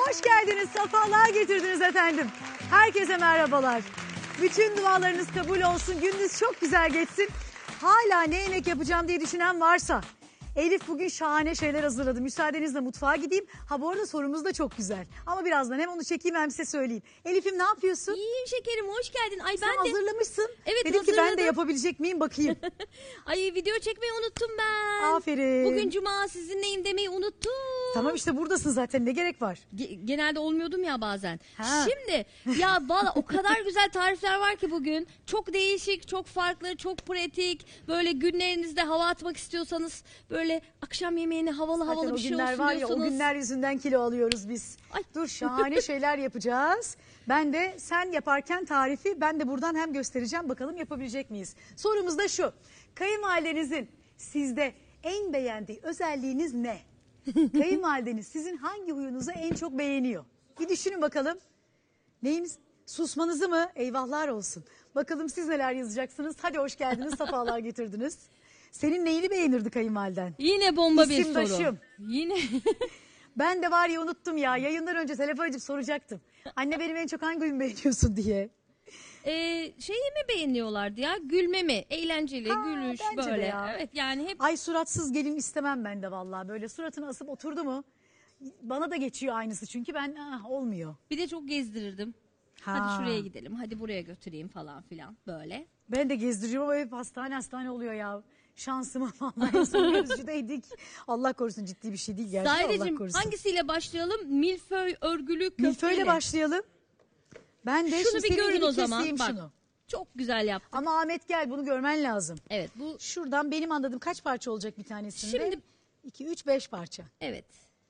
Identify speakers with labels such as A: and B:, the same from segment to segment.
A: Hoş geldiniz, sefalar getirdiniz efendim. Herkese merhabalar. Bütün dualarınız kabul olsun, gününüz çok güzel geçsin. Hala ne yemek yapacağım diye düşünen varsa... Elif bugün şahane şeyler hazırladı. Müsaadenizle mutfağa gideyim. Ha bu arada sorumuz da çok güzel. Ama birazdan hem onu çekeyim hem size söyleyeyim. Elif'im ne yapıyorsun?
B: İyiyim şekerim, hoş geldin. Ay
A: Sen
B: ben de
A: hazırlamışsın.
B: Evet,
A: dedim ki ben de
B: hazırladım.
A: yapabilecek miyim bakayım.
B: Ay video çekmeyi unuttum ben.
A: Aferin.
B: Bugün cuma sizinleyim demeyi unuttum.
A: Tamam işte buradasın zaten, ne gerek var?
B: Genelde olmuyordum ya bazen.
A: Ha.
B: Şimdi ya valla o kadar güzel tarifler var ki bugün. Çok değişik, çok farklı, çok pratik. Böyle günlerinizde hava atmak istiyorsanız böyle akşam yemeğine havalı
A: Zaten
B: havalı
A: o
B: bir şey
A: günler
B: olsun
A: var ya,
B: diyorsunuz.
A: o günler yüzünden kilo alıyoruz biz.
B: Ay.
A: Dur, şahane şeyler yapacağız. Ben de sen yaparken tarifi ben de buradan hem göstereceğim, bakalım yapabilecek miyiz? Sorumuz da şu: kayınvalidenizin sizde en beğendiği özelliğiniz ne? Kayınvalideniz sizin hangi huyunuzu en çok beğeniyor? Bir düşünün bakalım. Neyiniz? Susmanızı mı? Eyvahlar olsun. Bakalım siz neler yazacaksınız? Hadi hoş geldiniz, sefalar getirdiniz. Senin neyini beğenirdi kayınvaliden?
B: Yine bomba bir soru.
A: İsimdaşım.
B: Yine.
A: Ben de var ya, unuttum ya. Yayından önce telefon edip soracaktım. Anne benim en çok hangi huyumu beğeniyorsun diye.
B: Şeyi mi beğeniyorlardı ya? Gülme mi? Eğlenceli,
A: Ha,
B: gülüş
A: bence de
B: böyle.
A: ya.
B: Evet yani hep
A: Ay suratsız gelin istemem ben de vallahi. Böyle suratını asıp oturdu mu bana da geçiyor aynısı, çünkü ben olmuyor.
B: bir de çok gezdirirdim.
A: Ha.
B: Hadi şuraya gidelim, hadi buraya götüreyim falan filan böyle.
A: Ben de gezdiriyorum ama hep hastane oluyor ya. Şansıma vallahi, en son gözcüdeydik. Allah korusun, ciddi bir şey değil gerçi. Allah
B: Zahideciğim
A: korusun.
B: hangisiyle başlayalım? Milföy örgülü köfteli.
A: Milföyle başlayalım. Ben de
B: Şunu
A: şimdi
B: bir
A: senin
B: görün
A: gibi
B: o zaman.
A: keseyim
B: Bak,
A: şunu.
B: çok güzel yaptık.
A: Ama Ahmet gel, bunu görmen lazım.
B: Evet bu
A: Şuradan benim anladığım kaç parça olacak bir tanesinde?
B: Şimdi-
A: 2, 3, 5 parça.
B: evet.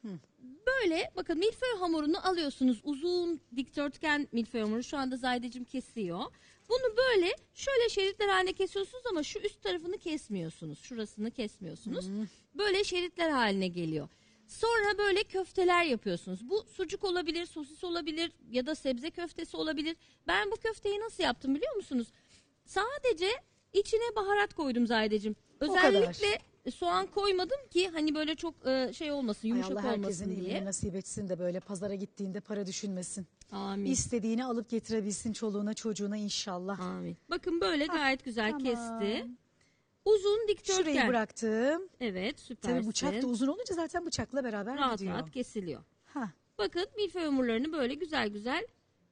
B: Böyle bakın, milföy hamurunu alıyorsunuz. Uzun dikdörtgen milföy hamuru şu anda Zahideciğim kesiyor. Bunu böyle şöyle şeritler haline kesiyorsunuz ama şu üst tarafını kesmiyorsunuz. Şurasını kesmiyorsunuz. Böyle şeritler haline geliyor. Sonra böyle köfteler yapıyorsunuz. Bu sucuk olabilir, sosis olabilir ya da sebze köftesi olabilir. Ben bu köfteyi nasıl yaptım biliyor musunuz? Sadece içine baharat koydum Zahideciğim. Özellikle soğan koymadım ki hani böyle çok şey olmasın,
A: Ay
B: yumuşak
A: Allah herkesin
B: olmasın
A: eline
B: diye.
A: nasip etsin de böyle pazara gittiğinde para düşünmesin.
B: Amin.
A: İstediğini alıp getirebilsin çoluğuna çocuğuna inşallah.
B: Amin. Bakın böyle gayet güzel
A: tamam.
B: kesti. Uzun dikdörtgen.
A: Şurayı bıraktım.
B: Evet, süpersin.
A: Tabii bıçak da uzun olunca zaten bıçakla beraber
B: rahat
A: gidiyor.
B: rahat kesiliyor.
A: Ha.
B: Bakın milföy hamurlarını böyle güzel güzel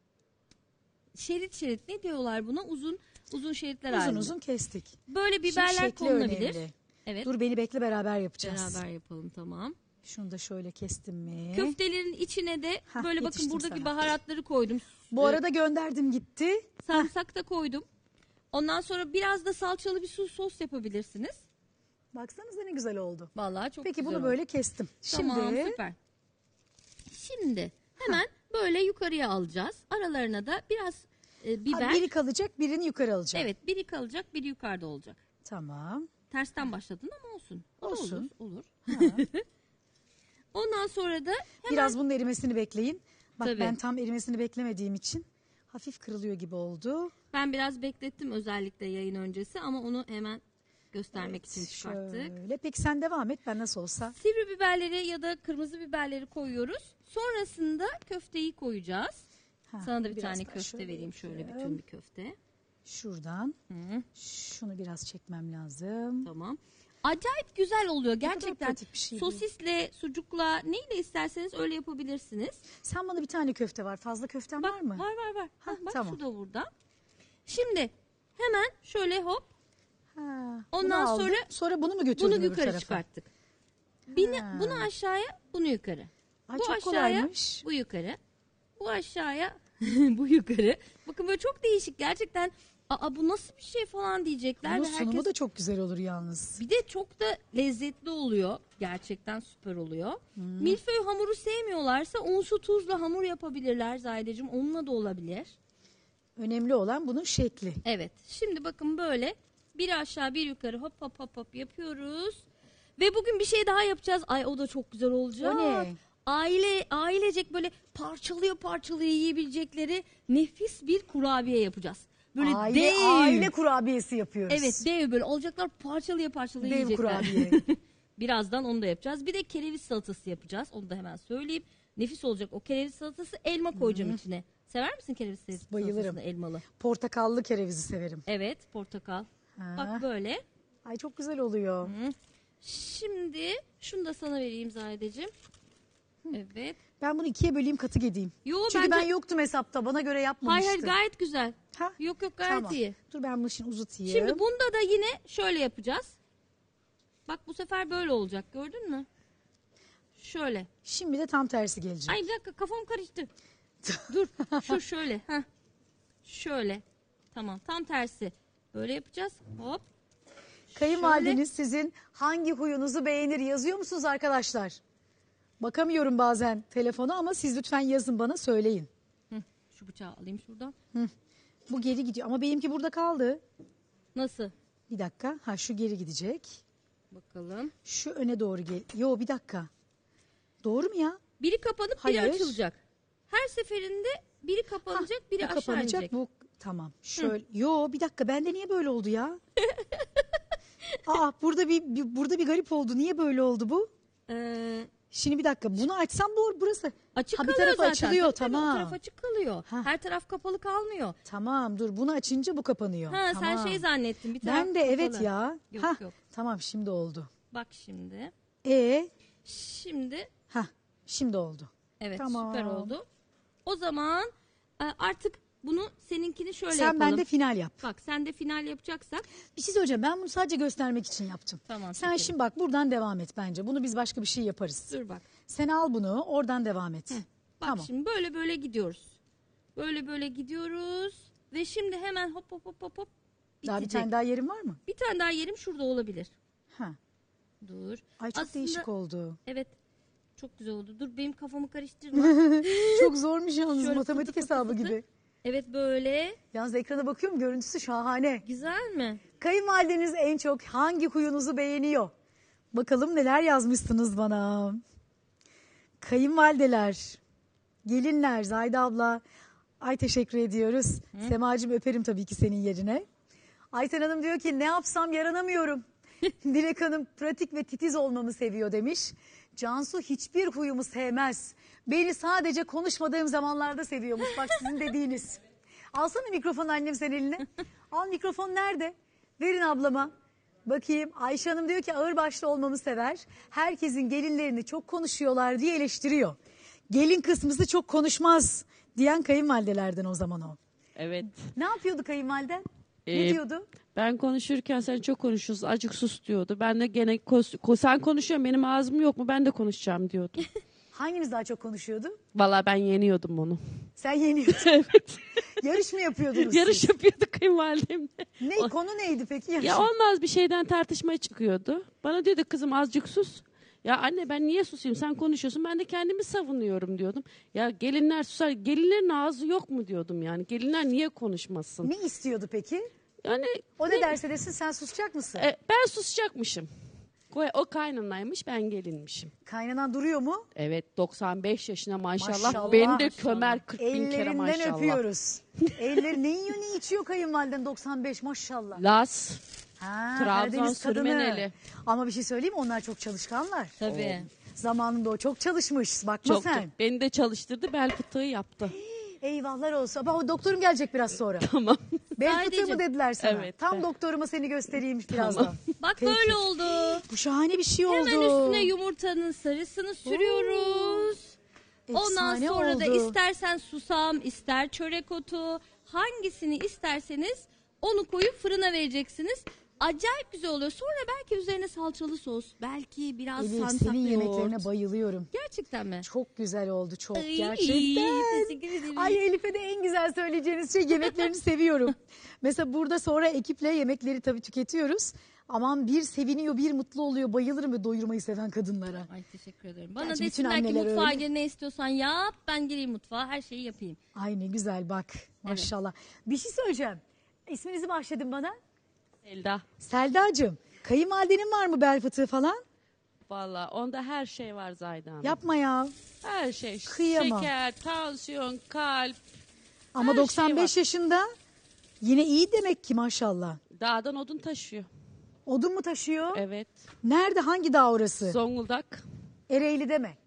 B: şerit şerit, ne diyorlar buna? Uzun şeritler
A: Uzun
B: halinde.
A: uzun kestik.
B: Böyle
A: Şimdi
B: biberler
A: şekli
B: konulabilir.
A: önemli.
B: Evet.
A: Dur beni bekle, beraber yapacağız.
B: Beraber yapalım, tamam.
A: Şunu da şöyle kestim mi?
B: Köftelerin içine de
A: Hah,
B: böyle bakın
A: yetiştim
B: buradaki
A: sana.
B: baharatları koydum.
A: Bu arada gönderdim gitti.
B: Sarımsak da koydum. Ondan sonra biraz da salçalı bir sos yapabilirsiniz.
A: Baksanıza ne güzel oldu.
B: Vallahi çok
A: Peki
B: güzel
A: bunu
B: oldu.
A: böyle kestim.
B: Tamam,
A: Şimdi
B: süper. Şimdi hemen böyle yukarıya alacağız. Aralarına da biraz biber.
A: biri kalacak, birini yukarı alacağım.
B: Evet, biri kalacak, biri yukarıda olacak.
A: Tamam.
B: Tersten başladın ama olsun. O da
A: Olsun.
B: olur. Ondan sonra da hemen
A: Biraz bunun erimesini bekleyin. Bak
B: Tabii.
A: ben tam erimesini beklemediğim için hafif kırılıyor gibi oldu.
B: ben biraz beklettim özellikle yayın öncesi ama onu hemen göstermek için çıkarttık.
A: Şöyle. Peki sen devam et, ben nasıl olsa.
B: Sivri biberleri ya da kırmızı biberleri koyuyoruz. Sonrasında köfteyi koyacağız.
A: Ha,
B: Sana da bir
A: biraz
B: tane
A: daha
B: köfte vereyim, şöyle
A: yapayım.
B: bütün bir köfte.
A: Şuradan şunu biraz çekmem lazım.
B: Tamam. Acayip güzel oluyor
A: kadar
B: gerçekten.
A: pratik bir şey bu.
B: Sosisle, sucukla, neyle isterseniz öyle yapabilirsiniz.
A: Sen bana bir tane köfte var. Fazla köften
B: Bak,
A: var mı?
B: Var.
A: Ha,
B: Bak
A: tamam.
B: şu da burada. Şimdi hemen şöyle hop,
A: Ha,
B: Ondan
A: bunu aldım. Sonra bunu mu götürdün
B: bunu
A: öbür
B: yukarı
A: tarafa?
B: çıkarttık.
A: Ha.
B: Bunu aşağıya, bunu yukarı.
A: Ay,
B: Bu
A: çok
B: aşağıya,
A: kolaymış.
B: bu yukarı. Bu aşağıya, bu yukarı. Bakın böyle çok değişik gerçekten. Aa, bu nasıl bir şey falan diyecekler.
A: Bunun
B: ve
A: sunumu da çok güzel olur yalnız.
B: Bir de çok da lezzetli oluyor. Gerçekten süper oluyor. Milföy hamuru sevmiyorlarsa unsu tuzla hamur yapabilirler Zahideciğim. Onunla da olabilir.
A: Önemli olan bunun şekli.
B: Evet. Şimdi bakın böyle bir aşağı bir yukarı hop hop hop hop yapıyoruz. Ve bugün bir şey daha yapacağız. Ay o da çok güzel olacak.
A: O ne?
B: Ailecek böyle parçalıyor yiyebilecekleri nefis bir kurabiye yapacağız. Böyle
A: Aile kurabiyesi yapıyoruz.
B: Evet, dev böyle olacaklar, parçalıya
A: Dev
B: yiyecekler.
A: kurabiye.
B: Birazdan onu da yapacağız. Bir de kereviz salatası yapacağız. Onu da hemen söyleyeyim. Nefis olacak. O kereviz salatası, elma koyacağım içine. Sever misin kereviz
A: Bayılırım.
B: salatasını elmalı?
A: Portakallı kerevizi severim.
B: Evet, portakal.
A: Ha.
B: Bak böyle.
A: Ay çok güzel oluyor.
B: Şimdi şunu da sana vereyim Zahideciğim. Evet.
A: Ben bunu ikiye böleyim, katı edeyim.
B: Yo,
A: Çünkü
B: bence-
A: ben yoktum hesapta. Bana göre yapmamıştım.
B: Hayır gayet güzel.
A: Ha?
B: Yok gayet
A: Tamam.
B: iyi.
A: Dur ben bunu şimdi uzatayım.
B: Şimdi bunda da yine şöyle yapacağız. Bak bu sefer böyle olacak, gördün mü? Şöyle.
A: Şimdi de tam tersi gelecek.
B: Ay bir dakika, kafam karıştı. Dur şu şöyle. Heh. Şöyle. Tamam, tam tersi. Böyle yapacağız. Hop.
A: Kayınvalideniz sizin hangi huyunuzu beğenir yazıyor musunuz arkadaşlar? Bakamıyorum bazen telefona ama siz lütfen yazın, bana söyleyin.
B: Hı, şu bıçağı alayım şuradan.
A: Bu geri gidiyor ama benimki burada kaldı.
B: Nasıl?
A: Bir dakika. Ha, şu geri gidecek.
B: Bakalım.
A: Şu öne doğru gel. Yo, bir dakika. Doğru mu ya?
B: Biri kapanıp biri
A: Hayır.
B: açılacak. Her seferinde biri kapanacak, biri
A: Bu
B: aşağı
A: kapanacak,
B: inecek.
A: bu tamam. Şöyle. Yo, bir dakika. Bende niye böyle oldu ya? Aa, burada bir garip oldu. Niye böyle oldu bu? Şimdi bir dakika. Bunu açsam doğru burası.
B: Açık
A: Ha, bir
B: kalıyor
A: tarafı
B: zaten.
A: açılıyor,
B: Tabii,
A: tamam.
B: O taraf açık kalıyor.
A: Ha.
B: Her taraf kapalı kalmıyor.
A: Tamam, dur. Bunu açınca bu kapanıyor.
B: Ha,
A: tamam.
B: sen şey zannettin. Bir taraf
A: Ben de evet
B: kapalı.
A: ya.
B: Yok,
A: Ha,
B: yok.
A: tamam, şimdi oldu.
B: Bak şimdi. Şimdi
A: Şimdi oldu.
B: evet,
A: Tamam.
B: süper oldu. O zaman artık bunu seninkini şöyle
A: Sen
B: yapalım.
A: bende final yap.
B: Bak sen de final yapacaksak.
A: Bir şey söyleyeceğim. Ben bunu sadece göstermek için yaptım.
B: Tamam,
A: Sen
B: şekerim.
A: şimdi bak buradan devam et bence. Bunu biz başka bir şey yaparız.
B: Dur bak.
A: Sen al bunu, oradan devam et.
B: Bak
A: Tamam.
B: şimdi böyle böyle gidiyoruz. Böyle böyle gidiyoruz. Ve şimdi hemen hop hop hop hop hop
A: Daha bir
B: bitecek.
A: tane daha yerim var mı?
B: Bir tane daha yerim şurada olabilir.
A: Ha.
B: Dur.
A: Ay çok
B: Aslında-
A: değişik oldu.
B: Evet. Çok güzel oldu. Dur benim kafamı karıştırma.
A: Çok zormuş yalnız,
B: Şöyle
A: matematik
B: fıtı fıtı
A: hesabı
B: fıtı.
A: gibi.
B: Evet böyle.
A: Yalnız ekrana bakıyorum, görüntüsü şahane.
B: Güzel mi?
A: Kayınvalideniz en çok hangi huyunuzu beğeniyor? Bakalım neler yazmışsınız bana. Kayınvalideler, gelinler, Zahide abla. Ay teşekkür ediyoruz. Semacığım öperim tabii ki senin yerine. Ayten Hanım diyor ki ne yapsam yaranamıyorum. Dilek Hanım pratik ve titiz olmamı seviyor demiş. Cansu hiçbir huyumu sevmez. Beni sadece konuşmadığım zamanlarda seviyormuş. Bak sizin dediğiniz. Alsana mikrofonu annem sen eline. Al, mikrofon nerede? Verin ablama. Bakayım. Ayşe Hanım diyor ki ağırbaşlı olmamı sever. Herkesin gelinlerini çok konuşuyorlar diye eleştiriyor. Gelin kısmısı çok konuşmaz diyen kayınvalidelerden o zaman o.
C: Evet.
A: Ne yapıyordu kayınvaliden? Ne diyordu?
C: Ben konuşurken sen çok konuşuyorsun, azıcık sus diyordu. Ben de gene sen konuşuyorsun, benim ağzım yok mu, ben de konuşacağım diyordu.
A: Hanginiz daha çok konuşuyordu?
C: Vallahi ben yeniyordum onu.
A: Sen yeniyordun.
C: Evet.
A: Yarış mı yapıyordunuz
C: Yarış
A: siz?
C: yapıyorduk kayınvalidemle.
A: Ne, konu neydi peki? Yarış.
C: Ya olmaz bir şeyden tartışmaya çıkıyordu. Bana diyordu kızım azıcık sus. Ya anne ben niye susayım, sen konuşuyorsun, ben de kendimi savunuyorum diyordum. Ya gelinler susar, gelinlerin ağzı yok mu diyordum yani. Gelinler niye konuşmasın?
A: Ne istiyordu peki?
C: Yani
A: O ne derse desin sen susacak mısın?
C: ben susacakmışım. O kaynanaymış, ben gelinmişim.
A: Kaynanan duruyor mu?
C: Evet 95 yaşına maşallah.
A: Maşallah.
C: Beni de kömer 40 bin kere
A: Ellerinden
C: maşallah.
A: öpüyoruz. Elleri ne yiyor ne içiyor kayınvaliden 95 maşallah.
C: Las.
A: Ha,
C: Trabzon
A: Karadeniz kadını.
C: sürmeneli.
A: Ama bir şey söyleyeyim mi? Onlar çok çalışkanlar.
B: Tabii.
A: Zamanında o çok çalışmış. Bakma
C: Çok
A: sen.
C: beni de çalıştırdı, bel fıtığı yaptı.
A: Eyvahlar olsun. Bak o doktorum gelecek biraz sonra.
C: Tamam.
A: Bel fıtığı mı
B: Saideciğim.
A: dediler sana?
C: Evet,
A: Tam
C: ben-
A: doktoruma seni göstereyim birazdan.
B: Bak
A: Peki.
B: böyle oldu.
A: Bu şahane bir şey oldu.
B: Hemen üstüne yumurtanın sarısını sürüyoruz. Ondan
A: Efsane
B: sonra da
A: oldu.
B: istersen susam, ister çörek otu, hangisini isterseniz onu koyup fırına vereceksiniz. Acayip güzel oluyor. Sonra belki üzerine salçalı sos, belki biraz
A: Elif,
B: sarımsaklı
A: senin yemeklerine
B: yoğurt.
A: bayılıyorum.
B: Gerçekten mi?
A: Çok güzel oldu, çok
B: Ay,
A: gerçekten.
B: teşekkür ederim.
A: Ay Elif'e de en güzel söyleyeceğiniz şey yemeklerini seviyorum. Mesela burada sonra ekiple yemekleri tabii tüketiyoruz. Aman bir seviniyor, bir mutlu oluyor. Bayılırım ve doyurmayı seven kadınlara.
B: Ay teşekkür ederim. Bana
A: Gerçi bütün
B: desinler ki
A: anneler
B: mutfağa
A: öyle.
B: gir, ne istiyorsan yap, ben gireyim mutfağa, her şeyi yapayım.
A: Ay ne güzel bak maşallah. Bir şey söyleyeceğim. İsminizi bahşedin bana.
C: Elda.
A: Selda'cığım, kayınvalidenin var mı bel fıtığı falan?
C: Vallahi onda her şey var Zahide Hanım.
A: Yapma ya.
C: Her şey.
A: Kıyamam.
C: Şeker, tansiyon, kalp.
A: Ama
C: Her şey
A: 95
C: var.
A: yaşında yine iyi demek ki maşallah.
C: Dağdan odun taşıyor.
A: Odun mu taşıyor?
C: Evet.
A: Nerede, hangi dağ orası?
C: Zonguldak.
A: Ereğli deme.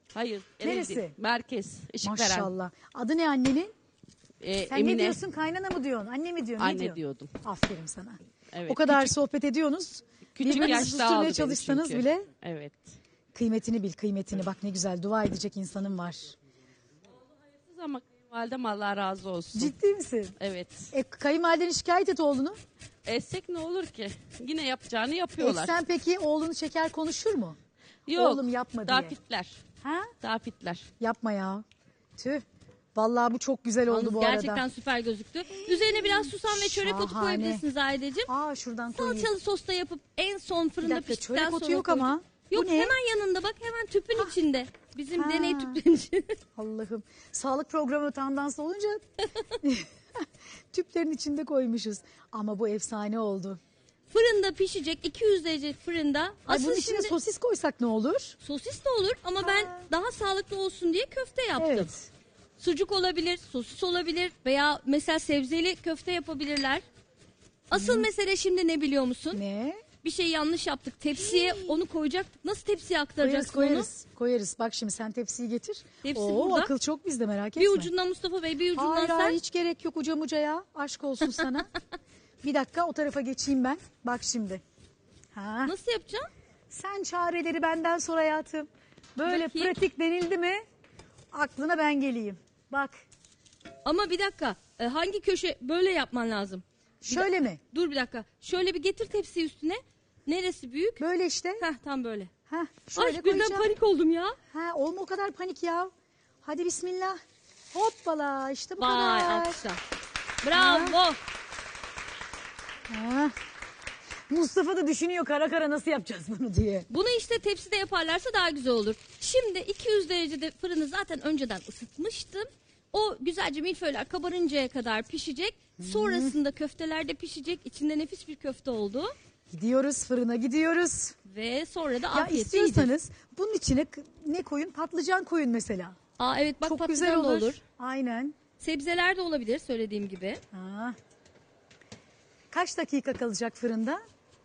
C: Hayır.
A: Neresi?
C: Değil. Merkez. Işıkveren.
A: Maşallah. Adı ne annenin? Sen
C: Emine.
A: ne diyorsun? Kaynana mı diyorsun? Anne mi diyorsun? Ne
C: Anne
A: diyorsun?
C: diyordum.
A: Aferin sana.
C: Evet.
A: O kadar sohbet ediyorsunuz.
C: Küçük
A: Birbirinizi
C: yaşta
A: susturmaya
C: aldı beni
A: çalışsanız
C: çünkü.
A: bile
C: Evet.
A: kıymetini bil, kıymetini. Bak ne güzel dua edecek insanım var.
C: Siz ama kayınvalidem Allah razı olsun.
A: Ciddi misin?
C: Evet.
A: Kayınvalideni şikayet et oğlunu.
C: Etsek ne olur ki? Yine yapacağını yapıyorlar.
A: Sen peki oğlunu şeker konuşur mu?
C: Yok.
A: Oğlum yapma
C: Daha
A: diye.
C: fitler.
A: Ha?
C: Daha fitler.
A: Yapma ya. Tüh. Vallahi bu çok güzel oldu
B: Yalnız
A: bu
B: gerçekten
A: arada.
B: süper gözüktü. Üzerine biraz susam ve çörek otu
A: Şahane.
B: koyabilirsiniz Zahideciğim.
A: Aa şuradan koyayım.
B: Salçalı sosta yapıp en son fırında
A: dakika,
B: piştikten
A: çörek
B: sonra
A: otu yok
B: koyduk.
A: ama.
B: Yok
A: Bu ne?
B: hemen yanında bak, hemen tüpün içinde. Bizim
A: Ha.
B: deney tüpün içinde.
A: Allah'ım. Sağlık programı tandanslı olunca tüplerin içinde koymuşuz. Ama bu efsane oldu.
B: Fırında pişecek, 200 derece fırında.
A: Ay,
B: Asıl
A: bunun içine
B: şimdi
A: sosis koysak ne olur?
B: sosis de olur ama ben daha sağlıklı olsun diye köfte yaptım.
A: Evet.
B: Sucuk olabilir, sosis olabilir veya mesela sebzeli köfte yapabilirler. Asıl mesele şimdi ne biliyor musun?
A: Ne?
B: Bir şey yanlış yaptık. Tepsiye onu koyacaktık. Nasıl tepsiye
A: Koyarız
B: aktaracaksın
A: koyarız. Koyarız. Bak şimdi sen tepsiyi getir.
B: Tepsi
A: Oo,
B: burada.
A: akıl çok bizde merak
B: onu?
A: etme.
B: Bir ucundan Mustafa Bey, bir ucundan
A: Hayır
B: sen.
A: hayır hiç gerek yok uca muca ya. Aşk olsun sana. Bir dakika o tarafa geçeyim ben. Bak şimdi. Ha.
B: Nasıl yapacaksın?
A: Sen çareleri benden sor hayatım. Böyle
B: Bakayım.
A: pratik denildi mi aklına ben geleyim. Bak
B: Ama bir dakika. Hangi köşe böyle yapman lazım?
A: şöyle mi?
B: Dur bir dakika. Şöyle bir getir tepsiyi üstüne. Neresi büyük?
A: Böyle işte.
B: Heh, tam böyle.
A: Heh, şöyle
B: Ay birden
A: koyacağım.
B: panik oldum ya.
A: Ha, olma o kadar panik ya. Hadi bismillah. Hoppala işte bu
B: Vay
A: kadar.
B: alkışlar. Bravo.
A: Ha. Mustafa da düşünüyor kara kara nasıl yapacağız bunu diye.
B: Bunu işte tepside yaparlarsa daha güzel olur. Şimdi 200 derecede fırını zaten önceden ısıtmıştım. O güzelce milföyler kabarıncaya kadar pişecek. Sonrasında köfteler de pişecek. İçinde nefis bir köfte oldu.
A: Gidiyoruz fırına gidiyoruz.
B: Ve sonra da
A: Ya
B: afiyetle yiyeceğiz.
A: istiyorsanız bunun içine ne koyun? Patlıcan koyun mesela.
B: Aa, evet bak
A: Çok
B: patlıcan
A: güzel
B: da
A: olur.
B: olur.
A: Aynen.
B: Sebzeler de olabilir söylediğim gibi.
A: Ha. Kaç dakika kalacak fırında?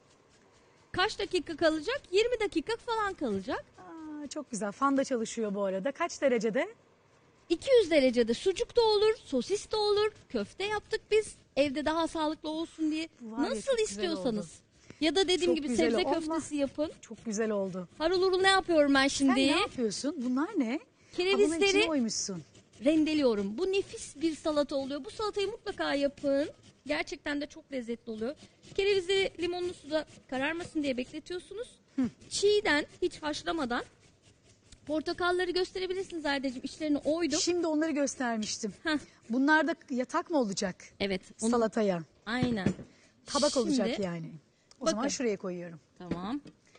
B: Kaç dakika kalacak? 20 dakika falan kalacak.
A: Aa, çok güzel. Fan da çalışıyor bu arada. Kaç derecede?
B: 200 derecede sucuk da olur, sosis de olur. Köfte yaptık biz evde daha sağlıklı olsun diye.
A: Var ya, çok
B: Nasıl
A: güzel
B: istiyorsanız.
A: oldu.
B: Ya da dediğim
A: Çok
B: gibi
A: güzel
B: sebze
A: oldu.
B: köftesi yapın.
A: Çok güzel oldu.
B: Harıl hurul ne yapıyorum ben
A: Sen
B: şimdi?
A: ne yapıyorsun? Bunlar ne?
B: Kerevizleri-
A: Bunun içine koymuşsun.
B: Rendeliyorum. Bu nefis bir salata oluyor. Bu salatayı mutlaka yapın. Gerçekten de çok lezzetli oluyor. Kerevizi limonlu suda kararmasın diye bekletiyorsunuz. Çiğden, hiç haşlamadan portakalları gösterebilirsiniz Erdeciğim. İçlerini oydum.
A: Şimdi onları göstermiştim.
B: Heh.
A: Bunlar da yatak mı olacak?
B: Evet. onu-
A: Salataya.
B: Aynen.
A: Tabak
B: Şimdi-
A: olacak yani. O zaman
B: Bakın.
A: şuraya koyuyorum.
B: Tamam.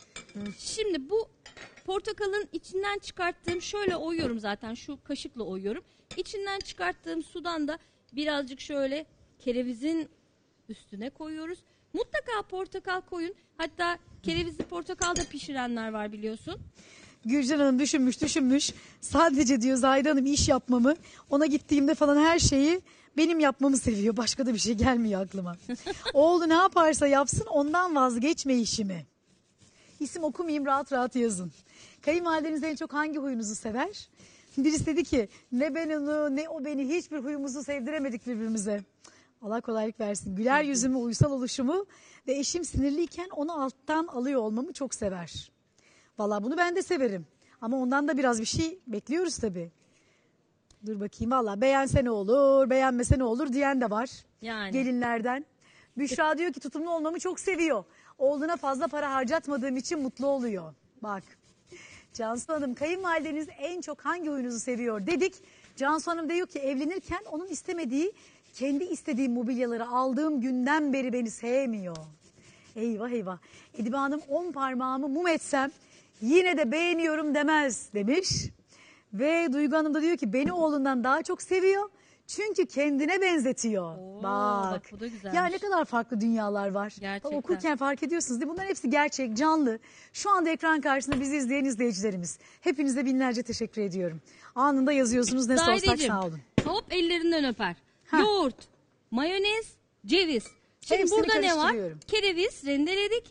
B: Şimdi bu portakalın içinden çıkarttığım, şöyle oyuyorum zaten, şu kaşıkla oyuyorum. İçinden çıkarttığım sudan da birazcık şöyle kerevizin üstüne koyuyoruz. Mutlaka portakal koyun. Hatta kerevizli portakal da pişirenler var biliyorsun.
A: Gülcan Hanım düşünmüş. Sadece diyor Zahide Hanım iş yapmamı, ona gittiğimde falan her şeyi benim yapmamı seviyor. Başka da bir şey gelmiyor aklıma. Oğlu ne yaparsa yapsın ondan vazgeçme işimi. İsim okumayayım rahat rahat yazın. Kayınvalideniz en çok hangi huyunuzu sever? Birisi dedi ki ne ben onu ne o beni hiçbir huyumuzu sevdiremedik birbirimize. Allah kolaylık versin. Güler yüzümü, uysal oluşumu ve eşim sinirliyken onu alttan alıyor olmamı çok sever. Vallahi bunu ben de severim. Ama ondan da biraz bir şey bekliyoruz tabii. Dur bakayım vallahi beğense ne olur, beğenmese ne olur diyen de var.
B: Yani.
A: Gelinlerden. Büşra diyor ki tutumlu olmamı çok seviyor. Oğluna fazla para harcatmadığım için mutlu oluyor. Bak. Cansu Hanım kayınvalideniz en çok hangi oyunuzu seviyor dedik. Cansu Hanım diyor ki evlenirken onun istemediği, kendi istediği mobilyaları aldığım günden beri beni sevmiyor. Eyvah eyvah. Edibe Hanım 10 parmağımı mum etsem yine de beğeniyorum demez demiş. Ve Duygu Hanım da diyor ki beni oğlundan daha çok seviyor. Çünkü kendine benzetiyor.
B: Oo,
A: bak.
B: bak bu da güzelmiş.
A: Ya ne kadar farklı dünyalar var.
B: Gerçekten.
A: Okurken fark ediyorsunuz değil mi? Bunların hepsi gerçek, canlı. Şu anda ekran karşısında bizi izleyen izleyicilerimiz. Hepinize binlerce teşekkür ediyorum. Anında yazıyorsunuz ne sorsak
B: Zahideciğim,
A: sağ olun.
B: hop ellerinden öper.
A: Heh.
B: Yoğurt, mayonez, ceviz. Şimdi
A: Hepsini
B: burada ne var?
A: karıştırıyorum.
B: Kereviz rendeledik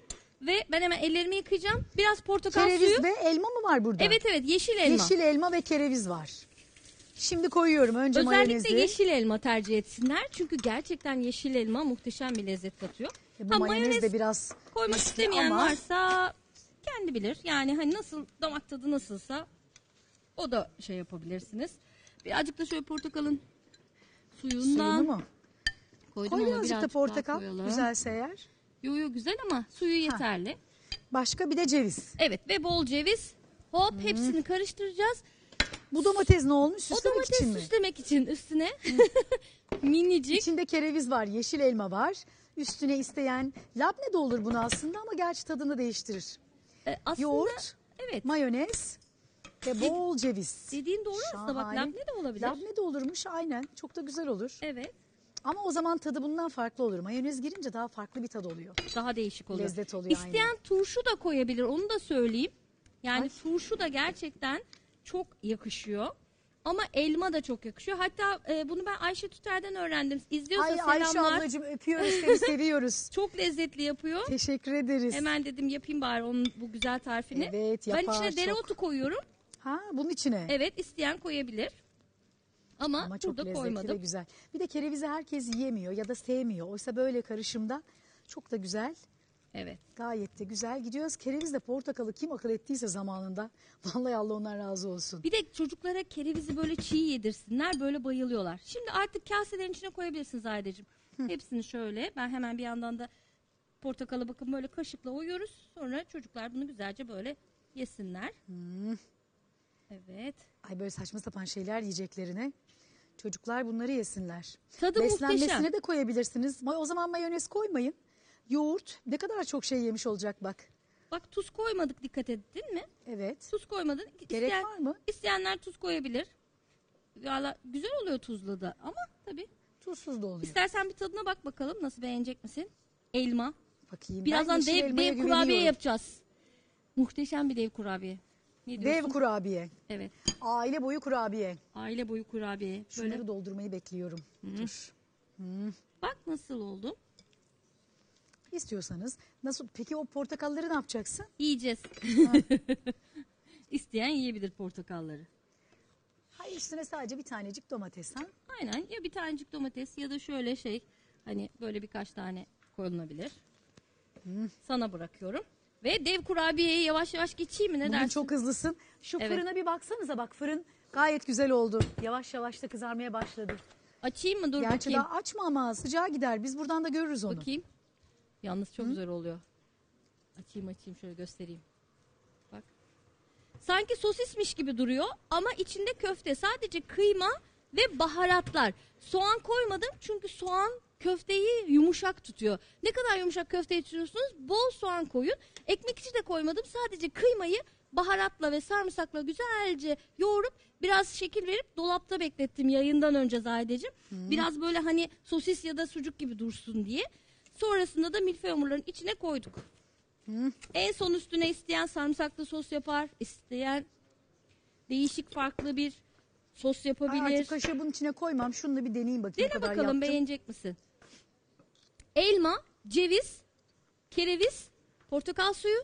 B: Ve ben hemen ellerimi yıkayacağım. Biraz portakal
A: Kereviz
B: suyu.
A: ve elma mı var burada?
B: Evet yeşil elma.
A: Yeşil elma ve kereviz var. Şimdi koyuyorum önce mayonezi.
B: Özellikle yeşil elma tercih etsinler. Çünkü gerçekten yeşil elma muhteşem bir lezzet katıyor.
A: Bu mayonez de biraz
B: koymak
A: riskli
B: istemeyen
A: ama
B: varsa kendi bilir. Yani hani nasıl damak tadı nasılsa o da şey yapabilirsiniz. Birazcık da şöyle portakalın suyundan
A: suyunu mu?
B: koydum
A: Koy
B: ama
A: birazcık da
B: daha
A: portakal.
B: koyalım.
A: Güzelse eğer.
B: Yo güzel ama suyu yeterli.
A: Başka bir de ceviz.
B: Evet ve bol ceviz. Hop hepsini karıştıracağız.
A: Bu domates ne olmuş?
B: O
A: Süslemek
B: domates
A: için mi?
B: süslemek için üstüne minicik.
A: İçinde kereviz var, yeşil elma var. Üstüne isteyen labne de olur buna aslında ama gerçi tadını değiştirir.
B: Aslında
A: Yoğurt,
B: evet
A: mayonez ve bol ceviz.
B: dediğin doğru aslında bak
A: Şahane.
B: labne de olabilir.
A: Labne de olurmuş aynen. Çok da güzel olur.
B: Evet
A: Ama o zaman tadı bundan farklı olur. Mayonez girince daha farklı bir tadı oluyor.
B: daha değişik oluyor.
A: Lezzet oluyor,
B: İsteyen
A: aynen.
B: turşu da koyabilir onu da söyleyeyim. Yani turşu da gerçekten çok yakışıyor. Ama elma da çok yakışıyor. Hatta bunu ben Ayşe Tüter'den öğrendim. İzliyorsa
A: Ay
B: selamlar.
A: Ayşe ablacığım öpüyoruz seni seviyoruz.
B: Çok lezzetli yapıyor.
A: Teşekkür ederiz.
B: Hemen dedim yapayım bari onun bu güzel tarifini.
A: Evet,
B: ben
A: yapar
B: içine
A: çok.
B: dereotu koyuyorum.
A: Ha bunun içine.
B: Evet isteyen koyabilir. Ama
A: Çok
B: burada
A: lezzetli ve
B: koymadım.
A: güzel. Bir de kerevizi herkes yiyemiyor ya da sevmiyor. Oysa böyle karışımda çok da güzel.
B: Evet.
A: Gayet de güzel gidiyoruz. Kerevizle portakalı kim akıl ettiyse zamanında. Vallahi Allah ondan razı olsun.
B: Bir de çocuklara kerevizi böyle çiğ yedirsinler. Böyle bayılıyorlar. Şimdi artık kaselerin içine koyabilirsiniz Aydacığım. Hepsini şöyle. Ben hemen bir yandan da portakalı bakın böyle kaşıkla oyuyoruz. Sonra çocuklar bunu güzelce böyle yesinler. Evet.
A: Ay böyle saçma sapan şeyler yiyeceklerine. Çocuklar bunları yesinler.
B: Tadı
A: Beslenmesine
B: muhteşem.
A: de koyabilirsiniz. O zaman mayonez koymayın. Yoğurt ne kadar çok şey yemiş olacak bak.
B: Bak tuz koymadık dikkat ettin mi?
A: Evet.
B: Tuz koymadın.
A: Gerek var mı?
B: İsteyenler tuz koyabilir. Valla güzel oluyor tuzlu da ama tabii.
A: Tuzsuz da oluyor.
B: İstersen bir tadına bak bakalım nasıl beğenecek misin? Elma.
A: Bakayım.
B: Birazdan
A: ben yeşil elmaya
B: dev kurabiye
A: güveniyorum.
B: yapacağız. Muhteşem bir dev kurabiye. Ne diyorsun?
A: Dev kurabiye.
B: Evet.
A: Aile boyu kurabiye.
B: Aile boyu kurabiye.
A: Şunları
B: Böyle.
A: doldurmayı bekliyorum. Dur.
B: Bak nasıl oldu.
A: İstiyorsanız. Nasıl? Peki o portakalları ne yapacaksın?
B: Yiyeceğiz. İsteyen yiyebilir portakalları.
A: Hayır üstüne sadece bir tanecik domates ha?
B: Aynen ya bir tanecik domates ya da şöyle şey hani böyle birkaç tane konulabilir. Sana bırakıyorum. Ve dev kurabiyeye yavaş yavaş geçeyim mi ne
A: Bugün
B: dersin?
A: çok hızlısın. Şu
B: Evet.
A: fırına bir baksanıza bak fırın gayet güzel oldu. Yavaş yavaş da kızarmaya başladı.
B: Açayım mı dur
A: Gerçi
B: bakayım.
A: daha açma ama sıcağı gider. Biz buradan da görürüz onu.
B: Bakayım. Yalnız çok güzel oluyor. Açayım şöyle göstereyim. Bak. Sanki sosismiş gibi duruyor ama içinde köfte. Sadece kıyma ve baharatlar. Soğan koymadım çünkü soğan köfteyi yumuşak tutuyor. Ne kadar yumuşak köfte tutuyorsunuz bol soğan koyun. Ekmek içi de koymadım. Sadece kıymayı baharatla ve sarımsakla güzelce yoğurup biraz şekil verip dolapta beklettim yayından önce Zahideciğim. Biraz böyle hani sosis ya da sucuk gibi dursun diye. Sonrasında da milföy hamurların içine koyduk. En son üstüne isteyen sarımsaklı sos yapar. İsteyen değişik farklı bir sos
A: Ay,
B: yapabilir.
A: artık kaşığı bunun içine koymam. Şunu da bir deneyeyim bakayım.
B: Dene
A: ne kadar
B: bakalım
A: yaptım.
B: beğenecek misin? Elma, ceviz, kereviz, portakal suyu.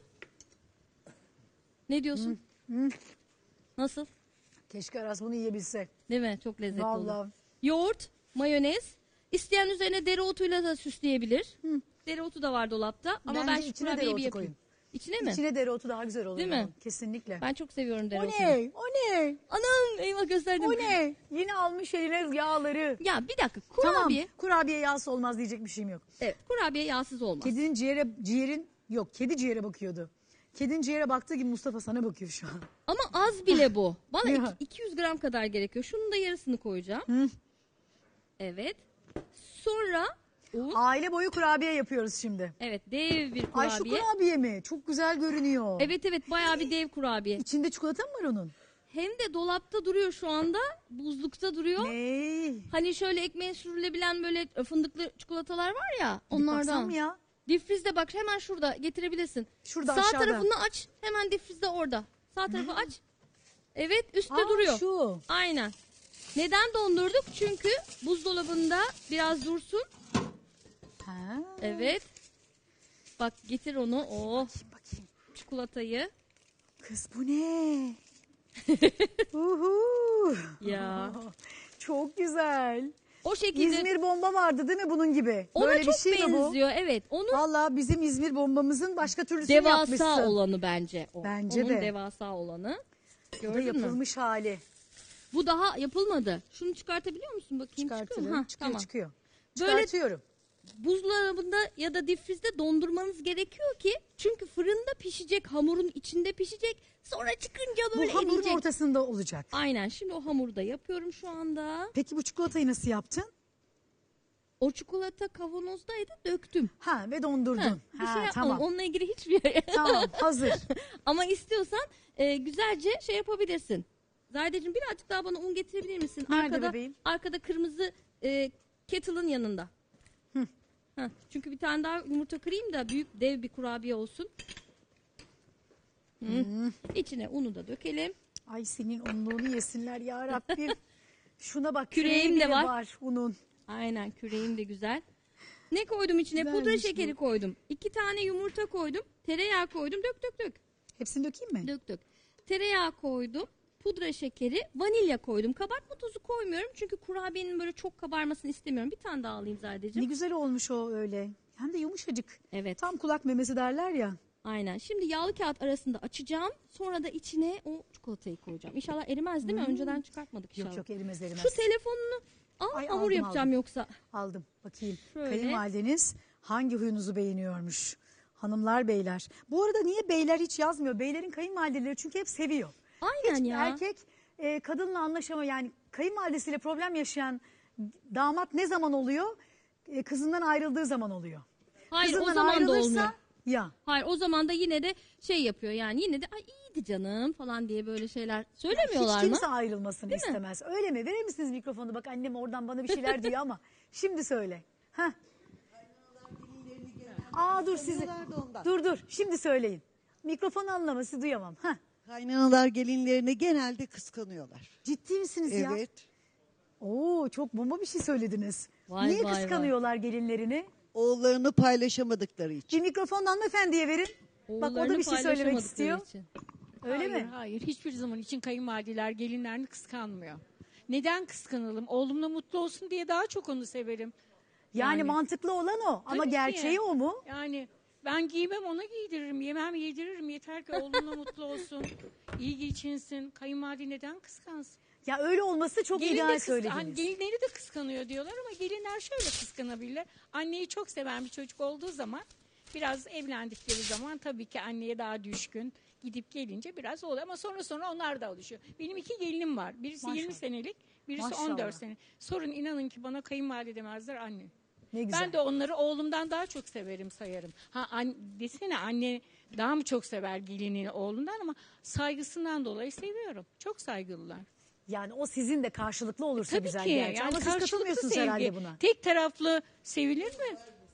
B: Ne diyorsun? Nasıl?
A: Keşke Aras bunu yiyebilse.
B: Değil mi? Çok lezzetli olur.
A: Vallahi.
B: Yoğurt, mayonez. İsteyen üzerine dereotuyla da süsleyebilir. Dereotu da var dolapta. Ama
A: Bence
B: ben şu
A: içine
B: kurabiyeyi bir
A: dereotu
B: yapayım.
A: koyun.
B: İçine mi?
A: İçine dereotu daha güzel olur.
B: Değil mi?
A: Kesinlikle.
B: Ben çok seviyorum
A: O
B: dereotunu.
A: ne? O ne?
B: Anam eyvah gösterdim.
A: O ne? Yine almış eline yağları.
B: Ya bir dakika
A: Tamam.
B: kurabiye.
A: Kurabiye yağsı olmaz diyecek bir şeyim yok.
B: Evet kurabiye yağsız olmaz.
A: Kedinin kedi ciğere bakıyordu. Kedinin ciğere baktığı gibi Mustafa sana bakıyor şu an.
B: Ama az bile bu. Bana
A: Ya.
B: 200 gram kadar gerekiyor. Şunun da yarısını koyacağım. Evet. Sonra un.
A: Aile boyu kurabiye yapıyoruz şimdi.
B: Evet dev bir
A: Ay şu
B: kurabiye.
A: kurabiye mi? Çok güzel görünüyor.
B: Evet bayağı bir dev kurabiye.
A: İçinde çikolata mı var onun?
B: Hem de dolapta duruyor şu anda. Buzlukta duruyor.
A: Ne?
B: Hani şöyle ekmeğe sürülebilen böyle fındıklı çikolatalar var ya
A: Baksam
B: onlardan.
A: mı ya?
B: Difrizde bak hemen şurada getirebilirsin.
A: Şurada
B: Sağ
A: aşağıda.
B: tarafını aç. Hemen difrizde orada. Sağ tarafı aç. Evet üstte
A: Aa,
B: duruyor.
A: şu.
B: Aynen. Neden dondurduk? Çünkü buzdolabında biraz dursun.
A: Ha.
B: Evet. Bak getir onu. Oh,
A: Bakayım.
B: çikolatayı.
A: Kız bu ne? Uhu.
B: Ya.
A: Çok güzel.
B: O şekilde.
A: İzmir bomba vardı değil mi bunun gibi?
B: Ona
A: Böyle
B: çok
A: bir şey mi bu?
B: benziyor. Evet. Onu
A: Valla bizim İzmir bombamızın başka türlüsünü
B: devasa
A: yapmışsın.
B: olanı bence. O.
A: Bence
B: Onun
A: de.
B: devasa olanı.
A: Bu da
B: Gördün mü?
A: yapılmış hali.
B: Bu daha yapılmadı. Şunu çıkartabiliyor musun bakayım? Çıkıyor mu?
A: Çıkartırım.
B: Ha,
A: Çıkıyor
B: tamam.
A: çıkıyor.
B: Böyle
A: Çıkartıyorum.
B: buzdolabında ya da difrizde dondurmanız gerekiyor ki çünkü fırında pişecek, hamurun içinde pişecek. Sonra çıkınca böyle
A: Bu hamurun
B: eriyecek.
A: ortasında olacak.
B: Aynen. Şimdi o hamuru da yapıyorum şu anda.
A: Peki bu çikolatayı nasıl yaptın?
B: O çikolata kavanozdaydı, döktüm.
A: Ha ve dondurdun.
B: Ha, bir
A: Ha,
B: şey yapmadım.
A: tamam.
B: Onunla ilgili hiçbir
A: Tamam hazır.
B: Ama istiyorsan güzelce şey yapabilirsin. Zahideciğim birazcık daha bana un getirebilir misin?
A: Nerede bebeğim?
B: Arkada kırmızı kettle'ın yanında. Heh, çünkü bir tane daha yumurta kırayım da büyük dev bir kurabiye olsun. İçine unu da dökelim.
A: Ay senin unluğunu yesinler ya Rabbim. Şuna bak.
B: Küreğim de
A: bile
B: var.
A: unun.
B: Aynen, küreğim de güzel. Ne koydum içine?
A: Güzelmiş
B: Pudra
A: bu.
B: şekeri koydum. 2 tane yumurta koydum. Tereyağı koydum. Dök.
A: Hepsini dökeyim mi?
B: Dök. Tereyağı koydum. Pudra şekeri, vanilya koydum. Kabartma tozu koymuyorum çünkü kurabiyenin böyle çok kabarmasını istemiyorum. Bir tane daha alayım
A: Ne
B: Zahideciğim.
A: güzel olmuş o öyle. Hem de yumuşacık.
B: Evet.
A: Tam kulak memesi derler ya.
B: Aynen. Şimdi yağlı kağıt arasında açacağım. Sonra da içine o çikolatayı koyacağım. İnşallah erimez değil mi? Önceden çıkartmadık inşallah.
A: Yok erimez erimez.
B: Şu telefonunu al,
A: Ay,
B: hamur
A: aldım,
B: yapacağım
A: aldım.
B: yoksa.
A: Aldım. Bakayım.
B: Şöyle.
A: Kayınvalideniz hangi huyunuzu beğeniyormuş? Hanımlar beyler. Bu arada niye beyler hiç yazmıyor? Beylerin kayınvalideleri çünkü hep seviyor.
B: Aynen
A: Hiç
B: ya.
A: erkek kadınla anlaşamıyor. Yani kayınvalidesiyle problem yaşayan damat ne zaman oluyor? Kızından ayrıldığı zaman oluyor.
B: Hayır,
A: Kızından
B: o zaman da
A: ayrılırsa
B: olmuyor.
A: ya.
B: Hayır, o zaman da yine de şey yapıyor yani, yine de ay iyiydi canım falan diye böyle şeyler söylemiyorlar
A: Hiç
B: mı?
A: kimse ayrılmasını istemez. Öyle mi? Verir misiniz mikrofonu? Bak annem oradan bana bir şeyler diyor ama. Şimdi söyle. Heh. Aa dur sizi. Dur. Şimdi söyleyin. Mikrofon anlaması duyamam. Heh.
D: Kaynanalar gelinlerini genelde kıskanıyorlar.
A: Ciddi misiniz ya?
D: Evet.
A: Oo çok bomba bir şey söylediniz.
B: Vay,
A: Niye
B: vay,
A: kıskanıyorlar gelinlerini?
D: Oğullarını paylaşamadıkları için.
A: Bir mikrofon hanımefendiye verin. Bak o da
B: Oğullarını
A: bir şey söylemek
B: paylaşamadıkları
A: istiyor.
B: için.
A: Öyle
E: Hayır,
A: mi?
E: hayır. Hiçbir zaman için kayınvalideler gelinlerini kıskanmıyor. Neden kıskanalım? Oğlumla mutlu olsun diye daha çok onu severim.
A: Yani mantıklı olan o ama
E: Tabii ki.
A: gerçeği o mu?
E: Yani ben giymem ona giydiririm, yemem yediririm. Yeter ki oğlumla mutlu olsun, iyi geçinsin. Kayınvalide neden kıskansın?
A: Ya öyle olması çok
E: Gelin de
A: ideal
E: hani
A: söylediniz.
E: gelinleri de kıskanıyor diyorlar ama gelinler şöyle kıskanabilirler. Anneyi çok seven bir çocuk olduğu zaman, biraz evlendikleri zaman tabii ki anneye daha düşkün. Gidip gelince biraz oluyor ama sonra onlar da alışıyor. Benim 2 gelinim var. Birisi
A: Maşallah.
E: 20 senelik, birisi
A: Maşallah.
E: 14 senelik. Sorun inanın ki bana kayınvalide demezler anne.
A: Ne güzel.
E: Ben de onları oğlumdan daha çok severim, sayarım. Desene anne daha mı çok sever gelinini oğlundan ama saygısından dolayı seviyorum. Çok saygılılar.
A: Yani o sizin de karşılıklı olursa
E: Tabii
A: güzel
E: ki.
A: gerçi.
E: Yani
A: Ama siz
E: karşılıklı
A: katılmıyorsunuz
E: sevgi.
A: herhalde buna.
E: Tek taraflı sevilir mi?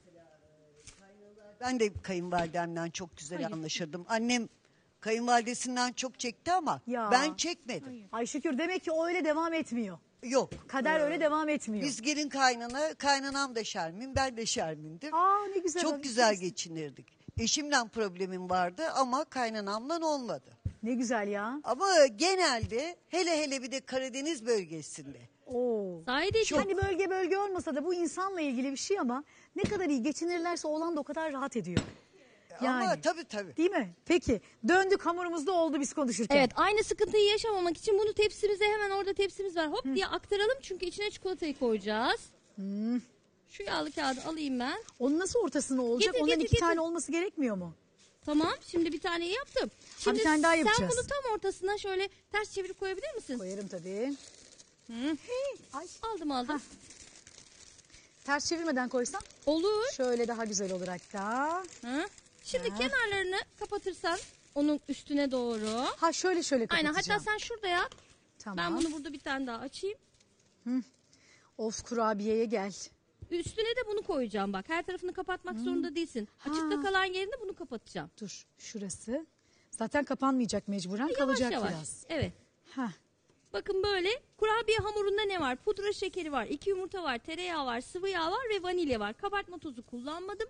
D: Ben de kayınvalidemden çok güzel anlaşırdım. Annem kayınvalidesinden çok çekti ama
A: Ya.
D: ben çekmedim.
A: Ay şükür demek ki o öyle devam etmiyor.
D: Yok.
A: Kader öyle devam etmiyor.
D: Biz gelin kaynanam da Şermin, ben de Şermin'dim.
A: Aa ne güzel.
D: Çok güzel geçinirdik. Eşimle problemim vardı ama kaynanamla olmadı.
A: Ne güzel ya.
D: Ama genelde hele bir de Karadeniz bölgesinde.
A: Oo.
B: Zahideciğim,
A: Hani bölge bölge olmasa da bu insanla ilgili bir şey ama ne kadar iyi geçinirlerse oğlan da o kadar rahat ediyor. Yani.
D: Ama tabii.
A: Değil mi? Peki döndük hamurumuz da oldu biz konuşurken.
B: evet, aynı sıkıntıyı yaşamamak için bunu tepsimize, hemen orada tepsimiz var. Hop diye aktaralım çünkü içine çikolatayı koyacağız. Şu yağlı kağıdı alayım ben.
A: Onun nasıl ortasına olacak?
B: Getir,
A: Ondan
B: getir,
A: iki
B: getir.
A: tane olması gerekmiyor mu?
B: Tamam, şimdi bir taneyi yaptım. Şimdi
A: bir tane daha
B: sen
A: yapacağız.
B: bunu tam ortasına şöyle ters çevirip koyabilir misin?
A: Koyarım tabii. Ay.
B: Aldım.
A: Ters çevirmeden koysam
B: Olur.
A: şöyle daha güzel olur hatta.
B: Hı? Şimdi kenarlarını kapatırsan onun üstüne doğru.
A: Ha şöyle
B: Aynen,
A: kapatacağım.
B: hatta sen şurada yap.
A: Tamam.
B: Ben bunu burada bir tane daha açayım.
A: Of kurabiyeye gel.
B: Üstüne de bunu koyacağım bak. Her tarafını kapatmak zorunda değilsin. Açıkta kalan yerinde bunu kapatacağım.
A: Dur şurası. Zaten kapanmayacak mecburen
B: Yavaş
A: kalacak
B: yavaş.
A: biraz.
B: Evet.
A: Heh.
B: Bakın böyle kurabiye hamurunda ne var? Pudra şekeri var, 2 yumurta var, tereyağı var, sıvı yağ var ve vanilya var. Kabartma tozu kullanmadım.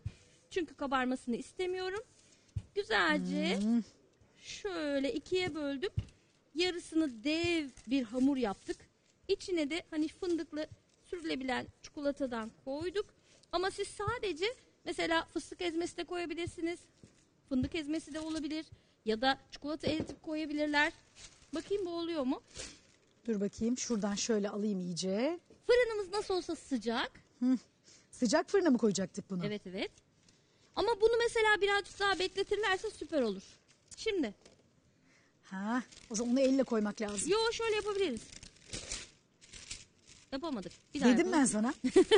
B: Çünkü kabarmasını istemiyorum. Güzelce şöyle ikiye böldük. Yarısını dev bir hamur yaptık. İçine de hani fındıklı sürülebilen çikolatadan koyduk. Ama siz sadece mesela fıstık ezmesi de koyabilirsiniz. Fındık ezmesi de olabilir. Ya da çikolata eritip koyabilirler. Bakayım bu oluyor mu?
A: Dur bakayım şuradan şöyle alayım iyice.
B: Fırınımız nasıl olsa sıcak.
A: Sıcak fırına mı koyacaktık bunu?
B: Evet evet. Ama bunu mesela birazcık daha bekletirlerse süper olur. Şimdi.
A: Ha, o zaman onu elle koymak lazım.
B: Yo şöyle yapabiliriz. Yapamadık. Bir daha
A: Dedim
B: yapalım.
A: ben sana.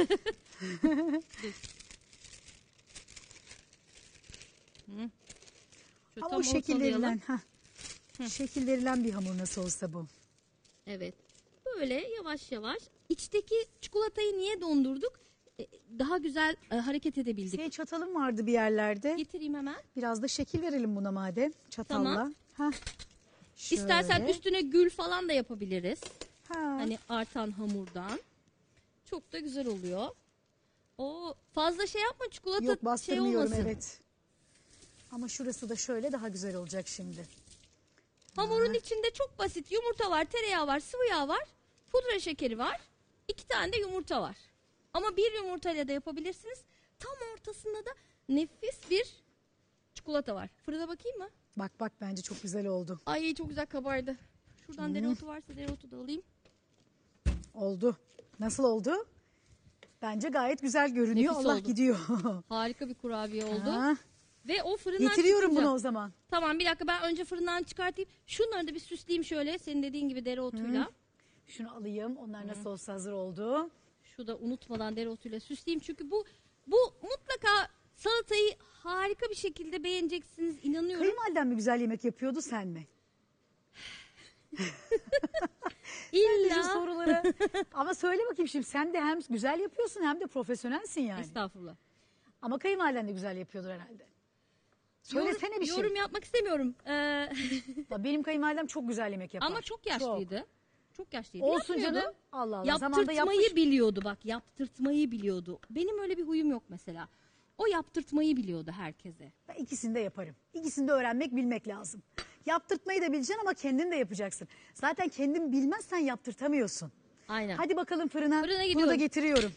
B: Şöyle
A: Ama
B: tam
A: o şekil
B: ortalayalım.
A: verilen, şekil verilen bir hamur nasıl olsa bu.
B: Evet. Böyle yavaş yavaş. İçteki çikolatayı niye dondurduk? Daha güzel hareket edebildik.
A: Senin çatalın vardı bir yerlerde.
B: Getireyim hemen.
A: Biraz da şekil verelim buna madem. Çatalla.
B: Tamam.
A: Hah. Şöyle.
B: İstersen üstüne gül falan da yapabiliriz.
A: Ha.
B: Hani artan hamurdan. Çok da güzel oluyor. O fazla şey yapma, çikolata
A: Yok
B: şey
A: bastırmıyorum
B: olmasın.
A: evet. Ama şurası da şöyle daha güzel olacak şimdi.
B: Hamurun içinde çok basit yumurta var, tereyağı var, sıvı yağ var, pudra şekeri var. 2 tane de yumurta var. Ama bir yumurtayla da yapabilirsiniz. Tam ortasında da nefis bir çikolata var. Fırına bakayım mı?
A: Bak bak bence çok güzel oldu.
B: Ay çok güzel kabardı. Şuradan dereotu varsa dereotu da alayım.
A: Oldu. Nasıl oldu? Bence gayet güzel görünüyor.
B: Nefis
A: Allah
B: oldu.
A: gidiyor.
B: Harika bir kurabiye oldu.
A: Ha.
B: Ve o fırından
A: Getiriyorum
B: çıkınca-
A: bunu o zaman.
B: Tamam bir dakika ben önce fırından çıkartayım. Şunları da bir süsleyeyim şöyle senin dediğin gibi dereotuyla.
A: Şunu alayım. Onlar nasıl olsa hazır oldu.
B: Şu da unutmadan dereotuyla süsleyeyim. Çünkü bu mutlaka salatayı harika bir şekilde beğeneceksiniz inanıyorum.
A: Kayınvaliden mi güzel yemek yapıyordu sen mi? Şu
B: İlla.
A: soruları. Ama söyle bakayım şimdi sen de hem güzel yapıyorsun hem de profesyonelsin yani.
B: Estağfurullah.
A: Ama kayınvaliden de güzel yapıyordur herhalde. Söylesene bir şey.
B: Yorum yapmak istemiyorum.
A: Ya benim kayınvalidem çok güzel yemek yapar.
B: Ama çok yaşlıydı. Çok yaşlıydı.
A: Olsun
B: Yapmıyordu.
A: canım. Allah Allah. Zamanında
B: Yaptırtmayı
A: yapmış.
B: biliyordu bak. Yaptırtmayı biliyordu. Benim öyle bir huyum yok mesela. O yaptırtmayı biliyordu herkese.
A: Ben ikisini de yaparım. İkisini de öğrenmek bilmek lazım. Yaptırtmayı da bileceksin ama kendin de yapacaksın. Zaten kendin bilmezsen yaptırtamıyorsun.
B: Aynen.
A: Hadi bakalım fırına.
B: Fırına
A: Bunu da
B: gidiyorum.
A: getiriyorum.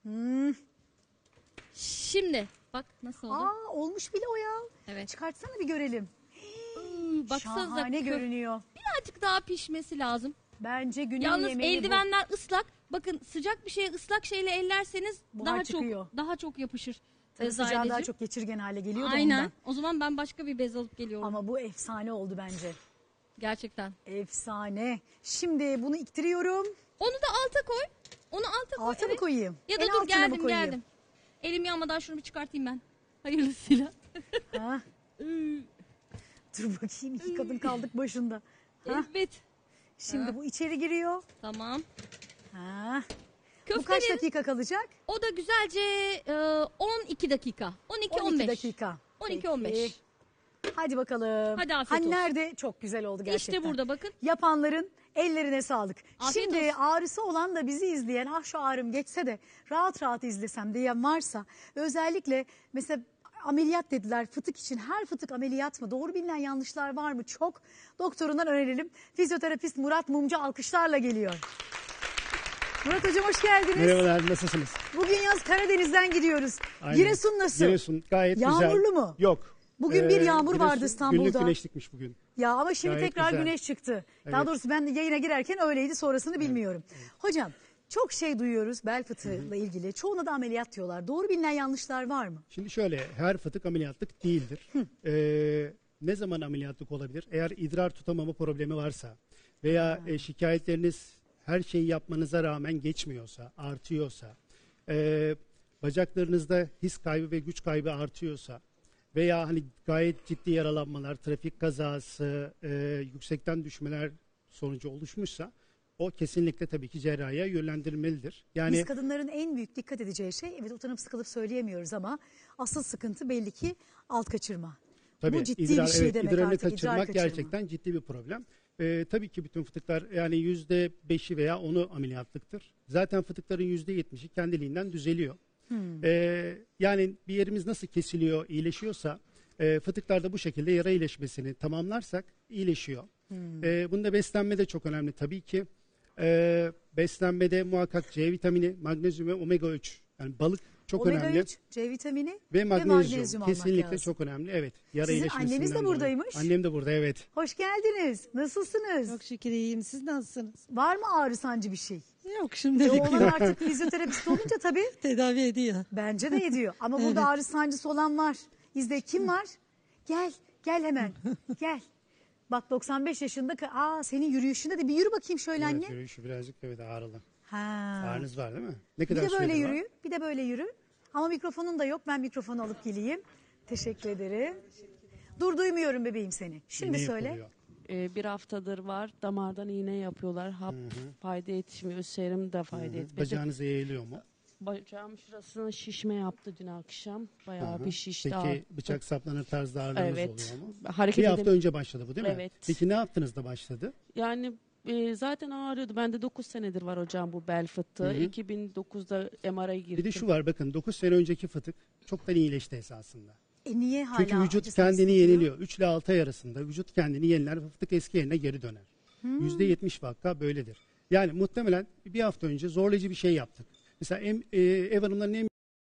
B: Şimdi bak nasıl oldu?
A: Aa olmuş bile o ya.
B: Evet.
A: Çıkartsana bir görelim.
B: Baksanıza
A: Şahane görünüyor.
B: birazcık daha pişmesi lazım.
A: Bence günün
B: Yalnız
A: yemeği
B: eldivenler ıslak. Bakın sıcak bir şeye ıslak şeyle ellerseniz
A: Buhar çıkıyor.
B: daha çok yapışır.
A: bu. Tabii sıcağı daha
B: Zahideciğim.
A: çok geçirgen hale geliyor da
B: Aynen.
A: ondan.
B: O zaman ben başka bir bez alıp geliyorum.
A: Ama bu efsane oldu bence.
B: Gerçekten.
A: Efsane. Şimdi bunu iktiriyorum.
B: Onu da alta koy. Onu alta koy.
A: Alta mı
B: evet.
A: koyayım?
B: Ya da
A: En
B: dur
A: altına mı
B: geldim
A: koyayım?
B: geldim. Elim yanmadan şunu bir çıkartayım ben. Hayırlısıyla.
A: Ha? Dur bakayım iki kadın kaldık başında. Ha?
B: Evet.
A: Şimdi bu içeri giriyor.
B: Tamam.
A: Ha. Bu
B: Köftelerin
A: kaç dakika kalacak?
B: o da güzelce 12 dakika. 12-15.
A: 12 dakika.
B: 12-15.
A: Peki. Hadi bakalım.
B: Hadi afiyet
A: hani
B: olsun.
A: nerede? Çok güzel oldu gerçekten.
B: İşte burada bakın.
A: Yapanların ellerine sağlık.
B: Afiyet
A: Şimdi
B: olsun.
A: ağrısı olan da bizi izleyen ah şu ağrım geçse de rahat rahat izlesem diyen varsa özellikle mesela ameliyat dediler fıtık için her fıtık ameliyat mı? Doğru bilinen yanlışlar var mı? Çok doktorundan öğrenelim. Fizyoterapist Murat Mumcu alkışlarla geliyor. Murat Hocam hoş geldiniz.
F: Merhabalar, nasılsınız?
A: Bugün yaz Karadeniz'den gidiyoruz.
F: Aynen.
A: Giresun nasıl?
F: Giresun gayet güzel.
A: Yağmurlu mu?
F: Yok.
A: Bugün bir yağmur
F: Giresun
A: vardı İstanbul'da.
F: Günlük güneşlikmiş bugün.
A: Ya ama şimdi
F: Gayet
A: tekrar
F: güzel.
A: güneş çıktı. Daha
F: Evet.
A: doğrusu ben yayına girerken öyleydi sonrasını bilmiyorum. Hocam çok şey duyuyoruz bel fıtığıyla ilgili. Çoğuna da ameliyat diyorlar. Doğru bilinen yanlışlar var mı?
F: Şimdi şöyle, her fıtık ameliyatlık değildir. Ne zaman ameliyatlık olabilir? Eğer idrar tutamama problemi varsa veya şikayetleriniz her şeyi yapmanıza rağmen geçmiyorsa, artıyorsa, bacaklarınızda his kaybı ve güç kaybı artıyorsa veya hani gayet ciddi yaralanmalar, trafik kazası, yüksekten düşmeler sonucu oluşmuşsa o kesinlikle tabii ki cerrahiye yönlendirilmelidir. Yani
A: Biz kadınların en büyük dikkat edeceği şey evet utanıp sıkılıp söyleyemiyoruz ama asıl sıkıntı belli ki alt kaçırma.
F: tabii
A: Bu ciddi
F: idrar,
A: bir şey
F: evet,
A: demek
F: idrarını
A: artık. idrar
F: kaçırmak
A: kaçırma.
F: gerçekten ciddi bir problem. Tabii ki bütün fıtıklar yani %5'i veya 10'u ameliyatlıktır. Zaten fıtıkların %70'i kendiliğinden düzeliyor. Yani bir yerimiz nasıl kesiliyor, iyileşiyorsa fıtıklarda bu şekilde yara iyileşmesini tamamlarsak iyileşiyor. Bunda beslenme de çok önemli tabii ki. Beslenmede muhakkak C vitamini, magnezyum ve omega 3. Yani balık çok
A: Omega
F: önemli.
A: 3, C vitamini
F: Ve magnezyum,
A: almak
F: kesinlikle
A: lazım.
F: çok önemli. Evet. Yara
A: Sizin
F: iyileşmesinden
A: anneniz de
F: dolayı.
A: buradaymış.
F: Annem de burada, evet.
A: Hoş geldiniz. Nasılsınız?
G: Çok şükür iyiyim. Siz nasılsınız?
A: Var mı ağrı sancı bir şey?
G: Yok şimdilik
A: Oğlan
G: yok.
A: artık fizyoterapist olunca tabii
G: Tedavi ediyor.
A: bence de ediyor. Ama burada ağrı sancısı olan var. İzle kim var? Gel, gel hemen. Gel. Bak 95 yaşında. Senin yürüyüşünde de bir yürü bakayım şöyle anne.
F: Evet, yürüyüşü birazcık evet ağrılı.
A: Ha.
F: Ağrınız var değil mi? Ne
A: Bir
F: kadar
A: de böyle
F: süredir var?
A: yürü, bir de böyle yürü. Ama mikrofonun da yok. Ben mikrofonu alıp geleyim. Teşekkür ederim. Dur duymuyorum bebeğim seni. Şimdi
F: İğne
A: söyle.
F: yapılıyor.
C: Bir haftadır var. Damardan iğne yapıyorlar. Hap fayda etmiyor. Serum da fayda etmedi.
F: Bacağınız eğiliyor mu?
C: Bacağım şurasına şişme yaptı dün akşam. Bayağı
F: Hı.
C: bir şişti.
F: Peki
C: arttı.
F: bıçak saplanır tarzda ağrınız
C: Evet.
F: oluyor mu?
C: Hareket
F: Bir hafta
C: edem-
F: önce başladı bu değil mi?
C: Evet.
F: Peki ne yaptınız da başladı?
C: Yani zaten ağrıyordu. Bende 9 senedir var hocam bu bel fıtığı. 2009'da MR'a girdim.
F: Bir de şu var bakın 9 sene önceki fıtık çoktan iyileşti esasında.
A: Niye hala
F: Çünkü vücut
A: acısı
F: kendini
A: hissediyor?
F: yeniliyor. 3 ile 6 ay arasında vücut kendini yeniler ve fıtık eski yerine geri döner. %70 vaka böyledir. Yani muhtemelen bir hafta önce zorlayıcı bir şey yaptık. Mesela ev hanımlarının en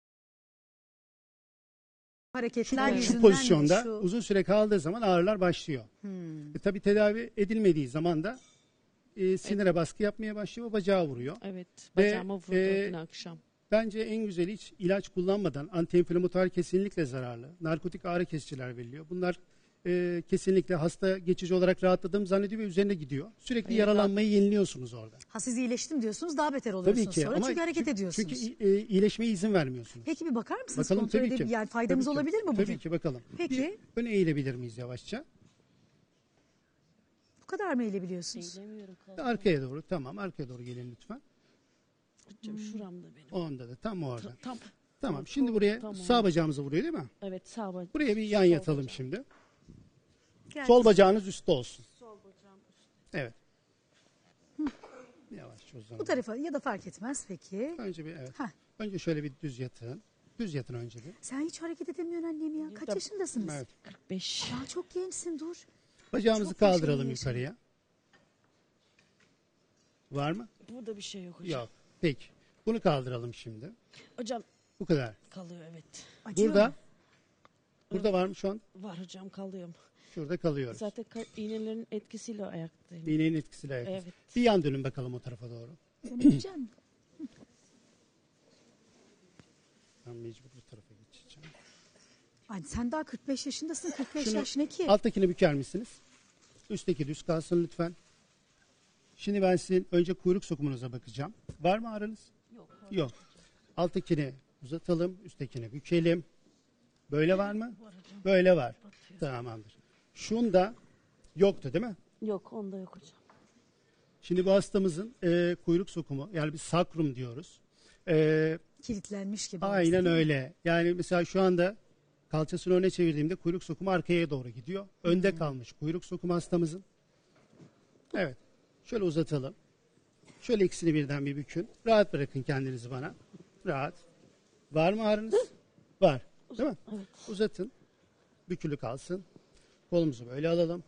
A: Hareketler
F: şu
A: yüzünden
F: pozisyonda
A: mi? Şu-
F: uzun süre kaldığı zaman ağrılar başlıyor. Tabii tedavi edilmediği zaman da sinire baskı yapmaya başlıyor ve bacağı vuruyor.
C: Evet.
F: Ve,
C: Bacağıma vurdu dün akşam.
F: Bence en güzeli hiç ilaç kullanmadan antiinflamatuar kesinlikle zararlı. Narkotik ağrı kesiciler veriliyor. Bunlar kesinlikle hasta geçici olarak rahatladığım zannediyor ve üzerine gidiyor. Sürekli
C: Evet,
F: yaralanmayı yeniliyorsunuz orada.
A: Ha siz iyileştim diyorsunuz daha beter oluyorsunuz
F: Tabii ki
A: sonra
F: ama
A: çünkü hareket ediyorsunuz.
F: Çünkü iyileşmeye izin vermiyorsunuz.
A: Peki bir bakar mısınız?
F: Bakalım
A: Kontrol
F: tabii
A: edip
F: ki.
A: yani faydamız
F: Tabii ki.
A: olabilir mi bugün?
F: Tabii ki bakalım.
A: Peki.
F: Bir öne eğilebilir miyiz yavaşça?
A: Bu kadar mı eğilebiliyorsunuz?
C: Eğilemiyorum.
F: Arkaya doğru, tamam, arkaya doğru gelin lütfen.
C: Hocam şuramda benim.
F: Onda da tam orada.
C: Tam.
F: Tamam, şimdi buraya
C: Tamam.
F: sağ bacağımıza vuruyor değil mi?
C: Evet sağ bacağım.
F: Buraya bir yan yatalım şimdi.
A: Gel.
F: Sol bacağınız üstte olsun. Evet. Yavaşça uzanın.
A: Bu tarafa ya da fark etmez peki.
F: Önce bir evet.
A: Heh.
F: Önce şöyle bir düz yatın. Düz yatın önce bir.
A: Sen hiç hareket edemiyorsun annem ya. Kaç yaşındasınız?
F: Evet.
C: 45.
A: Daha çok gençsin dur.
F: Bacağımızı
A: Çok
F: kaldıralım
A: yaşayın.
F: yukarıya. Var mı?
C: Burada bir şey yok hocam.
F: Yok. Peki. Bunu kaldıralım şimdi.
C: Hocam
F: Bu kadar.
C: kalıyor evet.
A: Acıyor
F: Burada.
A: mu?
F: Burada var mı şu an?
C: Var hocam kalıyorum.
F: Şurada kalıyoruz.
C: Zaten iğnelerin etkisiyle ayaktayım.
F: İğnenin etkisiyle ayakta.
C: Evet.
F: Bir yan dönün bakalım o tarafa doğru.
A: Sen edeceksin.
F: Ben mecbur bu tarafa geçeceğim.
A: Ay sen daha 45 yaşındasın. 45
F: Şunu
A: yaş ne ki?
F: alttakini büker misiniz? Üstteki düz kalsın lütfen. Şimdi ben sizin önce kuyruk sokumunuza bakacağım. Var mı ağrınız?
C: Yok.
F: Yok. Alttakini uzatalım, üsttekini bükelim. Böyle var mı? Böyle var. Tamamdır. Şunda yoktu değil mi?
C: Yok onda yok hocam.
F: Şimdi bu hastamızın kuyruk sokumu yani bir sakrum diyoruz.
A: Kilitlenmiş gibi.
F: Aynen öyle. Yani mesela şu anda kalçasını öne çevirdiğimde kuyruk sokumu arkaya doğru gidiyor. Önde kalmış kuyruk sokumu hastamızın. Evet. Şöyle uzatalım. Şöyle ikisini birden bir bükün. Rahat bırakın kendinizi bana. Rahat. Var mı ağrınız? Var. Değil mi?
C: Evet.
F: Uzatın. Bükülü kalsın. Kolumuzu böyle alalım.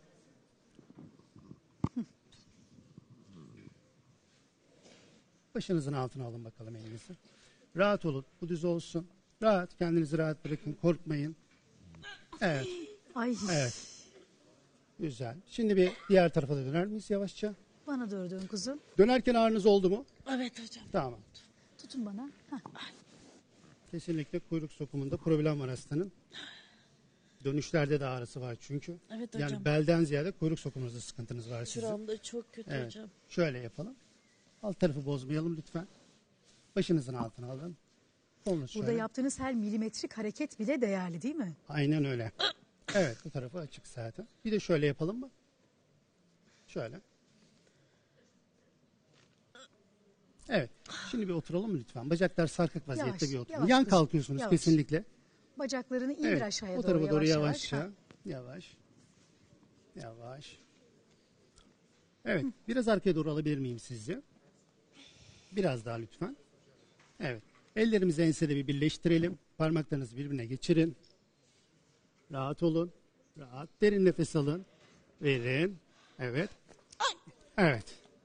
F: Başınızın altına alın bakalım elinizi. Rahat olun. Bu düz olsun. Rahat. Kendinizi rahat bırakın. Korkmayın. Evet.
A: Ay
F: Evet. Güzel. Şimdi bir diğer tarafa da döner miyiz yavaşça?
A: bana doğru dön kuzum.
F: Dönerken ağrınız oldu mu?
C: Evet hocam.
F: Tamam.
A: Tutun bana. Hah.
F: Kesinlikle kuyruk sokumunda problem var hastanın. Dönüşlerde de ağrısı var çünkü.
C: Evet hocam.
F: Yani belden ziyade kuyruk sokumunuzda sıkıntınız var sizin.
C: Şuramda çok kötü
F: Evet.
C: hocam.
F: Şöyle yapalım. Alt tarafı bozmayalım lütfen. Başınızın altına alın. Kolunuz
A: Burada
F: şöyle.
A: yaptığınız her milimetrik hareket bile değerli değil mi?
F: Aynen öyle. Evet, bu tarafı açık zaten. Bir de şöyle yapalım mı? Şöyle. Evet. Şimdi bir oturalım mı lütfen? Bacaklar sarkık vaziyette
A: Yavaş,
F: bir oturun.
A: yavaş
F: Yan
A: kızım,
F: kalkıyorsunuz
A: yavaş.
F: kesinlikle.
A: Bacaklarını indir
F: Evet.
A: aşağıya
F: O tarafa doğru
A: yavaş.
F: yavaşça.
A: Ha.
F: Yavaş. Yavaş. Evet. Biraz arkaya doğru alabilir miyim sizce? Biraz daha lütfen. Evet. Ellerimizi ensede bir birleştirelim. Parmaklarınızı birbirine geçirin. Rahat olun. Rahat. Derin nefes alın. Verin. Evet. Evet.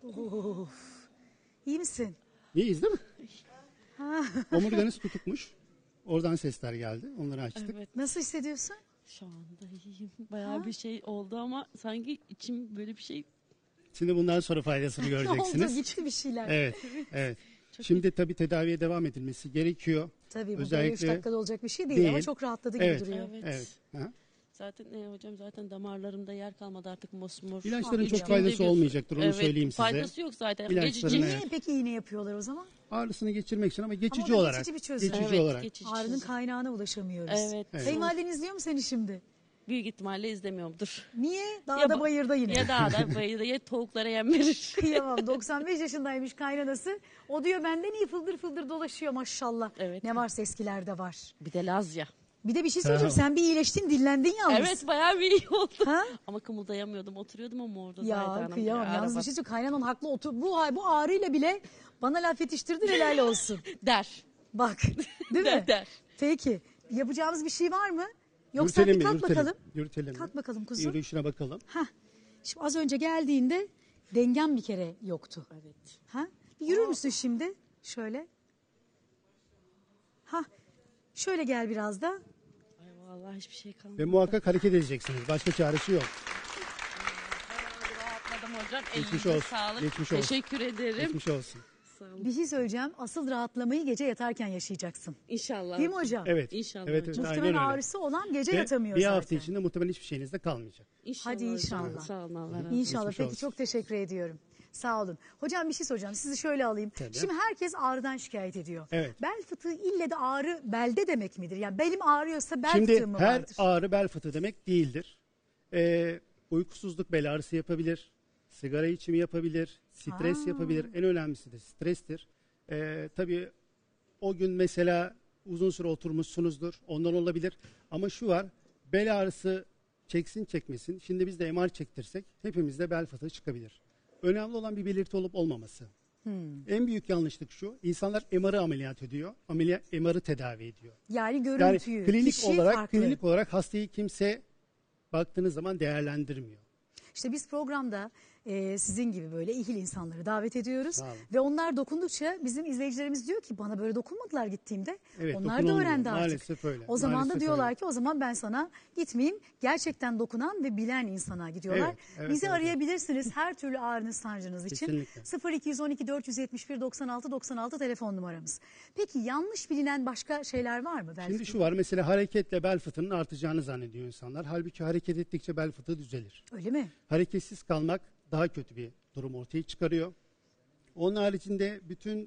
A: İyi misin?
F: İyiyiz değil mi? Omurganız tutukmuş. Oradan sesler geldi. Onları açtık.
C: Evet.
A: Nasıl hissediyorsun?
C: Şu anda iyiyim. Bayağı bir şey oldu ama sanki içim böyle bir şey.
F: Şimdi bundan sonra faydasını
A: Ne oldu?
F: göreceksiniz.
A: Gitti bir şeyler.
F: Evet. Evet. Şimdi tabii tedaviye devam edilmesi gerekiyor.
A: Tabii bu
F: Özellikle-
A: 3 dakikada olacak bir şey değil, ama
F: Değil.
A: çok rahatladı gibi
F: Evet.
A: duruyor.
C: Evet.
F: Evet. Ha?
C: Zaten hocam zaten damarlarımda yer kalmadı artık mosmor.
F: İlaçların
C: Üç
F: çok
C: günde
F: faydası
C: bir-
F: olmayacaktır, onu
C: evet,
F: söyleyeyim size.
C: Faydası yok zaten.
F: İlaçların
C: Geçici.
F: evet.
A: Niye peki iğne yapıyorlar o zaman?
F: Ağrısını geçirmek için ama geçici
A: da
F: olarak.
A: geçici bir çözüm.
F: Geçici
C: Evet,
F: olarak.
C: geçici
A: Ağrının
C: çözüm.
A: kaynağına ulaşamıyoruz.
C: Evet.
A: Kayınvaliden izliyor mu seni şimdi?
C: Büyük ihtimalle izlemiyorumdur.
A: Niye?
C: Ya
A: Dağda
C: ba-
A: bayırda yine.
C: Ya dağda bayırda ya tavuklara yem verir.
A: Kıyamam. 95 yaşındaymış kaynanası. O diyor benden iyi fıldır fıldır dolaşıyor maşallah.
C: Evet.
A: Ne varsa eskilerde var.
C: Bir de Lazya.
A: Bir de bir şey söyleyeceğim. Sen bir iyileştin, dinlendin yalnız.
C: Evet bayağı bir iyi oldu.
A: Ha?
C: Ama kımıldayamıyordum. Oturuyordum ama orada
A: Ya
C: Zahide Hanım.
A: kıyamam.
C: Ya,
A: Yalnız bir
C: araba-
A: şey söyleyeyim. Kaynanan haklı. Bu ağrıyla bile bana laf yetiştirdin, helal olsun.
C: Der.
A: Bak. Değil mi?
C: Der.
A: Peki. Yapacağımız bir şey var mı? Yoksa
F: Yürütelim
A: bir
F: mi?
A: kalk
F: Yürütelim.
A: bakalım.
F: Yürütelim mi?
A: Kalk bakalım
F: Bir
A: kuzum.
F: yürüyüşüne bakalım.
A: Hah. Şimdi az önce geldiğinde dengem bir kere yoktu.
C: Evet.
A: Ha? Bir yürür müsün şimdi? Şöyle. Ha. Şöyle gel biraz da.
C: Ay vallahi hiçbir şey kalmadı.
F: Ve muhakkak hareket edeceksiniz. Başka çaresi yok.
C: Rahatladım hocam.
F: Geçmiş
C: Elinize
F: olsun.
C: sağlık.
F: Geçmiş olsun.
C: Teşekkür ederim.
F: Geçmiş olsun.
C: Sağ olun.
A: Bir şey söyleyeceğim. Asıl rahatlamayı gece yatarken yaşayacaksın.
C: İnşallah.
A: Değil mi hocam?
F: Evet.
C: İnşallah
F: Evet,
C: hocam.
F: evet,
A: Muhtemelen
F: aynen öyle.
A: ağrısı olan gece
F: Ve
A: yatamıyor
F: bir
A: zaten.
F: hafta içinde muhtemelen hiçbir şeyinizde kalmayacak.
C: İnşallah
A: Hadi
C: hocam.
A: inşallah.
C: Sağ olun Allah razı olsun.
A: İnşallah.
F: Geçmiş
A: Peki
F: olsun.
A: çok teşekkür ediyorum. Sağ olun. Hocam bir şey soracağım. Sizi şöyle alayım.
F: Tabii.
A: Şimdi herkes ağrıdan şikayet ediyor.
F: Evet.
A: Bel fıtığı ille de ağrı belde demek midir? Yani belim ağrıyorsa bel
F: Şimdi
A: fıtığı mı
F: her
A: vardır?
F: ağrı bel fıtığı demek değildir. Uykusuzluk bel ağrısı yapabilir. Sigara içimi yapabilir. Stres yapabilir. En önemlisi de strestir. Tabii o gün mesela uzun süre oturmuşsunuzdur. Ondan olabilir. Ama şu var. Bel ağrısı çeksin çekmesin. Şimdi biz de MR çektirsek hepimizde bel fıtığı çıkabilir. Önemli olan bir belirti olup olmaması. En büyük yanlışlık şu. İnsanlar MR'ı ameliyat ediyor. MR'ı tedavi ediyor.
A: Yani
F: Yani
A: görüntüyü.
F: klinik
A: kişi
F: olarak
A: farklı.
F: klinik olarak hastayı kimse baktığınız zaman değerlendirmiyor.
A: İşte biz programda sizin gibi böyle ihil insanları davet ediyoruz.
F: Sağ olun.
A: Ve onlar dokundukça bizim izleyicilerimiz diyor ki bana böyle dokunmadılar gittiğimde.
F: Evet,
A: onlar da
F: dokunulmuyor.
A: öğrendi artık.
F: Maalesef öyle.
A: O zaman da
F: Maalesef
A: diyorlar
F: öyle.
A: ki o zaman ben sana gitmeyeyim. Gerçekten dokunan ve bilen insana gidiyorlar.
F: Evet, evet,
A: Bizi
F: evet,
A: arayabilirsiniz her türlü ağrınız sancınız için.
F: Kesinlikle.
A: 0212 471 96 96 telefon numaramız. Peki yanlış bilinen başka şeyler var mı? Belki
F: Şimdi şu var, mesela hareketle bel fıtığının artacağını zannediyor insanlar. Halbuki hareket ettikçe bel fıtığı düzelir.
A: öyle mi?
F: Hareketsiz kalmak daha kötü bir durum ortaya çıkarıyor. Onun haricinde bütün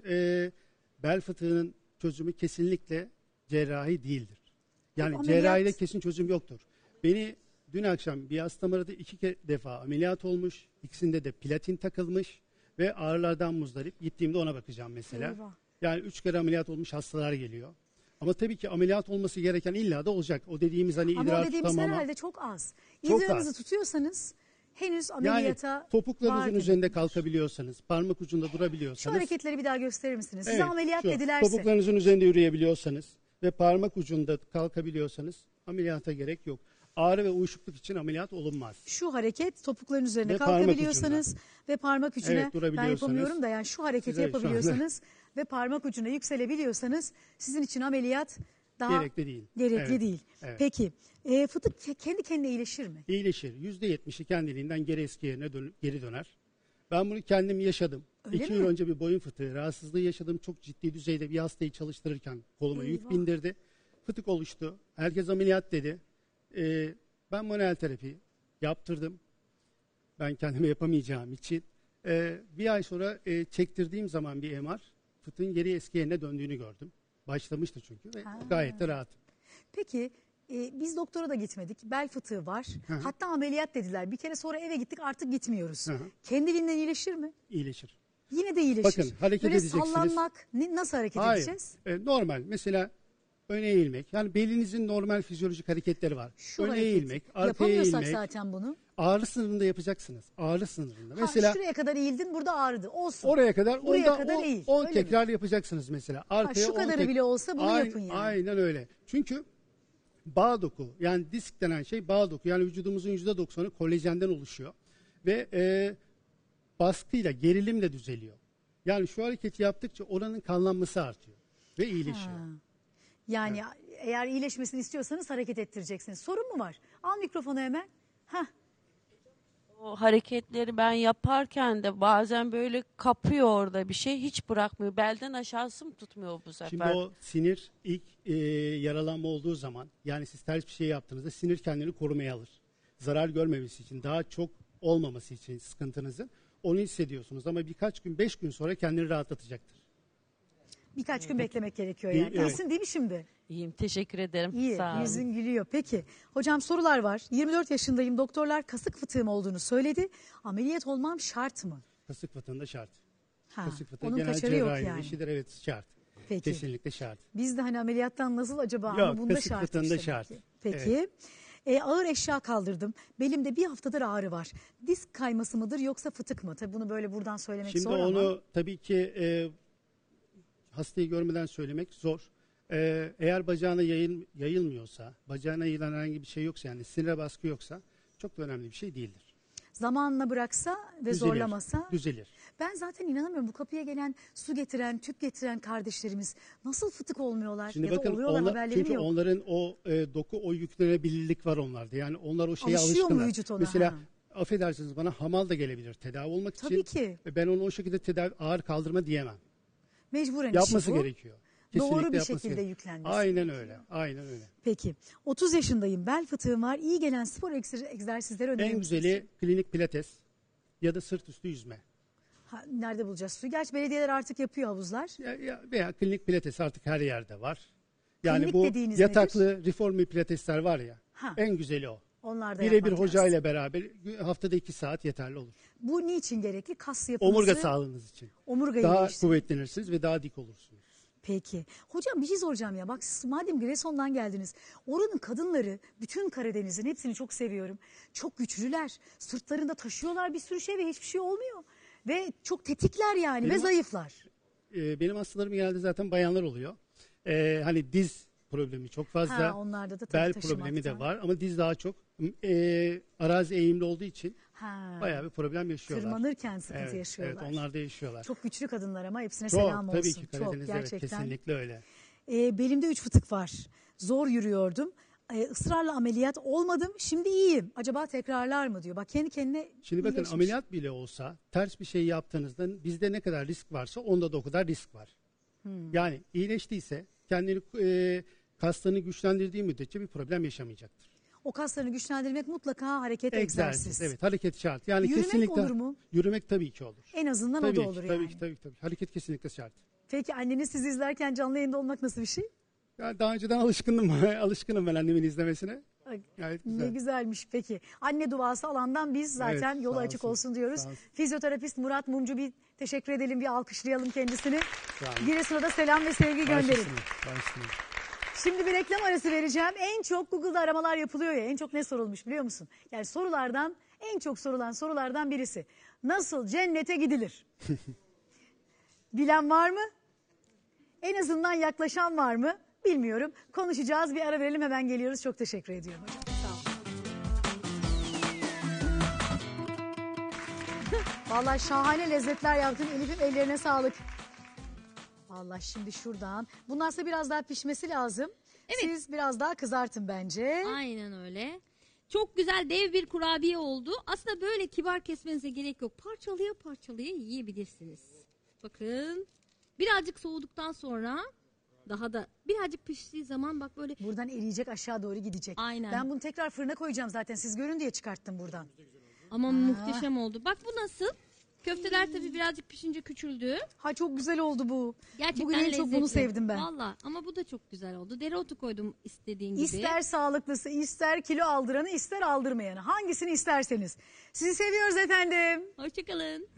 F: bel fıtığının çözümü kesinlikle cerrahi değildir. Yani
A: Yok, ameliyat-
F: cerrahide kesin çözüm yoktur. Beni dün akşam bir hastam aradı, 2 defa ameliyat olmuş. İkisinde de platin takılmış ve ağrılardan muzdarip. Gittiğimde ona bakacağım mesela.
A: Eyvah.
F: Yani 3 kere ameliyat olmuş hastalar geliyor. Ama tabii ki ameliyat olması gereken illa da olacak. O dediğimiz hani
A: Ama o
F: idrar
A: dediğimiz
F: tutamama.
A: herhalde çok az.
F: Çok
A: İdrarınızı
F: az.
A: tutuyorsanız henüz
F: Yani
A: ameliyata
F: topuklarınızın
A: var
F: üzerinde
A: demek.
F: kalkabiliyorsanız, parmak ucunda
A: Şu
F: durabiliyorsanız.
A: hareketleri bir daha gösterir misiniz? Size
F: Evet,
A: ameliyat
F: şu,
A: dedilerse.
F: Topuklarınızın üzerinde yürüyebiliyorsanız ve parmak ucunda kalkabiliyorsanız ameliyata gerek yok. Ağrı ve uyuşukluk için ameliyat olunmaz.
A: Şu hareket topukların üzerine
F: Ve parmak
A: kalkabiliyorsanız ve parmak ucuna,
F: Evet,
A: ben
F: durabiliyorsanız.
A: yapamıyorum da yani şu hareketi
F: Size şu anda-
A: yapabiliyorsanız ve parmak ucuna yükselebiliyorsanız sizin için ameliyat daha
F: Gerekli değil.
A: gerekli
F: Evet,
A: değil.
F: evet.
A: Peki fıtık kendi kendine iyileşir mi?
F: İyileşir. %70'i kendiliğinden geri eski yerine geri döner. Ben bunu kendim yaşadım.
A: Öyle
F: 2
A: mi?
F: yıl önce bir boyun fıtığı rahatsızlığı yaşadım. Çok ciddi düzeyde bir hastayı çalıştırırken koluma yük
A: Eyvah.
F: bindirdi. Fıtık oluştu. Herkes ameliyat dedi. Ben manuel terapi yaptırdım. Ben kendime yapamayacağım için. Bir ay sonra çektirdiğim zaman bir MR fıtığın geri eski yerine döndüğünü gördüm. Başlamıştı çünkü ve
A: Ha.
F: gayet de rahatım.
A: Peki biz doktora da gitmedik. Bel fıtığı var.
F: Hı hı.
A: Hatta ameliyat dediler. Bir kere sonra eve gittik artık gitmiyoruz.
F: Hı hı.
A: Kendiliğinden iyileşir mi?
F: İyileşir.
A: Yine de iyileşir.
F: Bakın, hareket
A: Böyle
F: edeceksiniz.
A: sallanmak nasıl hareket
F: Hayır.
A: edeceğiz?
F: Normal. Mesela öne eğilmek. Yani belinizin normal fizyolojik hareketleri var.
A: Şu
F: öne
A: hareket.
F: eğilmek, arkaya
A: Yapamıyorsak
F: eğilmek.
A: zaten bunu.
F: ağrı sınırında yapacaksınız. Ağrı sınırında.
A: Ha,
F: Mesela
A: şuraya kadar eğildin, burada ağrıdı. Olsun.
F: oraya kadar
A: Buraya
F: onda
A: kadar eğil,
F: 10
A: öyle
F: tekrar yapacaksınız mesela. Arkaya
A: şu
F: 10
A: kadarı bile olsa bunu yapın yani.
F: Aynen öyle. Çünkü bağ doku, yani disk denen şey bağ doku. Yani vücudumuzun %90'ı kolajenden oluşuyor. Ve baskıyla, gerilimle düzeliyor. Yani şu hareketi yaptıkça oranın kanlanması artıyor ve iyileşiyor.
A: Ha. Yani eğer iyileşmesini istiyorsanız hareket ettireceksiniz. Sorun mu var? Al mikrofonu hemen. Hah.
C: O hareketleri ben yaparken de bazen böyle kapıyor orada bir şey, hiç bırakmıyor. Belden aşağısı mı tutmuyor bu sefer?
F: Şimdi o sinir ilk yaralanma olduğu zaman, yani siz ters bir şey yaptığınızda sinir kendini korumaya alır. Zarar görmemesi için, daha çok olmaması için sıkıntınızın, onu hissediyorsunuz. Ama birkaç gün, 5 gün sonra kendini rahatlatacaktır.
A: Birkaç gün beklemek gerekiyor
F: İyi,
A: yani.
F: evet.
A: İyisin değil mi şimdi?
C: İyiyim, teşekkür ederim.
A: İyi,
C: Sağ olun.
A: yüzün gülüyor. Peki, hocam sorular var. 24 yaşındayım, doktorlar kasık fıtığım olduğunu söyledi. Ameliyat olmam şart mı?
F: Kasık fıtığında şart.
A: Ha,
F: Kasık fıtığı
A: onun
F: genel
A: kaçarı yok
F: cerrahi
A: yani.
F: işidir, evet şart.
A: Peki.
F: Kesinlikle şart.
A: Biz de hani ameliyattan nasıl acaba?
F: Yok,
A: Ama bunda
F: kasık
A: şartmış
F: fıtığında
A: demek
F: şart.
A: ki. Peki. Ağır eşya kaldırdım. Belimde bir haftadır ağrı var. Disk kayması mıdır yoksa fıtık mı? Tabii bunu böyle buradan söylemek
F: Şimdi
A: zor
F: onu
A: ama.
F: tabii ki hastayı görmeden söylemek zor. Eğer bacağına yayılmıyorsa, bacağına yayılan herhangi bir şey yoksa, yani sinire baskı yoksa çok da önemli bir şey değildir.
A: Zamanla bıraksa ve
F: Düzelir,
A: zorlamasa.
F: düzelir.
A: Ben zaten inanamıyorum, bu kapıya gelen su getiren, tüp getiren kardeşlerimiz nasıl fıtık olmuyorlar
F: Şimdi
A: ya da
F: bakın
A: oluyorlar, haberleri mi
F: çünkü
A: yok?
F: onların o doku, o yüklenebilirlik var onlarda. Yani onlar o şeye
A: Alışıyor mu
F: alışkınlar.
A: vücut ona?
F: Mesela
A: Ha.
F: affedersiniz, bana hamal da gelebilir tedavi olmak için.
A: Tabii ki.
F: Ve ben onu o şekilde ağır kaldırma diyemem.
A: Mecburen
F: Yapması
A: işi bu.
F: gerekiyor.
A: Doğru
F: Kesinlikle
A: bir
F: yapması
A: şekilde
F: gerekiyor.
A: yüklenmesi
F: Aynen öyle. Aynen öyle.
A: Peki, 30 yaşındayım, bel fıtığım var. İyi gelen spor egzersizleri öneriyor
F: En
A: musunuz?
F: güzeli klinik pilates ya da sırt üstü yüzme.
A: Ha, nerede bulacağız suyu? Gerçi belediyeler artık yapıyor havuzlar.
F: Veya klinik pilates artık her yerde var. Yani
A: Klinik
F: bu
A: dediğiniz
F: yataklı reformer pilatesler var ya.
A: Ha.
F: En güzeli o.
A: Onlar da
F: Birebir
A: yapmak
F: hoca
A: lazım.
F: ile beraber haftada 2 saat yeterli olur.
A: Bu niçin gerekli? Kas yapınızı,
F: Omurga sağlığınız için.
A: omurgayı
F: Daha
A: geliştirin.
F: kuvvetlenirsiniz ve daha dik olursunuz.
A: Peki. Hocam bir şey soracağım ya. Bak siz madem Giresun'dan geldiniz. Oranın kadınları, bütün Karadeniz'in hepsini çok seviyorum. Çok güçlüler. Sırtlarında taşıyorlar bir sürü şey ve hiçbir şey olmuyor. Ve çok tetikler yani ve
F: Benim-
A: zayıflar.
F: Benim hastalarım genelde zaten bayanlar oluyor. Hani diz problemi çok fazla.
A: Ha, onlarda da tabii
F: Bel
A: taşımaktan.
F: problemi de var ama diz daha çok. Arazi eğimli olduğu için
A: Ha.
F: bayağı bir problem yaşıyorlar.
A: Tırmanırken sıkıntı
F: Evet,
A: yaşıyorlar.
F: evet, onlar da yaşıyorlar.
A: Çok güçlü kadınlar ama hepsine
F: Çok,
A: selam olsun.
F: tabii ki Karadeniz'de
A: Çok
F: evet,
A: gerçekten.
F: kesinlikle öyle.
A: Belimde 3 fıtık var. Zor yürüyordum. Israrla ameliyat olmadım. Şimdi iyiyim. Acaba tekrarlar mı diyor. Bak kendi kendine
F: Şimdi bakın
A: iyileşmiş.
F: ameliyat bile olsa ters bir şey yaptığınızda bizde ne kadar risk varsa onda da o kadar risk var. Yani iyileştiyse kendini kaslarını güçlendirdiği müddetçe bir problem yaşamayacaktır.
A: O kaslarını güçlendirmek mutlaka hareket, egzersiz.
F: Evet, hareket şart. Yani
A: Yürümek
F: kesinlikle
A: olur mu?
F: Yürümek tabii ki olur.
A: En azından
F: Tabii
A: o da
F: ki,
A: olur
F: tabii
A: yani.
F: ki, tabii ki. Hareket kesinlikle şart.
A: Peki anneniz sizi izlerken canlı yayında olmak nasıl bir şey?
F: Yani daha önceden alışkınım ben annemin izlemesine.
A: Ay,
F: Gayet
A: ne
F: güzel.
A: güzelmiş peki. Anne duası alandan biz zaten
F: Evet,
A: yolu
F: sağ
A: açık
F: olsun,
A: olsun diyoruz.
F: sağ olsun.
A: Fizyoterapist Murat Mumcu, bir teşekkür edelim, bir alkışlayalım kendisini.
F: Sağ olun.
A: Giresun'a da selam ve sevgi gönderin.
F: Başüstüne.
A: Şimdi bir reklam arası vereceğim. En çok Google'da aramalar yapılıyor ya. En çok ne sorulmuş biliyor musun? Yani sorulardan, en çok sorulan sorulardan birisi. Nasıl cennete gidilir? Bilen var mı? En azından yaklaşan var mı? Bilmiyorum. Konuşacağız. Bir ara verelim, hemen geliyoruz. Çok teşekkür ediyorum hocam. Sağ olun. Vallahi şahane lezzetler yaptın. Elif'im ellerine sağlık. Vallahi şimdi şuradan. Bundan sonra biraz daha pişmesi lazım.
B: Evet.
A: Siz biraz daha kızartın bence.
B: Aynen öyle. Çok güzel dev bir kurabiye oldu. Aslında böyle kibar kesmenize gerek yok. Parçalaya parçalaya yiyebilirsiniz. Bakın. Birazcık soğuduktan sonra daha da birazcık piştiği zaman bak böyle
A: Buradan eriyecek, aşağı doğru gidecek.
B: Aynen.
A: Ben bunu tekrar fırına koyacağım zaten. Siz görün diye çıkarttım buradan.
B: ama muhteşem oldu. Bak bu nasıl? Köfteler tabii birazcık pişince küçüldü.
A: Ha, çok güzel oldu bu.
B: Gerçekten
A: Bugün en çok bunu
B: lezzetli.
A: sevdim ben.
B: Valla ama bu da çok güzel oldu. Dereotu koydum istediğin gibi.
A: İster sağlıklısı, ister kilo aldıranı, ister aldırmayanı. Hangisini isterseniz. Sizi seviyoruz efendim.
B: Hoşçakalın.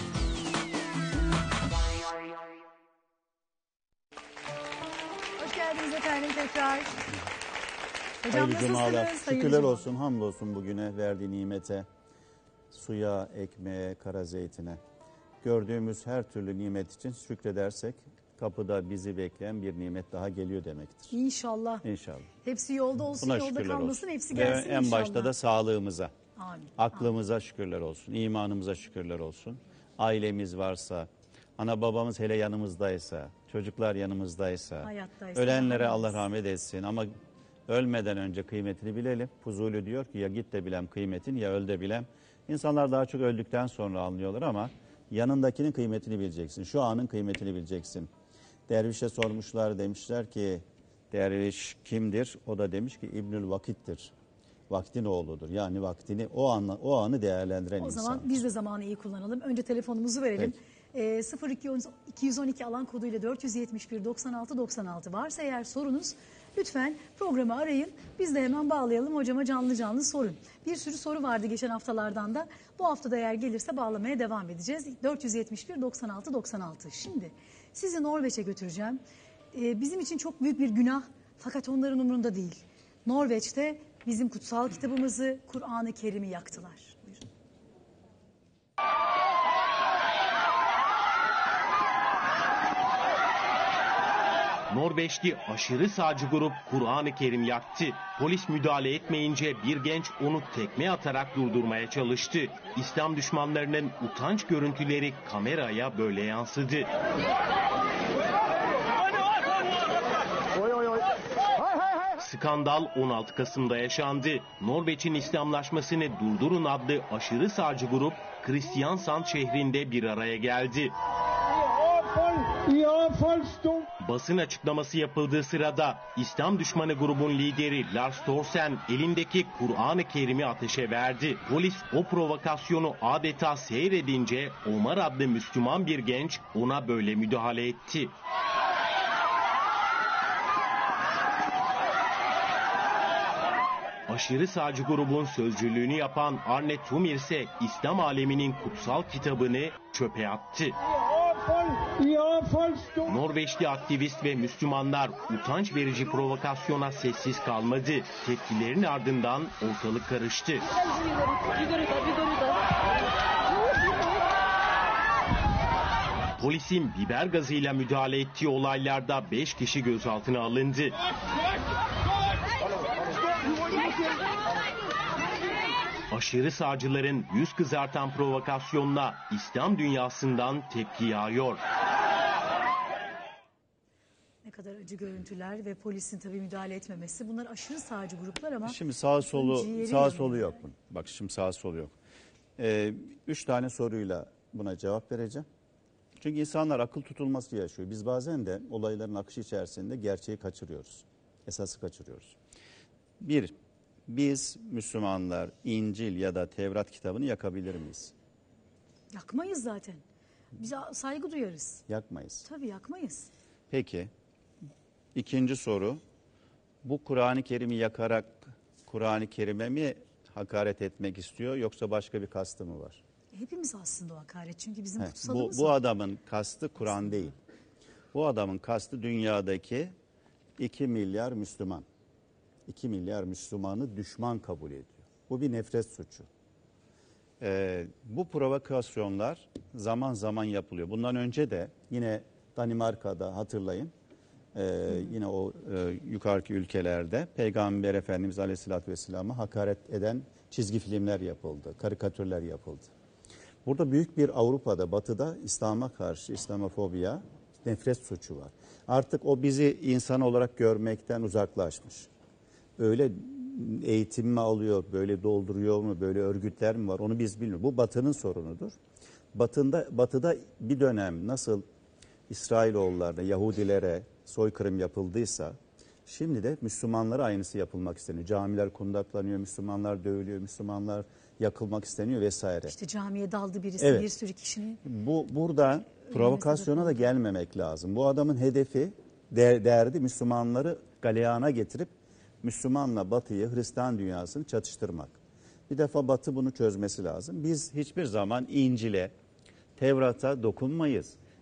A: Hoş geldiniz. geldiniz efendim tekrar. Hocam
H: Hayırlı cumalar.
A: nasılsınız? Hayırlı
H: Şükürler
A: cumalar.
H: olsun, hamdolsun bugüne verdiği nimete, suya, ekmeğe, kara zeytine. Gördüğümüz her türlü nimet için şükredersek kapıda bizi bekleyen bir nimet daha geliyor demektir.
A: İnşallah.
H: İnşallah.
A: Hepsi yolda olsun,
H: Buna
A: yolda
H: şükürler
A: kalmasın,
H: olsun.
A: hepsi
H: Ve
A: gelsin
H: en
A: inşallah.
H: başta da sağlığımıza,
A: Amin.
H: aklımıza şükürler olsun, imanımıza şükürler olsun. Ailemiz varsa, ana babamız hele yanımızdaysa, çocuklar yanımızdaysa,
A: Hayattaysa,
H: ölenlere
A: rahmet
H: Allah
A: eylesin.
H: rahmet etsin. Ama ölmeden önce kıymetini bilelim. Fuzuli diyor ki ya git de bilem kıymetin ya öl de bilem. İnsanlar daha çok öldükten sonra anlıyorlar ama yanındakinin kıymetini bileceksin. Şu anın kıymetini bileceksin. Dervişe sormuşlar, demişler ki derviş kimdir? O da demiş ki İbnül Vakit'tir. Vaktin oğludur. Yani vaktini o anı değerlendiren
A: O
H: insan.
A: zaman biz de zamanı iyi kullanalım. Önce telefonumuzu verelim. 0212 alan koduyla 471 96 96 varsa eğer sorunuz lütfen programı arayın. Biz de hemen bağlayalım, hocama canlı canlı sorun. Bir sürü soru vardı geçen haftalardan da. Bu hafta da eğer gelirse bağlamaya devam edeceğiz. 471 96 96. Şimdi sizi Norveç'e götüreceğim. Bizim için çok büyük bir günah fakat onların umurunda değil. Norveç'te bizim kutsal kitabımızı, Kur'an-ı Kerim'i yaktılar. Buyurun.
I: Norveçli aşırı sağcı grup Kur'an-ı Kerim yaktı. Polis müdahale etmeyince bir genç onu tekme atarak durdurmaya çalıştı. İslam düşmanlarının utanç görüntüleri kameraya böyle yansıdı. Skandal 16 Kasım'da yaşandı. Norveç'in İslamlaşmasını durdurun adlı aşırı sağcı grup Kristiansand şehrinde bir araya geldi. Basın açıklaması yapıldığı sırada İslam düşmanı grubun lideri Lars Thorsen elindeki Kur'an-ı Kerim'i ateşe verdi. Polis o provokasyonu adeta seyredince Omar adlı Müslüman bir genç ona böyle müdahale etti. Aşırı sağcı grubun sözcülüğünü yapan Arne Tumir ise İslam aleminin kutsal kitabını çöpe attı. Norveçli aktivist ve Müslümanlar utanç verici provokasyona sessiz kalmadı. Tepkilerin ardından ortalık karıştı. Polisin biber gazıyla müdahale ettiği olaylarda 5 kişi gözaltına alındı. Aşırı sağcıların yüz kızartan provokasyonla İslam dünyasından tepki yağıyor.
A: Ne kadar acı görüntüler ve polisin tabii müdahale etmemesi. Bunlar aşırı sağcı gruplar ama
H: Şimdi sağ
A: ciğeri
H: solu yok bunun. Bak şimdi sağ solu yok. 3 tane soruyla buna cevap vereceğim. Çünkü insanlar akıl tutulması yaşıyor. Biz bazen de olayların akışı içerisinde gerçeği kaçırıyoruz. Esası kaçırıyoruz. Bir, biz Müslümanlar İncil ya da Tevrat kitabını yakabilir miyiz?
A: yakmayız zaten. Biz saygı duyarız.
H: Yakmayız.
A: Tabii yakmayız.
H: Peki, ikinci soru. Bu Kur'an-ı Kerim'i yakarak Kur'an-ı Kerim'e mi hakaret etmek istiyor yoksa başka bir kastı mı var?
A: Hepimiz aslında o hakaret. Çünkü bizim
H: He,
A: kutsalımız
H: bu
A: var.
H: adamın kastı Kur'an değil. Bu adamın kastı dünyadaki 2 milyar Müslüman. 2 milyar Müslümanı düşman kabul ediyor. Bu bir nefret suçu. Bu provokasyonlar zaman zaman yapılıyor. Bundan önce de yine Danimarka'da hatırlayın. Yine o yukarıki ülkelerde Peygamber Efendimiz Aleyhisselatü Vesselam'a hakaret eden çizgi filmler yapıldı, karikatürler yapıldı. Burada büyük bir Avrupa'da, Batı'da İslam'a karşı İslamofobiya, nefret suçu var. Artık o bizi insan olarak görmekten uzaklaşmış. Öyle eğitim mi alıyor, böyle dolduruyor mu, böyle örgütler mi var onu biz bilmiyoruz. Bu Batı'nın sorunudur. Batı'da bir dönem nasıl İsrailoğullarına, Yahudilere soykırım yapıldıysa şimdi de Müslümanlara aynısı yapılmak isteniyor. Camiler kundaklanıyor, Müslümanlar dövülüyor, Müslümanlar yakılmak isteniyor vesaire.
A: İşte camiye daldı birisi,
H: Evet.
A: bir sürü kişinin.
H: Burada provokasyona da gelmemek lazım. Bu adamın hedefi, derdi Müslümanları galeyana getirip Müslümanla Batı'yı, Hristiyan dünyasını çatıştırmak. Bir defa Batı bunu çözmesi lazım. Biz hiçbir zaman İncil'e, Tevrat'a dokunmayız.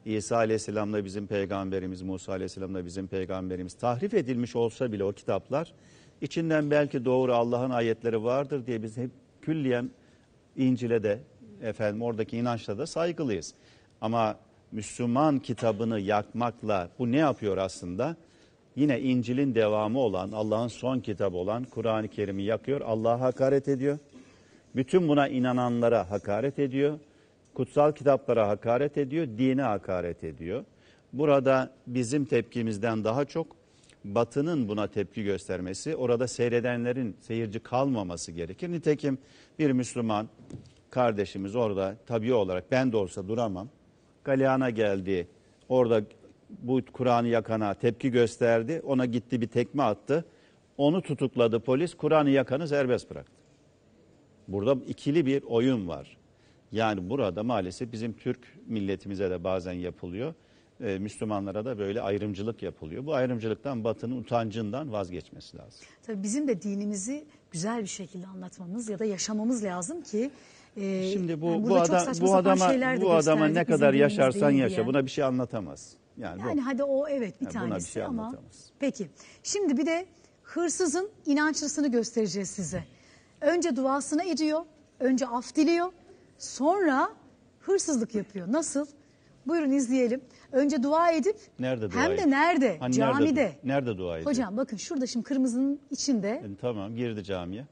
H: İsa Aleyhisselam da bizim peygamberimiz, Musa Aleyhisselam da bizim peygamberimiz. Tahrif edilmiş olsa bile o kitaplar, içinden belki doğru Allah'ın ayetleri vardır diye biz hep külliyen İncil'e de efendim oradaki inançla da saygılıyız. Ama Müslüman kitabını yakmakla bu ne yapıyor aslında? Yine İncil'in devamı olan, Allah'ın son kitabı olan Kur'an-ı Kerim'i yakıyor. Allah'a hakaret ediyor. Bütün buna inananlara hakaret ediyor. Kutsal kitaplara hakaret ediyor. Dine hakaret ediyor. Burada bizim tepkimizden daha çok Batı'nın buna tepki göstermesi, orada seyredenlerin seyirci kalmaması gerekir. Nitekim bir Müslüman kardeşimiz orada tabii olarak ben de olsa duramam. Galeyana geldi. Orada bu Kur'an'ı yakana tepki gösterdi. Ona gitti bir tekme attı. Onu tutukladı polis. Kur'an'ı yakanı serbest bıraktı. Burada ikili bir oyun var. Yani burada maalesef bizim Türk milletimize de bazen yapılıyor. Müslümanlara da böyle ayrımcılık yapılıyor. Bu ayrımcılıktan Batı'nın utancından vazgeçmesi lazım.
A: Tabii bizim de dinimizi güzel bir şekilde anlatmamız ya da yaşamamız lazım ki
H: şimdi bu
A: yani
H: bu,
A: burada çok
H: adam,
A: saçma
H: bu
A: sapan
H: adama
A: şeyler de
H: bu adama
A: gösterdik,
H: ne
A: bizim
H: kadar
A: dinimiz
H: yaşarsan
A: değil
H: yaşa
A: diye.
H: buna bir şey anlatamaz.
A: Yani hadi o evet bir
H: Yani buna bir
A: tanesi
H: şey
A: ama
H: anlatamaz.
A: peki şimdi bir de hırsızın inançlısını göstereceğiz size. Önce duasını ediyor, önce af diliyor, sonra hırsızlık yapıyor. Nasıl? Buyurun izleyelim. Önce dua edip
H: Nerede dua
A: hem de
H: ediyor?
A: nerede?
H: Hani
A: Camide.
H: Nerede dua ediyor?
A: Hocam bakın şurada şimdi kırmızının içinde
H: Tamam, girdi camiye.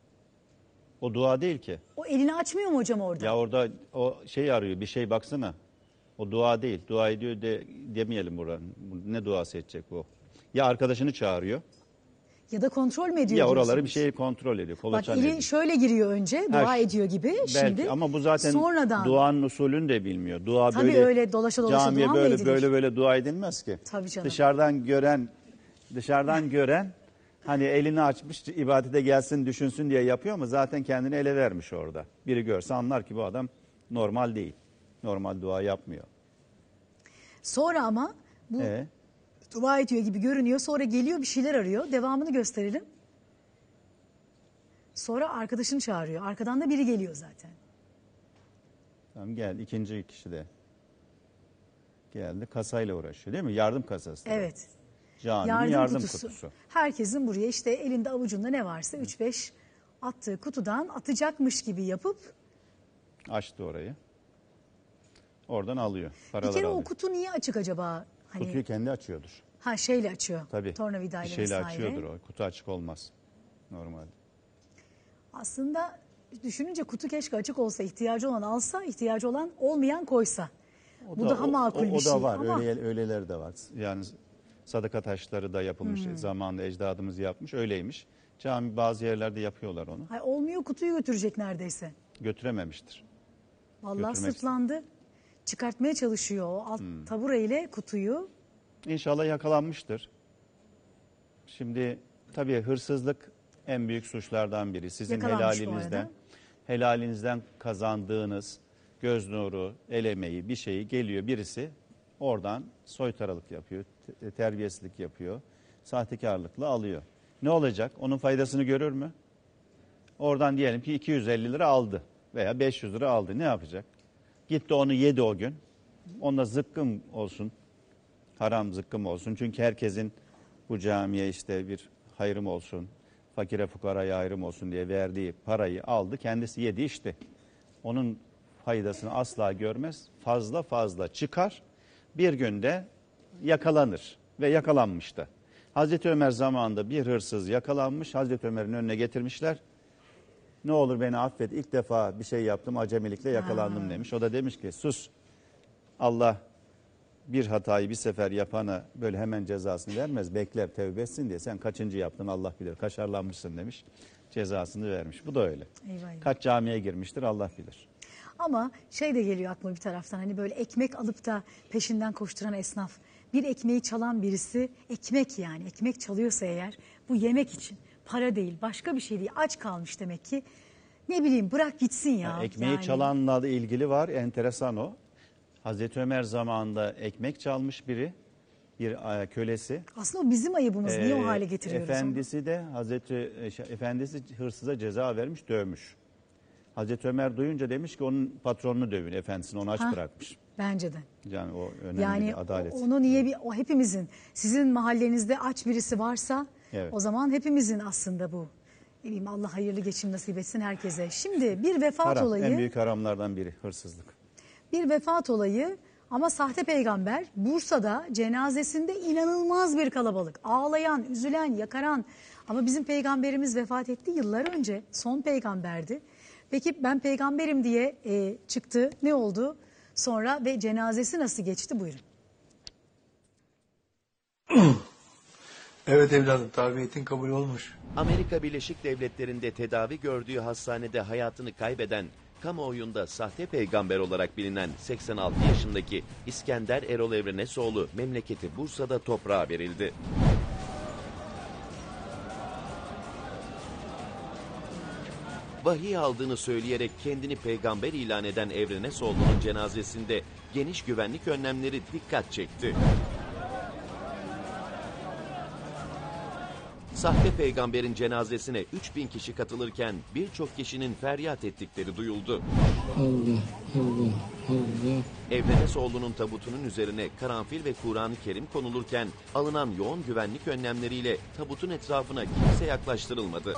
H: O dua değil ki.
A: o elini açmıyor mu hocam orada?
H: Ya orada o şey arıyor, bir şey baksana. O dua değil. Dua ediyor demeyelim buranın. Ne duası edecek bu? Ya arkadaşını çağırıyor.
A: Ya da kontrol mü ediyor?
H: Ya oraları
A: diyorsunuz?
H: bir şey kontrol ediyor.
A: Bak
H: Kolaçan
A: eli
H: ediyor.
A: şöyle giriyor önce, dua
H: Her-
A: ediyor gibi.
H: Belki
A: Şimdi
H: ama bu zaten
A: sonradan
H: duanın usulünü de bilmiyor. Dua
A: Tabii
H: böyle
A: öyle dolaşa dolaşa
H: camiye
A: dua mı
H: böyle
A: edilir?
H: böyle dua edilmez ki.
A: Tabii canım.
H: Dışarıdan gören hani elini açmış ibadete gelsin düşünsün diye yapıyor ama zaten kendini ele vermiş orada. Biri görse anlar ki bu adam normal değil. Normal dua yapmıyor.
A: sonra ama bu dua ediyor gibi görünüyor. Sonra geliyor bir şeyler arıyor. Devamını gösterelim. Sonra arkadaşını çağırıyor. Arkadan da biri geliyor zaten.
H: Tamam geldi ikinci kişi de geldi kasayla uğraşıyor değil mi? Yardım kasası.
A: Evet.
H: Caminin yardım kutusu.
A: Herkesin buraya işte elinde avucunda ne varsa 3-5 attığı kutudan atacakmış gibi yapıp
H: Açtı orayı. Oradan alıyor.
A: bir
H: Paraları
A: kere
H: alıyor.
A: o kutu niye açık acaba? Hani
H: Kutuyu kendi açıyordur.
A: şeyle açıyor.
H: Tabii.
A: Tornavidayla
H: Bir şeyle
A: vesaire.
H: açıyordur o. Kutu açık olmaz. Normalde.
A: Aslında düşününce kutu keşke açık olsa, ihtiyacı olan alsa, ihtiyacı olan olmayan koysa. Bu daha makul bir şey.
H: O da var.
A: Ama
H: Öyleleri de var. Yani sadaka taşları da yapılmış. Zamanında ecdadımız yapmış. Öyleymiş. Cami bazı yerlerde yapıyorlar onu.
A: olmuyor, kutuyu götürecek neredeyse.
H: Götürememiştir.
A: Vallahi
H: Götürmek
A: sırtlandı. Çıkartmaya çalışıyor o alt tabureyle kutuyu.
H: İnşallah yakalanmıştır. Şimdi tabii hırsızlık en büyük suçlardan biri. Sizin
A: Yakalanmış bu arada.
H: helalinizden kazandığınız göz nuru, el emeği bir şeyi geliyor birisi oradan soytaralık yapıyor, terbiyesizlik yapıyor, sahtekarlıkla alıyor. Ne olacak? Onun faydasını görür mü? Oradan diyelim ki 250 lira aldı veya 500 lira aldı. Ne yapacak? Gitti onu yedi o gün. Onda zıkkım olsun, haram zıkkım olsun. Çünkü herkesin bu camiye işte bir hayrım olsun, fakire fukaraya hayrım olsun diye verdiği parayı aldı. Kendisi yedi içti. Onun faydasını asla görmez. Fazla çıkar. Bir günde yakalanır ve yakalanmış da. Hazreti Ömer zamanında bir hırsız yakalanmış. Hazreti Ömer'in önüne getirmişler. Ne olur beni affet, ilk defa bir şey yaptım, acemilikle yakalandım demiş. O da demiş ki sus, Allah bir hatayı bir sefer yapana böyle hemen cezasını vermez. Bekler, tevbe etsin diye. Sen kaçıncı yaptın Allah bilir, kaşarlanmışsın demiş. Cezasını vermiş. Bu da öyle.
A: Eyvah.
H: Kaç camiye girmiştir Allah bilir.
A: Ama şey de geliyor aklıma bir taraftan, hani böyle ekmek alıp da peşinden koşturan esnaf. Bir ekmeği çalan birisi, ekmek yani ekmek çalıyorsa eğer, bu yemek için, para değil, başka bir şey değil, aç kalmış demek ki. Ne bileyim, bırak gitsin ya.
H: Yani ekmeği
A: yani.
H: çalanla da ilgili var, enteresan o. Hazreti Ömer zamanında ekmek çalmış biri, bir kölesi.
A: Aslında o bizim ayıbımız. Niye o hale getiriyoruz
H: Efendisi de efendisi hırsıza ceza vermiş, dövmüş. Hazreti Ömer duyunca demiş ki onun patronunu dövün, efendisini onu aç bırakmış.
A: Bence de.
H: Yani o önemli
A: Yani
H: bir adalet.
A: onu niye o hepimizin, sizin mahallenizde aç birisi varsa
H: Evet.
A: o zaman hepimizin aslında bu. Ne bileyim, Allah hayırlı geçim nasip etsin herkese. Şimdi bir vefat
H: Haram,
A: olayı.
H: en büyük haramlardan biri hırsızlık.
A: Bir vefat olayı ama sahte peygamber Bursa'da cenazesinde inanılmaz bir kalabalık. Ağlayan, üzülen, yakaran. Ama bizim peygamberimiz vefat etti yıllar önce. Son peygamberdi. Peki ben peygamberim diye çıktı. Ne oldu? Sonra ve cenazesi nasıl geçti? Buyurun.
J: Evet evladım, tabiyetin kabul olmuş.
K: Amerika Birleşik Devletleri'nde tedavi gördüğü hastanede hayatını kaybeden, kamuoyunda sahte peygamber olarak bilinen 86 yaşındaki İskender Erol Evrenesoğlu memleketi Bursa'da toprağa verildi. Vahiy aldığını söyleyerek kendini peygamber ilan eden Evrenesoğlu'nun cenazesinde geniş güvenlik önlemleri dikkat çekti. Sahte peygamberin cenazesine 3000 kişi katılırken birçok kişinin feryat ettikleri duyuldu.
J: Allah, Allah, Allah.
K: Evrenesoğlu'nun tabutunun üzerine karanfil ve Kur'an-ı Kerim konulurken alınan yoğun güvenlik önlemleriyle tabutun etrafına kimse yaklaştırılmadı.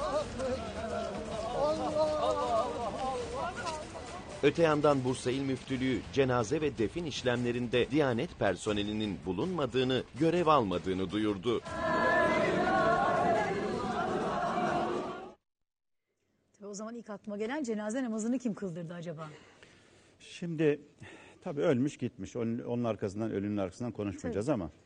K: Öte yandan Bursa İl Müftülüğü cenaze ve defin işlemlerinde Diyanet personelinin bulunmadığını, görev almadığını duyurdu.
A: O zaman ilk aklıma gelen cenaze namazını kim kıldırdı acaba?
H: Şimdi tabii ölmüş gitmiş. Onun arkasından, ölünün arkasından konuşmayacağız
A: Tabii.
H: ama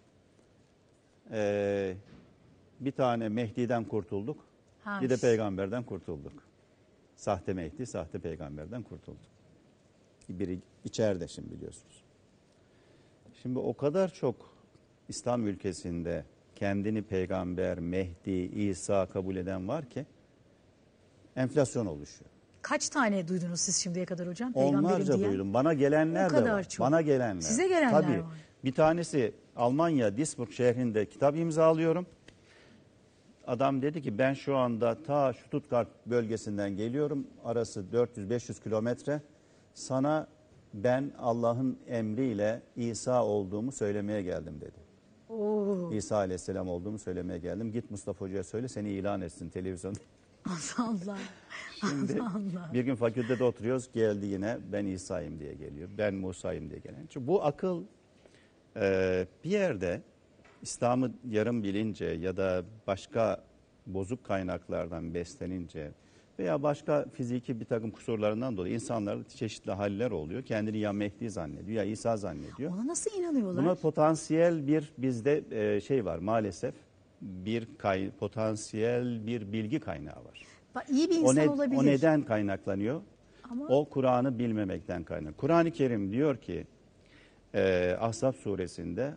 H: bir tane Mehdi'den kurtulduk. Bir de peygamberden kurtulduk. Sahte Mehdi, sahte peygamberden kurtulduk. Biri içeride şimdi biliyorsunuz. Şimdi o kadar çok İslam ülkesinde kendini peygamber, Mehdi, İsa kabul eden var ki enflasyon oluşuyor.
A: Kaç tane duydunuz siz şimdiye kadar hocam? Peygamberim
H: Onlarca
A: diyen?
H: duydum. Bana gelenler
A: O
H: de
A: kadar
H: var.
A: çok.
H: Bana gelenler.
A: Size gelenler
H: Tabii.
A: var.
H: Bir tanesi Almanya Duisburg şehrinde kitap imzalıyorum. Adam dedi ki ben şu anda ta Stuttgart bölgesinden geliyorum. Arası 400-500 kilometre. Sana ben Allah'ın emriyle İsa olduğumu söylemeye geldim dedi.
A: Oo.
H: İsa Aleyhisselam olduğumu söylemeye geldim. Git Mustafa Hoca'ya söyle seni ilan etsin televizyonda.
A: Allah Allah.
H: Şimdi
A: Allah Allah.
H: bir gün fakültede oturuyoruz, geldi yine ben İsa'yım diye geliyor. Ben Musa'yım diye gelen. Çünkü bu akıl bir yerde İslam'ı yarım bilince ya da başka bozuk kaynaklardan beslenince veya başka fiziki bir takım kusurlarından dolayı insanlarda çeşitli haller oluyor. Kendini ya Mehdi zannediyor ya İsa zannediyor.
A: Ona nasıl inanıyorlar?
H: Buna potansiyel bir bizde şey var maalesef. Potansiyel bir bilgi kaynağı var.
A: İyi bir insan olabilir.
H: O neden kaynaklanıyor?
A: Ama
H: O Kur'an'ı bilmemekten kaynaklanıyor. Kur'an-ı Kerim diyor ki Ahzab suresinde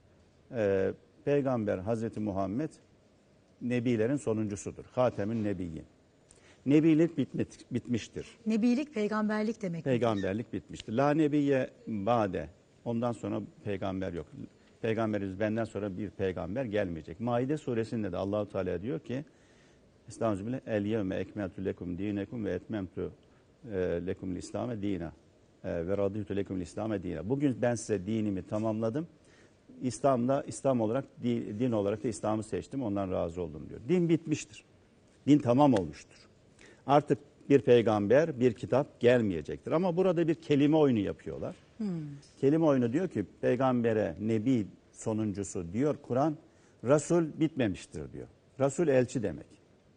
H: Peygamber Hazreti Muhammed Nebilerin sonuncusudur. Hatemün Nebiyyin. Nebilik bitmiştir.
A: Nebilik peygamberlik demek.
H: Peygamberlik bitmiştir. La nebiye bade. Ondan sonra peygamber yok. Peygamberimiz benden sonra bir peygamber gelmeyecek. Maide suresinde de Allahu Teala diyor ki Estağfirullah el yevme ekmeltu lekum dinekum ve etmemtu lekum İslam'e dina ve raditu lekum İslam'e dina. Bugün ben size dinimi tamamladım. İslam olarak din olarak da İslam'ı seçtim. Ondan razı oldum diyor. Din bitmiştir. Din tamam olmuştur. Artık bir peygamber, bir kitap gelmeyecektir. Ama burada bir kelime oyunu yapıyorlar. Kelime oyunu diyor ki peygambere, nebi sonuncusu diyor Kur'an, Resul bitmemiştir diyor. Resul elçi demek.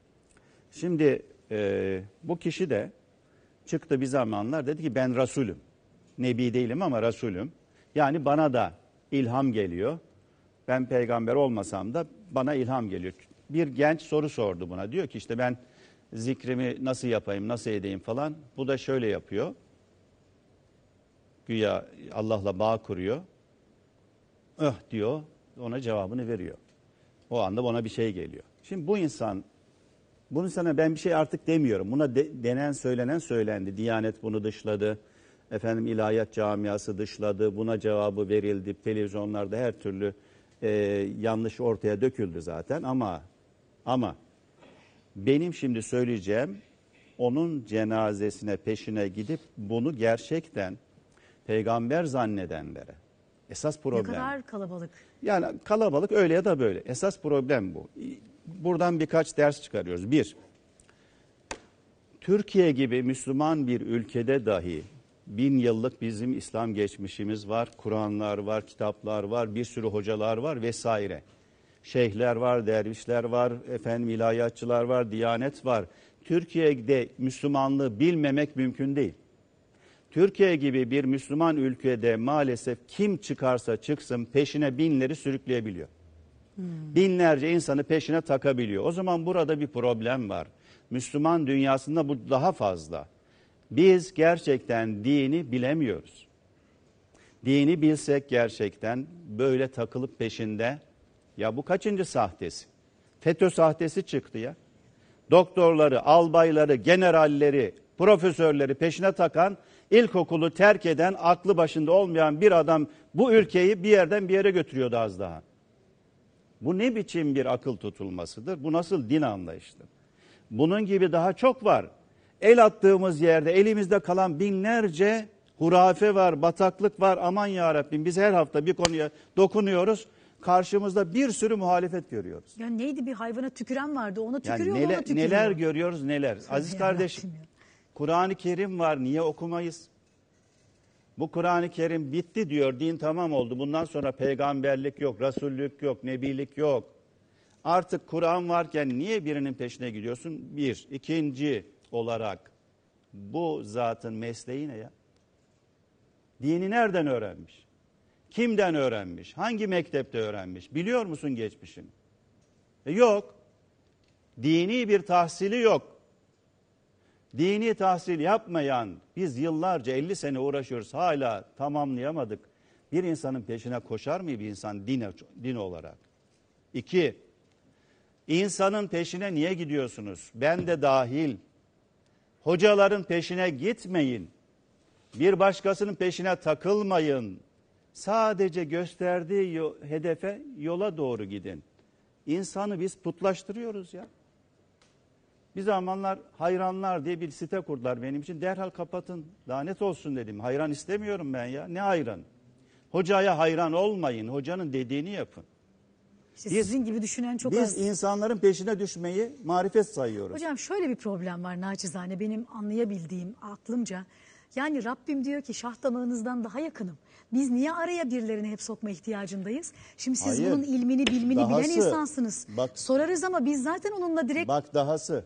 H: Şimdi bu kişi de çıktı bir zamanlar dedi ki ben Resulüm. Nebi değilim ama Resulüm. Yani bana da ilham geliyor. Ben peygamber olmasam da bana ilham geliyor. Bir genç soru sordu buna. Diyor ki işte ben zikrimi nasıl yapayım, nasıl edeyim falan. Bu da şöyle yapıyor. Güya Allah'la bağ kuruyor. Diyor, ona cevabını veriyor. O anda ona bir şey geliyor. Şimdi bu insana ben bir şey artık demiyorum. Buna denen söylenen söylendi. Diyanet bunu dışladı. Efendim ilahiyat camiası dışladı. Buna cevabı verildi. Televizyonlarda her türlü yanlış ortaya döküldü zaten. Ama benim şimdi söyleyeceğim onun cenazesine peşine gidip bunu gerçekten peygamber zannedenlere. Esas
A: Ne
H: problem.
A: kadar kalabalık.
H: Yani kalabalık öyle ya da böyle. Esas problem bu. Buradan birkaç ders çıkarıyoruz. Bir, Türkiye gibi Müslüman bir ülkede dahi 1000 yıllık bizim İslam geçmişimiz var. Kur'anlar var, kitaplar var, bir sürü hocalar var vesaire. Şeyhler var, dervişler var, efendim ilahiyatçılar var, diyanet var. Türkiye'de Müslümanlığı bilmemek mümkün değil. Türkiye gibi bir Müslüman ülkede maalesef kim çıkarsa çıksın peşine binleri sürükleyebiliyor. Binlerce insanı peşine takabiliyor. O zaman burada bir problem var. Müslüman dünyasında bu daha fazla. Biz gerçekten dini bilemiyoruz. Dini bilsek gerçekten böyle takılıp peşinde, ya bu kaçıncı sahtesi? FETÖ sahtesi çıktı ya. Doktorları, albayları, generalleri, profesörleri peşine takan, ilkokulu terk eden, aklı başında olmayan bir adam bu ülkeyi bir yerden bir yere götürüyordu az daha. Bu ne biçim bir akıl tutulmasıdır? Bu nasıl din anlayışıdır? Bunun gibi daha çok var. El attığımız yerde elimizde kalan binlerce hurafe var, bataklık var. Aman ya Rabbim, biz her hafta bir konuya dokunuyoruz. Karşımızda bir sürü muhalefet görüyoruz.
A: Ya neydi, bir hayvana tüküren vardı, ona
H: Yani
A: tükürüyor, ona tükürüyor.
H: neler görüyoruz neler. Aziz
A: ya
H: kardeşim,
A: Rabbim ya.
H: Kur'an-ı Kerim var, niye okumayız? Bu Kur'an-ı Kerim bitti diyor, din tamam oldu. Bundan sonra peygamberlik yok, rasullük yok, nebilik yok. Artık Kur'an varken niye birinin peşine gidiyorsun? Bir. İkinci olarak bu zatın mesleği ne ya? Dini nereden öğrenmiş? Kimden öğrenmiş? Hangi mektepte öğrenmiş? Biliyor musun geçmişini? Yok. Dini bir tahsili yok. Dini tahsil yapmayan, biz yıllarca 50 sene uğraşıyoruz, hala tamamlayamadık. Bir insanın peşine koşar mı bir insan din olarak? 2. İnsanın peşine niye gidiyorsunuz? Ben de dahil. Hocaların peşine gitmeyin. Bir başkasının peşine takılmayın. Sadece gösterdiği hedefe, yola doğru gidin. İnsanı biz putlaştırıyoruz ya. Bir zamanlar hayranlar diye bir site kurdular benim için. Derhal kapatın. Lanet olsun dedim. Hayran istemiyorum ben ya. Ne hayran? Hocaya hayran olmayın. Hocanın dediğini yapın.
A: İşte sizin gibi düşünen çok az.
H: Biz insanların peşine düşmeyi marifet sayıyoruz.
A: Hocam şöyle bir problem var naçizane, benim anlayabildiğim aklımca. Yani Rabbim diyor ki şah damağınızdan daha yakınım. Biz niye araya birilerini hep sokma ihtiyacındayız? Şimdi siz
H: Hayır.
A: bunun ilmini bilmini
H: Dahası,
A: bilen insansınız.
H: bak-
A: Sorarız ama biz zaten onunla direkt...
H: Bak dahası.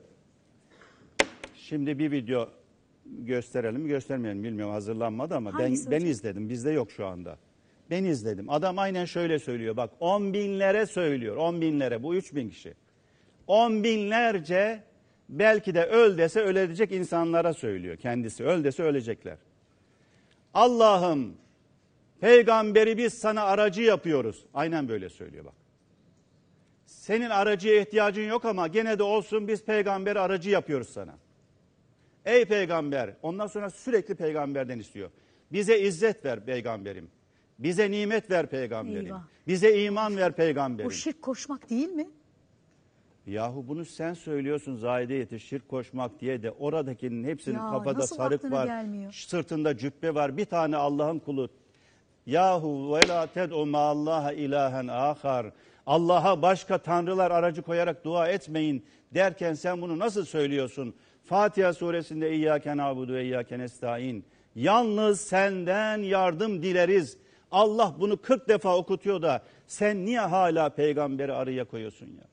H: Şimdi bir video gösterelim, göstermeyelim bilmiyorum, hazırlanmadı ama
A: Hangisi
H: ben
A: hocam?
H: izledim. Bizde yok şu anda. Ben izledim. Adam aynen şöyle söylüyor. Bak 10 binlere söylüyor. 10 binlere, bu 3000 kişi. 10 binlerce belki de öl dese ölecek insanlara söylüyor kendisi. Öl dese ölecekler. Allah'ım, peygamberi biz sana aracı yapıyoruz. Aynen böyle söylüyor bak. Senin aracıya ihtiyacın yok ama gene de olsun, biz peygamberi aracı yapıyoruz sana. Ey peygamber, ondan sonra sürekli peygamberden istiyor. Bize izzet ver peygamberim. Bize nimet ver peygamberim.
A: Eyvah.
H: Bize iman ver peygamberim.
A: O şirk koşmak değil mi?
H: Yahu bunu sen söylüyorsun Zahide yetiş, şirk koşmak diye de oradakinin hepsinin
A: Ya
H: kafada
A: nasıl
H: sarık
A: aklına
H: var.
A: gelmiyor?
H: Sırtında cübbe var. Bir tane Allah'ın kulu. Yahu ve la ted'u ma'allaha ilahen ahar. Allah'a başka tanrılar aracı koyarak dua etmeyin derken sen bunu nasıl söylüyorsun? Fatiha suresinde İyyâke na'budu ve İyyâke nestaîn. Yalnız senden yardım dileriz. Allah bunu 40 defa okutuyor da sen niye hala peygamberi araya koyuyorsun ya?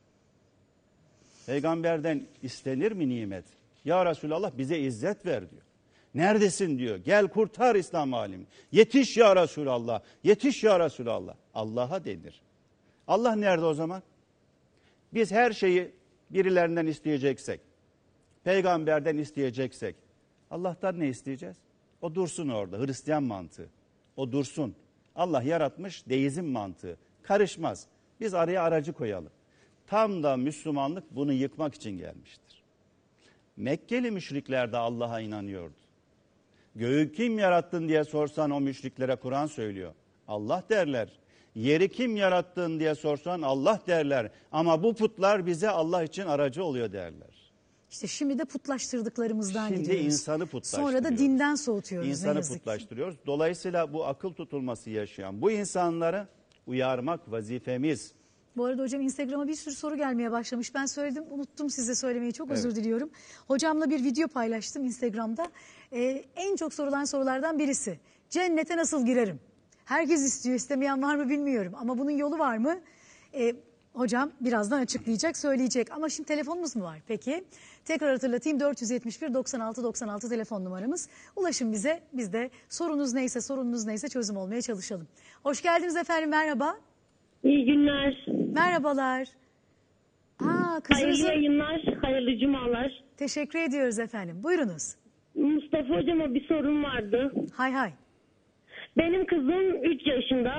H: Peygamberden istenir mi nimet? Ya Resulallah bize izzet ver diyor. Neredesin diyor. Gel kurtar İslam alemi. Yetiş ya Resulallah. Yetiş ya Resulallah. Allah'a denir. Allah nerede o zaman? Biz her şeyi birilerinden isteyeceksek, peygamberden isteyeceksek, Allah'tan ne isteyeceğiz? O dursun orada. Hristiyan mantığı. O dursun. Allah yaratmış, deizm mantığı. Karışmaz. Biz araya aracı koyalım. Tam da Müslümanlık bunu yıkmak için gelmiştir. Mekkeli müşrikler de Allah'a inanıyordu. Göğü kim yarattın diye sorsan o müşriklere Kur'an söylüyor. Allah derler. Yeri kim yarattın diye sorsan Allah derler. Ama bu putlar bize Allah için aracı oluyor derler.
A: İşte şimdi de putlaştırdıklarımızdan
H: Şimdi
A: gidiyoruz.
H: insanı putlaştırıyoruz.
A: Sonra da dinden soğutuyoruz ne
H: İnsanı
A: yazık ki.
H: putlaştırıyoruz. Dolayısıyla bu akıl tutulması yaşayan bu insanları uyarmak vazifemiz.
A: Bu arada hocam Instagram'a bir sürü soru gelmeye başlamış. Ben söyledim, unuttum size söylemeyi. Çok özür diliyorum. Hocamla bir video paylaştım Instagram'da. En çok sorulan sorulardan birisi. Cennete nasıl girerim? Herkes istiyor, istemeyen var mı bilmiyorum. Ama bunun yolu var mı? Hocam birazdan açıklayacak, söyleyecek. Ama şimdi telefonumuz mu var? Peki. Tekrar hatırlatayım, 471 96 96 telefon numaramız. Ulaşın bize. Biz de sorunuz neyse çözüm olmaya çalışalım. Hoş geldiniz efendim, merhaba.
L: İyi günler.
A: Merhabalar.
L: Hayırlı
A: Kızınızın...
L: yayınlar, hayırlı cumalar.
A: Teşekkür ediyoruz efendim. Buyurunuz.
L: Mustafa hocama bir sorum vardı.
A: Hay hay.
L: Benim kızım 3 yaşında,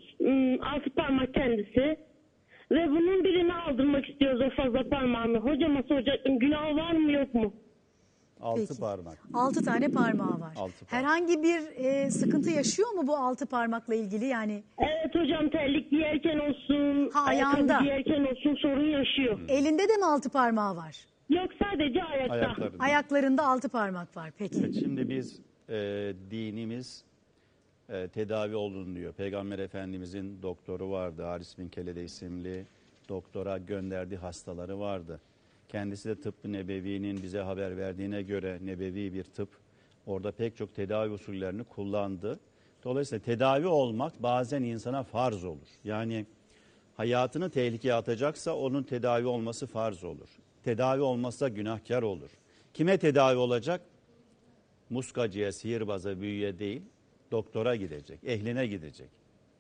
L: 6 parmak kendisi. Ve bunun birini aldırmak istiyoruz, o fazla parmağını. Hocama soracaktım, günah var mı yok mu?
H: 6
A: Peki.
H: parmak.
A: 6 tane parmağı var.
H: 6 parmak.
A: Herhangi bir sıkıntı yaşıyor mu bu 6 parmakla ilgili? Yani
L: Evet hocam, terlik giyerken olsun,
A: ayağında.
L: ayakkabı giyerken olsun sorun yaşıyor.
A: Elinde de mi 6 parmağı var?
L: Yok, sadece ayakta.
H: Ayaklarında.
A: Ayaklarında 6 parmak var. Peki.
H: Evet, şimdi biz dinimiz tedavi olun diyor. Peygamber Efendimizin doktoru vardı. Haris bin Kelede isimli doktora gönderdiği hastaları vardı. Kendisi de Tıbb-ı Nebevi'nin bize haber verdiğine göre nebevi bir tıp. Orada pek çok tedavi usullerini kullandı. Dolayısıyla tedavi olmak bazen insana farz olur. Yani hayatını tehlikeye atacaksa onun tedavi olması farz olur. Tedavi olmazsa günahkar olur. Kime tedavi olacak? Muskacıya, sihirbaza, büyüye değil, doktora gidecek, ehline gidecek.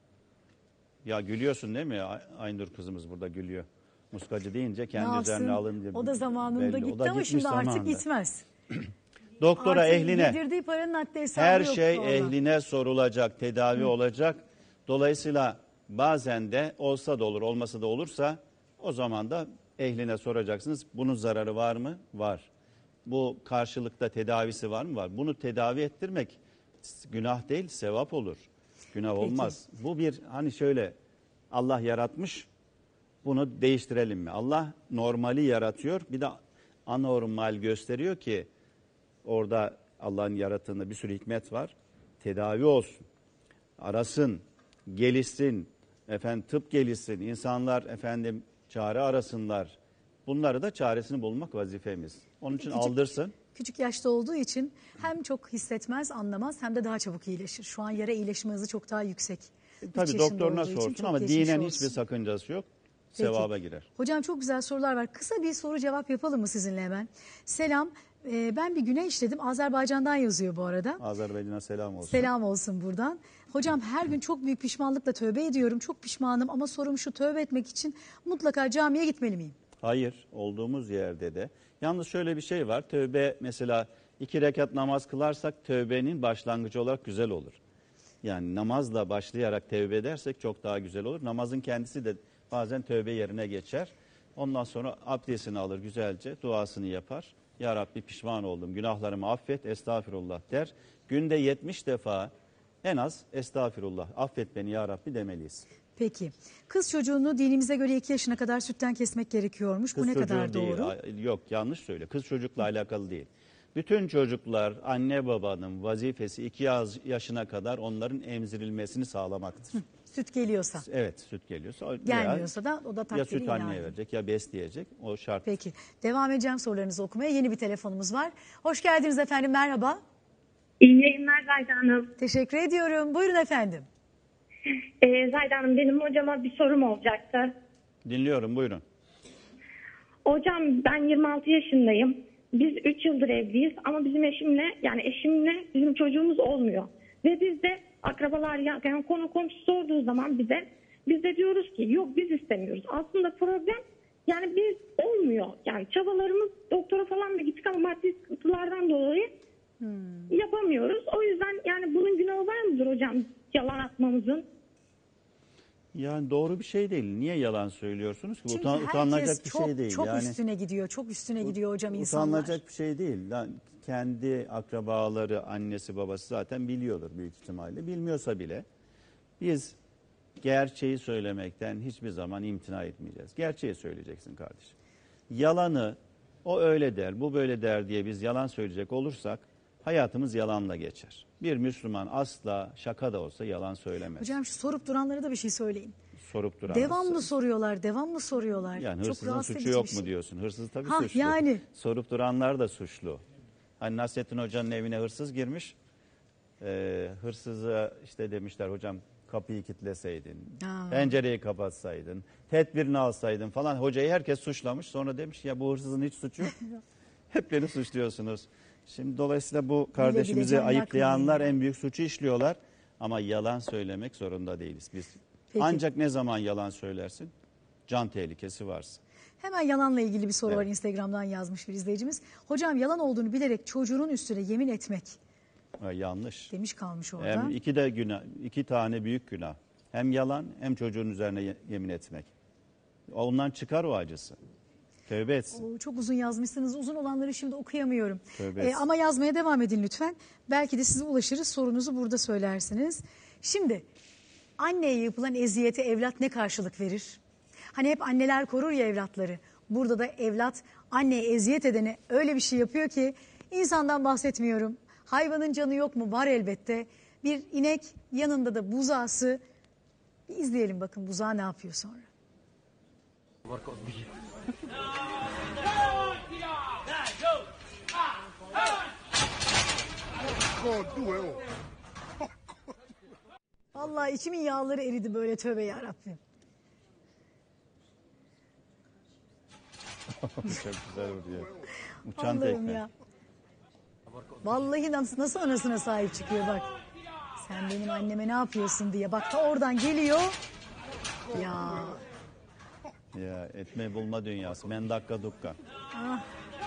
H: Ya gülüyorsun değil mi? Aynur kızımız burada gülüyor. Muskacı deyince kendi üzerine alınca.
A: O da zamanında
H: belli.
A: gitti
H: O da
A: ama şimdi
H: gitmiş
A: artık
H: zamanında.
A: gitmez.
H: Doktora,
A: Artık
H: ehline.
A: yedirdiği paranın haddi hesabı
H: Her
A: yok
H: şey
A: vallahi.
H: ehline sorulacak, tedavi olacak. Dolayısıyla bazen de olsa da olur, olmasa da olursa o zaman da ehline soracaksınız. Bunun zararı var mı? Var. Bu karşılıkta tedavisi var mı? Var. Bunu tedavi ettirmek günah değil, sevap olur. Günah olmaz. Bu bir hani şöyle Allah yaratmış, bunu değiştirelim mi? Allah normali yaratıyor, bir de anormal gösteriyor ki orada Allah'ın yarattığında bir sürü hikmet var. Tedavi olsun, arasın, gelişsin, tıp gelişsin, insanlar çare arasınlar. Bunları da çaresini bulmak vazifemiz. Onun için aldırsın.
A: Küçük yaşta olduğu için hem çok hissetmez, anlamaz hem de daha çabuk iyileşir. Şu an yara iyileşme hızı çok daha yüksek.
H: Tabii doktoruna sorsun ama dinen hiçbir sakıncası yok.
A: Peki.
H: Sevaba girer.
A: Hocam çok güzel sorular var. Kısa bir soru cevap yapalım mı sizinle hemen? Selam. Ben bir günah işledim. Azerbaycan'dan yazıyor bu arada.
H: Azerbaycan'a selam olsun.
A: Selam olsun buradan. Hocam her gün çok büyük pişmanlıkla tövbe ediyorum. Çok pişmanım ama sorum şu, tövbe etmek için mutlaka camiye gitmeli miyim?
H: Hayır, olduğumuz yerde de. Yalnız şöyle bir şey var. Tövbe mesela 2 rekat namaz kılarsak tövbenin başlangıcı olarak güzel olur. Yani namazla başlayarak tövbe edersek çok daha güzel olur. Namazın kendisi de bazen tövbe yerine geçer. Ondan sonra abdestini alır güzelce, duasını yapar. Ya Rabbi pişman oldum, günahlarımı affet, estağfirullah der. Günde 70 defa en az estağfirullah, affet beni ya Rabbi demeliyiz.
A: Peki. Kız çocuğunu dinimize göre 2 yaşına kadar sütten kesmek gerekiyormuş. Bu ne kadar doğru?
H: Yok, yanlış söyle. Kız çocukla alakalı değil. Bütün çocuklar anne babanın vazifesi 2 yaşına kadar onların emzirilmesini sağlamaktır.
A: Süt geliyorsa.
H: Evet, süt geliyorsa.
A: Gelmiyorsa da o da
H: ya
A: takdiri
H: süt
A: ilahi.
H: anneye verecek ya besleyecek. O şart.
A: Peki. Devam edeceğim sorularınızı okumaya. Yeni bir telefonumuz var. Hoş geldiniz efendim. Merhaba.
M: İyi yayınlar Zayda Hanım.
A: Teşekkür ediyorum. Buyurun efendim.
M: Zayda Hanım, benim hocama bir sorum olacaktı.
H: Dinliyorum, buyurun.
M: Hocam ben 26 yaşındayım. Biz 3 yıldır evliyiz ama bizim eşimle bizim çocuğumuz olmuyor. Ve biz de akrabalar yani konu komşu sorduğu zaman biz de diyoruz ki yok biz istemiyoruz. Aslında problem yani biz olmuyor. Yani çabalarımız doktora falan da gittik ama maddi sıkıntılardan dolayı yapamıyoruz. O yüzden yani bunun günahı var mıdır hocam yalan atmamızın?
H: Yani doğru bir şey değil. Niye yalan söylüyorsunuz ki?
A: Çünkü
H: Utanılacak bir şey değil.
A: Çok
H: yani,
A: üstüne gidiyor. Çok üstüne gidiyor hocam insanlar.
H: Utanılacak bir şey değil. Kendi akrabaları, annesi, babası zaten biliyordur büyük ihtimalle. Bilmiyorsa bile biz gerçeği söylemekten hiçbir zaman imtina etmeyeceğiz. Gerçeği söyleyeceksin kardeşim. Yalanı o öyle der, bu böyle der diye biz yalan söyleyecek olursak hayatımız yalanla geçer. Bir Müslüman asla şaka da olsa yalan söylemez.
A: Hocam şu sorup duranlara da bir şey söyleyin.
H: Sorup duran.
A: Devamlı soruyorlar, devamlı soruyorlar.
H: Yani
A: Çok
H: hırsızın
A: rahatsız
H: suçu
A: edici
H: yok
A: bir şey.
H: mu diyorsun? Hırsız tabii
A: Ha,
H: suçlu.
A: yani.
H: Sorup duranlar da suçlu. Hani Nasrettin Hoca'nın evine hırsız girmiş. Hırsıza işte demişler hocam kapıyı kilitleseydin, pencereyi kapatsaydın, tedbirini alsaydın falan. Hocayı herkes suçlamış. Sonra demiş ya bu hırsızın hiç suçu yok. Hep beni suçluyorsunuz. Şimdi dolayısıyla bu kardeşimizi
A: can
H: ayıplayanlar
A: yakmayın.
H: en büyük suçu işliyorlar. Ama yalan söylemek zorunda değiliz biz.
A: Peki.
H: Ancak ne zaman yalan söylersin? Can tehlikesi varsa.
A: Hemen yalanla ilgili bir soru var,
H: Evet.
A: Instagram'dan yazmış bir izleyicimiz. Hocam yalan olduğunu bilerek çocuğunun üstüne yemin etmek
H: Yanlış.
A: demiş, kalmış orada.
H: Hem iki tane büyük günah. Hem yalan hem çocuğun üzerine yemin etmek. Ondan çıkar o acısı. Tövbe etsin.
A: Çok uzun yazmışsınız. Uzun olanları şimdi okuyamıyorum.
H: Tövbe etsin.
A: Ama yazmaya devam edin lütfen. Belki de size ulaşırız. Sorunuzu burada söylersiniz. Şimdi anneye yapılan eziyete evlat ne karşılık verir? Hani hep anneler korur ya evlatları. Burada da evlat anneye eziyet edene öyle bir şey yapıyor ki, insandan bahsetmiyorum. Hayvanın canı yok mu? Var elbette. Bir inek, yanında da buzağısı. Bir izleyelim bakın buzağı ne yapıyor sonra. Vallahi içimin yağları eridi böyle, tövbe yarabbim.
H: Çok güzel vuruyor. Uçan
A: Allah'ım
H: tekme.
A: ya. Vallahi nasıl anasına sahip çıkıyor bak. Sen benim anneme ne yapıyorsun diye. Bak ta oradan geliyor. Ya.
H: Ya etme bulma dünyası. Men dakika dukka.
A: Ah.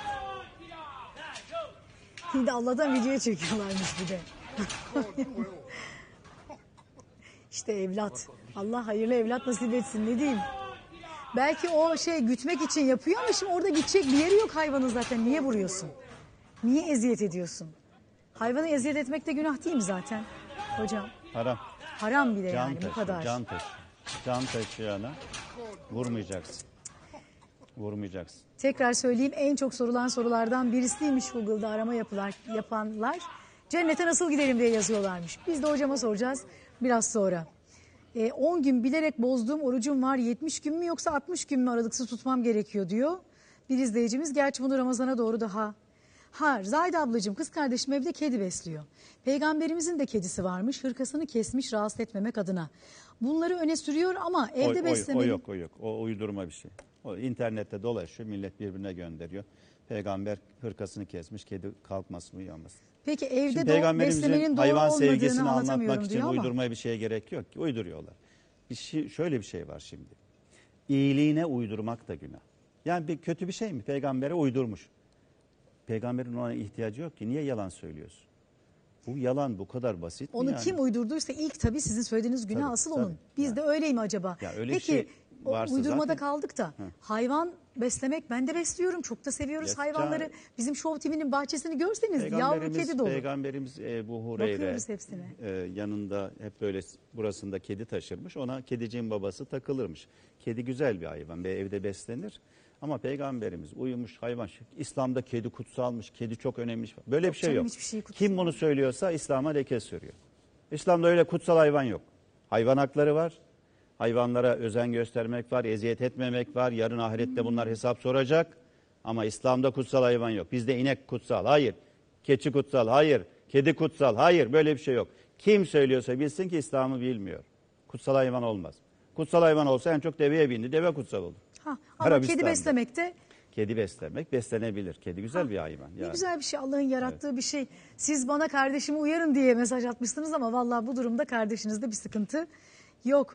A: Şimdi Allah'tan videoya çekiyorlarmış bir de. İşte evlat. Allah hayırlı evlat nasip etsin, ne diyeyim. Belki o gütmek için yapıyor ama şimdi orada gidecek bir yeri yok hayvanın zaten. Niye vuruyorsun? Niye eziyet ediyorsun? Hayvanı eziyet etmek de günah değil mi zaten hocam?
H: Haram.
A: Haram bile
H: Can
A: yani, bu
H: taşı,
A: kadar.
H: can taşı. Can taşıyana vurmayacaksın. Vurmayacaksın.
A: Tekrar söyleyeyim, en çok sorulan sorulardan birisiymiş Google'da arama yapanlar. Cennete nasıl gidelim diye yazıyorlarmış. Biz de hocama soracağız biraz sonra. 10 gün bilerek bozduğum orucum var. 70 gün mü yoksa 60 gün mü aralıksız tutmam gerekiyor diyor bir izleyicimiz. Gerçi bunu Ramazan'a doğru daha. Zahide ablacığım, kız kardeşim evde kedi besliyor. Peygamberimizin de kedisi varmış. Hırkasını kesmiş rahatsız etmemek adına. Bunları öne sürüyor ama evde beslemenin...
H: O yok. O uydurma bir şey. O internette dolaşıyor. Millet birbirine gönderiyor. Peygamber hırkasını kesmiş. Kedi kalkmasın, uyuyamasın.
A: Peki evde
H: Şimdi
A: beslemenin
H: Peygamberimizin
A: doğru
H: hayvan
A: olmadığını
H: sevgisini
A: anlatamıyorum
H: anlatmak için
A: diyor ama.
H: uydurmaya bir şeye gerek yok ki. Uyduruyorlar. Şöyle bir şey var şimdi. İyiliğine uydurmak da günah. Yani bir kötü bir şey mi? Peygambere uydurmuş. Peygamberin ona ihtiyacı yok ki. Niye yalan söylüyorsun? Bu yalan bu kadar basit mi
A: Onu
H: yani?
A: kim uydurduysa ilk tabii sizin söylediğiniz günah
H: Tabii,
A: asıl
H: tabii.
A: onun. Biz de öyle mi acaba?
H: Ya öyle bir
A: Peki
H: şey
A: o
H: varsa
A: uydurmada
H: zaten-
A: kaldık da hayvan beslemek, ben de besliyorum. Çok da seviyoruz
H: Ya,
A: hayvanları. Bizim Show TV'nin bahçesini görseniz yavru kedi dolu.
H: Peygamberimiz Ebu Hureyre
A: Bakıyoruz hepsine.
H: yanında hep böyle burasında kedi taşırmış. Ona kediciğin babası takılırmış. Kedi güzel bir hayvan ve evde beslenir. Ama Peygamberimiz uyumuş hayvan. İslam'da kedi kutsalmış, kedi çok önemli. Böyle bir şey
A: canım,
H: yok.
A: hiçbir şey kutsal
H: Kim bunu söylüyorsa İslam'a leke sürüyor. İslam'da öyle kutsal hayvan yok. Hayvan hakları var. Hayvanlara özen göstermek var, eziyet etmemek var. Yarın ahirette bunlar hesap soracak. Ama İslam'da kutsal hayvan yok. Bizde inek kutsal, hayır. Keçi kutsal, hayır. Kedi kutsal, hayır. Böyle bir şey yok. Kim söylüyorsa bilsin ki İslam'ı bilmiyor. Kutsal hayvan olmaz. Kutsal hayvan olsa en çok deveye bindi. Deve kutsal olur.
A: Ama
H: Arabistan'da.
A: kedi beslemek de
H: Kedi beslemek beslenebilir. Kedi güzel bir hayvan.
A: ne
H: Yani.
A: güzel bir şey, Allah'ın yarattığı bir şey. Siz bana kardeşimi uyarın diye mesaj atmışsınız ama vallahi bu durumda kardeşinizde bir sıkıntı yok.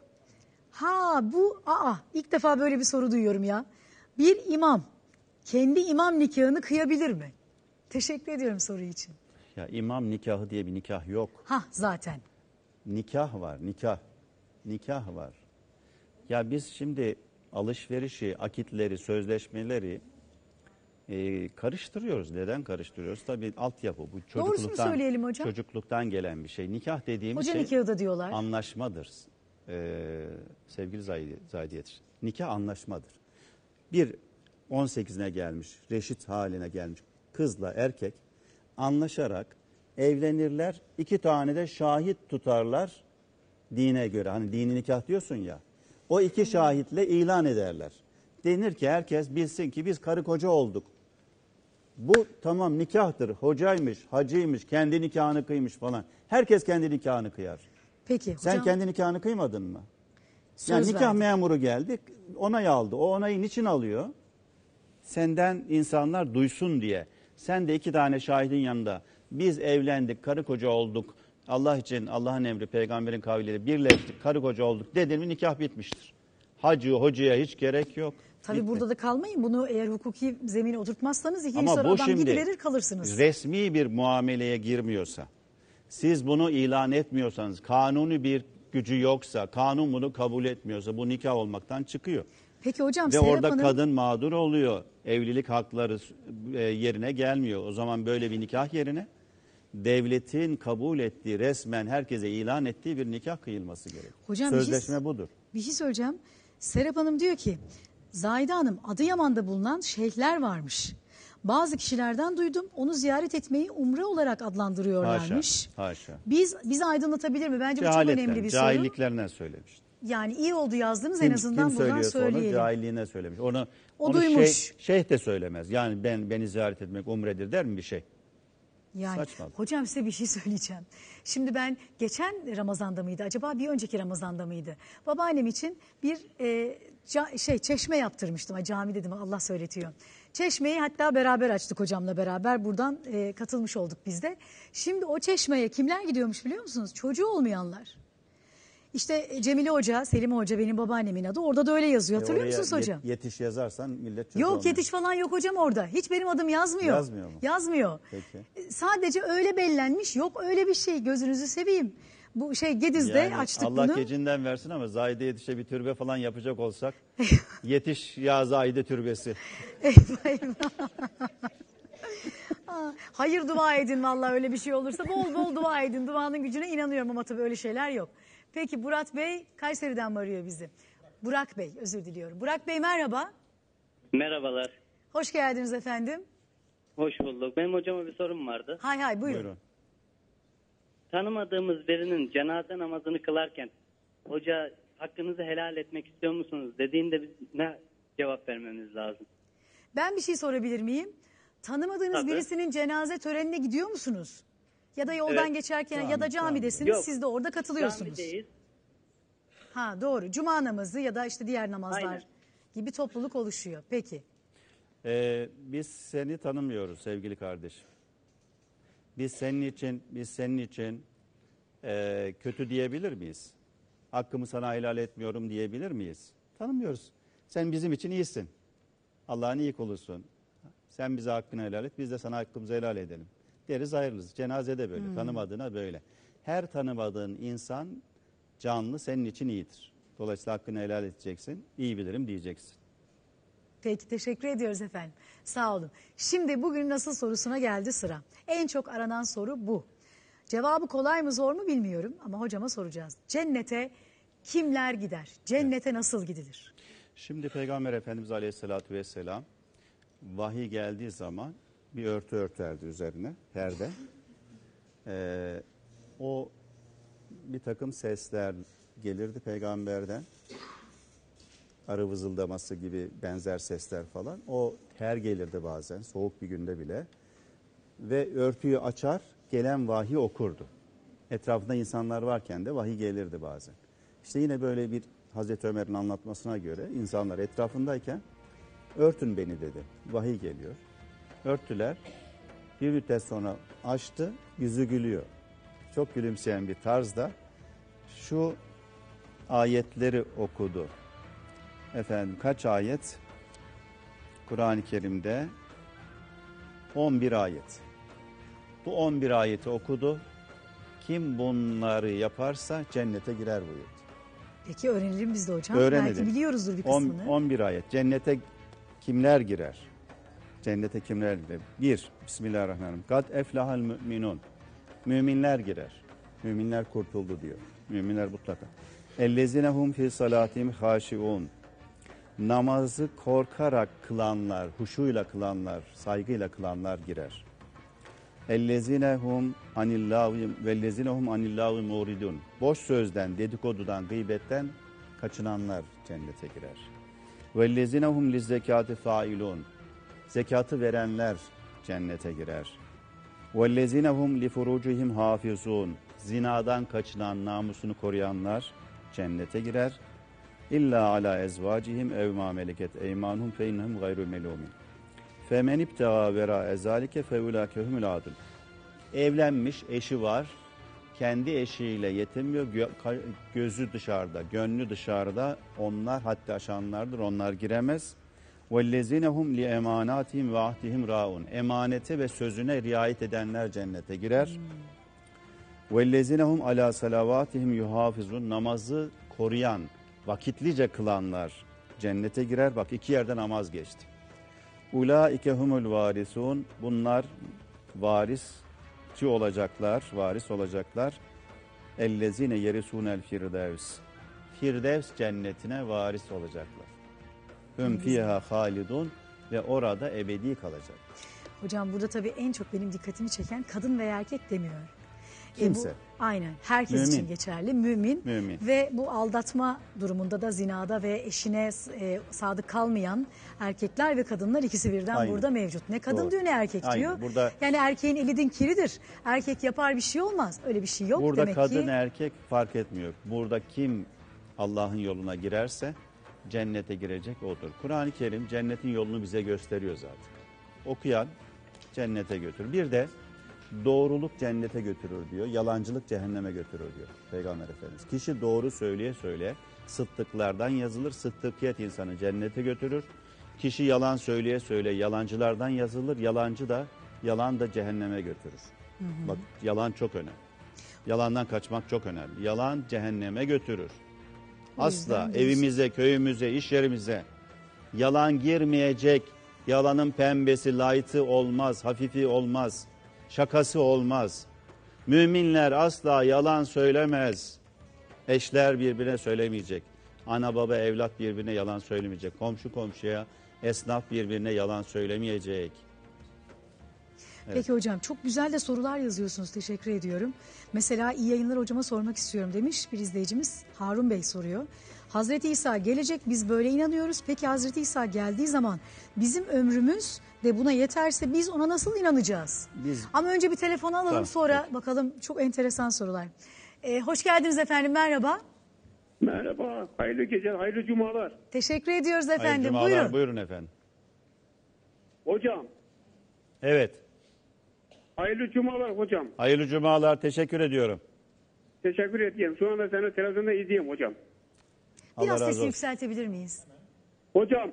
A: İlk defa böyle bir soru duyuyorum ya. Bir imam kendi imam nikahını kıyabilir mi? Teşekkür ediyorum soru için.
H: Ya imam nikahı diye bir nikah yok.
A: Zaten.
H: Nikah var, nikah. Nikah var. Ya biz şimdi alışverişi, akitleri, sözleşmeleri karıştırıyoruz. Neden karıştırıyoruz? Tabii altyapı bu
A: Doğrusunu söyleyelim hocam.
H: çocukluktan gelen bir şey. Nikah dediğimiz
A: Hoca
H: şey
A: nikahı da diyorlar.
H: anlaşmadır. Sevgili Zahide yetişir. Nikah anlaşmadır. Bir 18'ine gelmiş, reşit haline gelmiş kızla erkek anlaşarak evlenirler. 2 tane de şahit tutarlar dine göre. Hani dini nikah diyorsun ya. O 2 şahitle ilan ederler. Denir ki herkes bilsin ki biz karı koca olduk. Bu tamam nikahtır. Hocaymış, hacıymış, kendi nikahını kıymış falan. Herkes kendi nikahını kıyar.
A: Peki hocam.
H: Sen kendi nikahını kıymadın mı?
A: Söz
H: Yani nikah
A: verdim.
H: memuru geldi, onay aldı. O onayı niçin alıyor? Senden insanlar duysun diye. Sen de 2 tane şahidin yanında biz evlendik, karı koca olduk. Allah için, Allah'ın emri, peygamberin kavliyle birleştik, karı koca olduk dedin mi nikah bitmiştir. Hacı, hocaya hiç gerek yok.
A: Tabii
H: Bitti.
A: burada da kalmayın. Bunu eğer hukuki zemine oturtmazsanız 2 yıl
H: Ama
A: sonra
H: bu
A: adam
H: şimdi
A: gidiverir kalırsınız.
H: resmi bir muameleye girmiyorsa, siz bunu ilan etmiyorsanız, kanuni bir gücü yoksa, kanun bunu kabul etmiyorsa bu nikah olmaktan çıkıyor.
A: Peki hocam
H: Ve
A: Serap
H: orada
A: Hanım,
H: kadın mağdur oluyor. Evlilik hakları yerine gelmiyor. O zaman böyle bir nikah yerine devletin kabul ettiği, resmen herkese ilan ettiği bir nikah kıyılması gerekiyor.
A: Hocam
H: Sözleşme budur.
A: bir şey söyleyeceğim. Serap Hanım diyor ki Zahide Hanım Adıyaman'da bulunan şeyhler varmış. Bazı kişilerden duydum onu ziyaret etmeyi umre olarak adlandırıyorlarmış.
H: Haşa.
A: Bizi aydınlatabilir mi? Bence bu çok önemli bir soru.
H: Cahilliklerinden söylemiş.
A: Yani iyi oldu yazdınız en azından buradan
H: söylüyorsa onu
A: söyleyelim.
H: cahilliğine söylemiş. Onu
A: duymuş.
H: Şeyh de söylemez. Yani beni ziyaret etmek umredir der mi bir şey?
A: Yani
H: Saçmalık.
A: hocam size bir şey söyleyeceğim. Şimdi ben geçen Ramazan'da mıydı acaba bir önceki Ramazan'da mıydı? Babaannem için bir çeşme yaptırmıştım. Cami dedim Allah söyletiyor. Çeşmeyi hatta beraber açtık hocamla beraber buradan katılmış olduk biz de. Şimdi o çeşmeye kimler gidiyormuş biliyor musunuz? Çocuğu olmayanlar. İşte Cemile Hoca, Selim Hoca benim babaannemin adı. Orada da öyle yazıyor. Hatırlıyor
H: Oraya
A: musunuz hocam?
H: Yetiş yazarsan millet çocuğu
A: Yok
H: olmaz.
A: yetiş falan yok hocam orada. Hiç benim adım yazmıyor.
H: Yazmıyor mu?
A: Yazmıyor.
H: Peki.
A: Sadece öyle bellenmiş. Yok öyle bir şey. Gözünüzü seveyim. Bu Gediz'de
H: Yani
A: açtık
H: Allah
A: bunu.
H: gecinden versin ama Zahide Yetiş'e bir türbe falan yapacak olsak Yetiş ya Zahide türbesi.
A: Eyvah eyvah. Hayır dua edin vallahi öyle bir şey olursa bol bol dua edin. Duanın gücüne inanıyorum ama tabii öyle şeyler yok. Peki Murat Bey Kayseri'den mi arıyor bizi? Burak Bey özür diliyorum. Burak Bey merhaba.
N: Merhabalar.
A: Hoş geldiniz efendim.
N: Hoş bulduk. Benim hocama bir sorum vardı.
A: Hay buyurun.
N: Tanımadığımız birinin cenaze namazını kılarken hoca hakkınızı helal etmek istiyor musunuz dediğinde biz ne cevap vermemiz lazım?
A: Ben bir şey sorabilir miyim? Tanımadığınız
N: Tabii.
A: birisinin cenaze törenine gidiyor musunuz? Ya da yoldan
N: Evet.
A: geçerken ya da camidesiniz
N: Yok.
A: siz de orada katılıyorsunuz.
N: Camideyiz.
A: Ha doğru. Cuma namazı ya da işte diğer namazlar
N: Aynen.
A: gibi topluluk oluşuyor. Peki.
H: Biz seni tanımıyoruz sevgili kardeşim. Biz senin için kötü diyebilir miyiz? Hakkımı sana helal etmiyorum diyebilir miyiz? Tanımıyoruz. Sen bizim için iyisin. Allah'ın iyi kulusun. Sen bize hakkını helal et, biz de sana hakkımızı helal edelim. Deriz ayrılırız. Cenazede böyle, tanımadığına böyle. Her tanımadığın insan canlı senin için iyidir. Dolayısıyla hakkını helal edeceksin, iyi bilirim diyeceksin.
A: Peki teşekkür ediyoruz efendim. Sağ olun. Şimdi bugün nasıl sorusuna geldi sıra. En çok aranan soru bu. Cevabı kolay mı zor mu bilmiyorum ama hocama soracağız. Cennete kimler gider? Cennete nasıl gidilir?
H: Şimdi Peygamber Efendimiz Aleyhisselatü Vesselam vahiy geldiği zaman bir örtü örterdi üzerine, perde. O bir takım sesler gelirdi peygamberden. Arı vızıldaması gibi benzer sesler falan. O ter gelirdi bazen, soğuk bir günde bile. Ve örtüyü açar, gelen vahiy okurdu. Etrafında insanlar varken de vahiy gelirdi bazen. İşte yine böyle bir Hazreti Ömer'in anlatmasına göre insanlar etrafındayken örtün beni dedi. Vahiy geliyor. Örttüler. Bir müddet sonra açtı, yüzü gülüyor. Çok gülümseyen bir tarzda şu ayetleri okudu. Efendim kaç ayet? Kur'an-ı Kerim'de 11 ayet. Bu 11 ayeti okudu. Kim bunları yaparsa cennete girer buyurdu.
A: Peki öğrenelim biz de hocam.
H: Öğrenelim.
A: Belki biliyoruzdur bir kısmını.
H: 11 ayet. Cennete kimler girer? Cennete kimler girer? 1. Bismillahirrahmanirrahim. Kad eflahal müminun. Müminler girer. Müminler kurtuldu diyor. Müminler mutlaka. Ellezinehum fi salatihim haşiun. namazı korkarak kılanlar, huşuyla kılanlar, saygıyla kılanlar girer. Ellezinehum anillâhi muridun. Boş sözden, dedikodudan, gıybetten kaçınanlar cennete girer. Vellezinehum lizzekâti failun. Zekatı verenler cennete girer. Vellezinehum li furucihim hafizun. Zinadan kaçınan, namusunu koruyanlar cennete girer. İlla ala ezvacihim ev ma meleket eymanuhum fe innehum gayru melumin. Femen ibtega vera ezalike fe ulâke humul adil. Evlenmiş, eşi var. Kendi eşiyle yetinmiyor. Gözü dışarıda, gönlü dışarıda. Onlar haddi aşanlardır. Onlar giremez. وَالَّذِينَهُمْ لِيَمَانَاتِهِمْ وَاhdihim raun. Emanete ve sözüne riayet edenler cennete girer. وَالَّذِينَهُمْ عَلَى سَلَوَاتِهِمْ يُحَافِظُونَ. Namazı koruyan, vakitlice kılanlar cennete girer. Bak 2 yerde namaz geçti. Ulaike humul varisun. Bunlar varisçi olacaklar, varis olacaklar. Ellezine yerisunel firdevs. Firdevs cennetine varis olacaklar. Hüm fiha halidun ve orada ebedi kalacak.
A: Hocam burada tabii en çok benim dikkatimi çeken kadın veya erkek demiyor.
H: Kimse.
A: Aynen herkes
H: Mümin.
A: için geçerli. Mümin.
H: Mümin.
A: Ve bu aldatma durumunda da zinada ve eşine sadık kalmayan erkekler ve kadınlar ikisi birden
H: Aynen.
A: burada mevcut. Ne kadın
H: Doğru.
A: diyor ne erkek
H: Aynen.
A: diyor.
H: Burada,
A: yani erkeğin eli din kiridir. Erkek yapar bir şey olmaz. Öyle bir şey yok
H: burada
A: demek
H: kadın
A: ki.
H: erkek fark etmiyor. Burada kim Allah'ın yoluna girerse cennete girecek odur. Kur'an-ı Kerim cennetin yolunu bize gösteriyor zaten. Okuyan cennete götürür. Bir de doğruluk cennete götürür diyor. Yalancılık cehenneme götürür diyor Peygamber Efendimiz. Kişi doğru söyleye söyleye sıddıklardan yazılır. Sıddıkiyet insanı cennete götürür. Kişi yalan söyleye söyleye yalancılardan yazılır. Yalan da cehenneme götürür. Bak yalan çok önemli. Yalandan kaçmak çok önemli. Yalan cehenneme götürür. Asla evimize, köyümüze, iş yerimize yalan girmeyecek. Yalanın pembesi, light'ı olmaz, hafifi olmaz, şakası olmaz. Müminler asla yalan söylemez. Eşler birbirine söylemeyecek. Ana baba evlat birbirine yalan söylemeyecek. Komşu komşuya, esnaf birbirine yalan söylemeyecek. Evet.
A: Peki hocam çok güzel de sorular yazıyorsunuz. Teşekkür ediyorum. Mesela iyi yayınlar hocama sormak istiyorum demiş bir izleyicimiz. Harun Bey soruyor. Hazreti İsa gelecek biz böyle inanıyoruz. Peki Hazreti İsa geldiği zaman bizim ömrümüz de buna yeterse biz ona nasıl inanacağız? Ama önce bir telefonu alalım
H: Tamam,
A: sonra bakalım çok enteresan sorular. Hoş geldiniz efendim merhaba.
O: Merhaba, hayırlı geceler, hayırlı cumalar.
A: Teşekkür ediyoruz efendim.
H: Hayırlı cumalar,
A: Buyurun.
H: buyurun efendim.
O: Hocam,
H: Evet.
O: hayırlı cumalar hocam.
H: Hayırlı cumalar, teşekkür ediyorum.
O: Teşekkür ediyorum. Şu anda seni televizyonda izliyorum hocam.
A: Biraz
H: Allah razı
A: sesi
H: olsun.
A: yükseltebilir miyiz?
O: Hocam,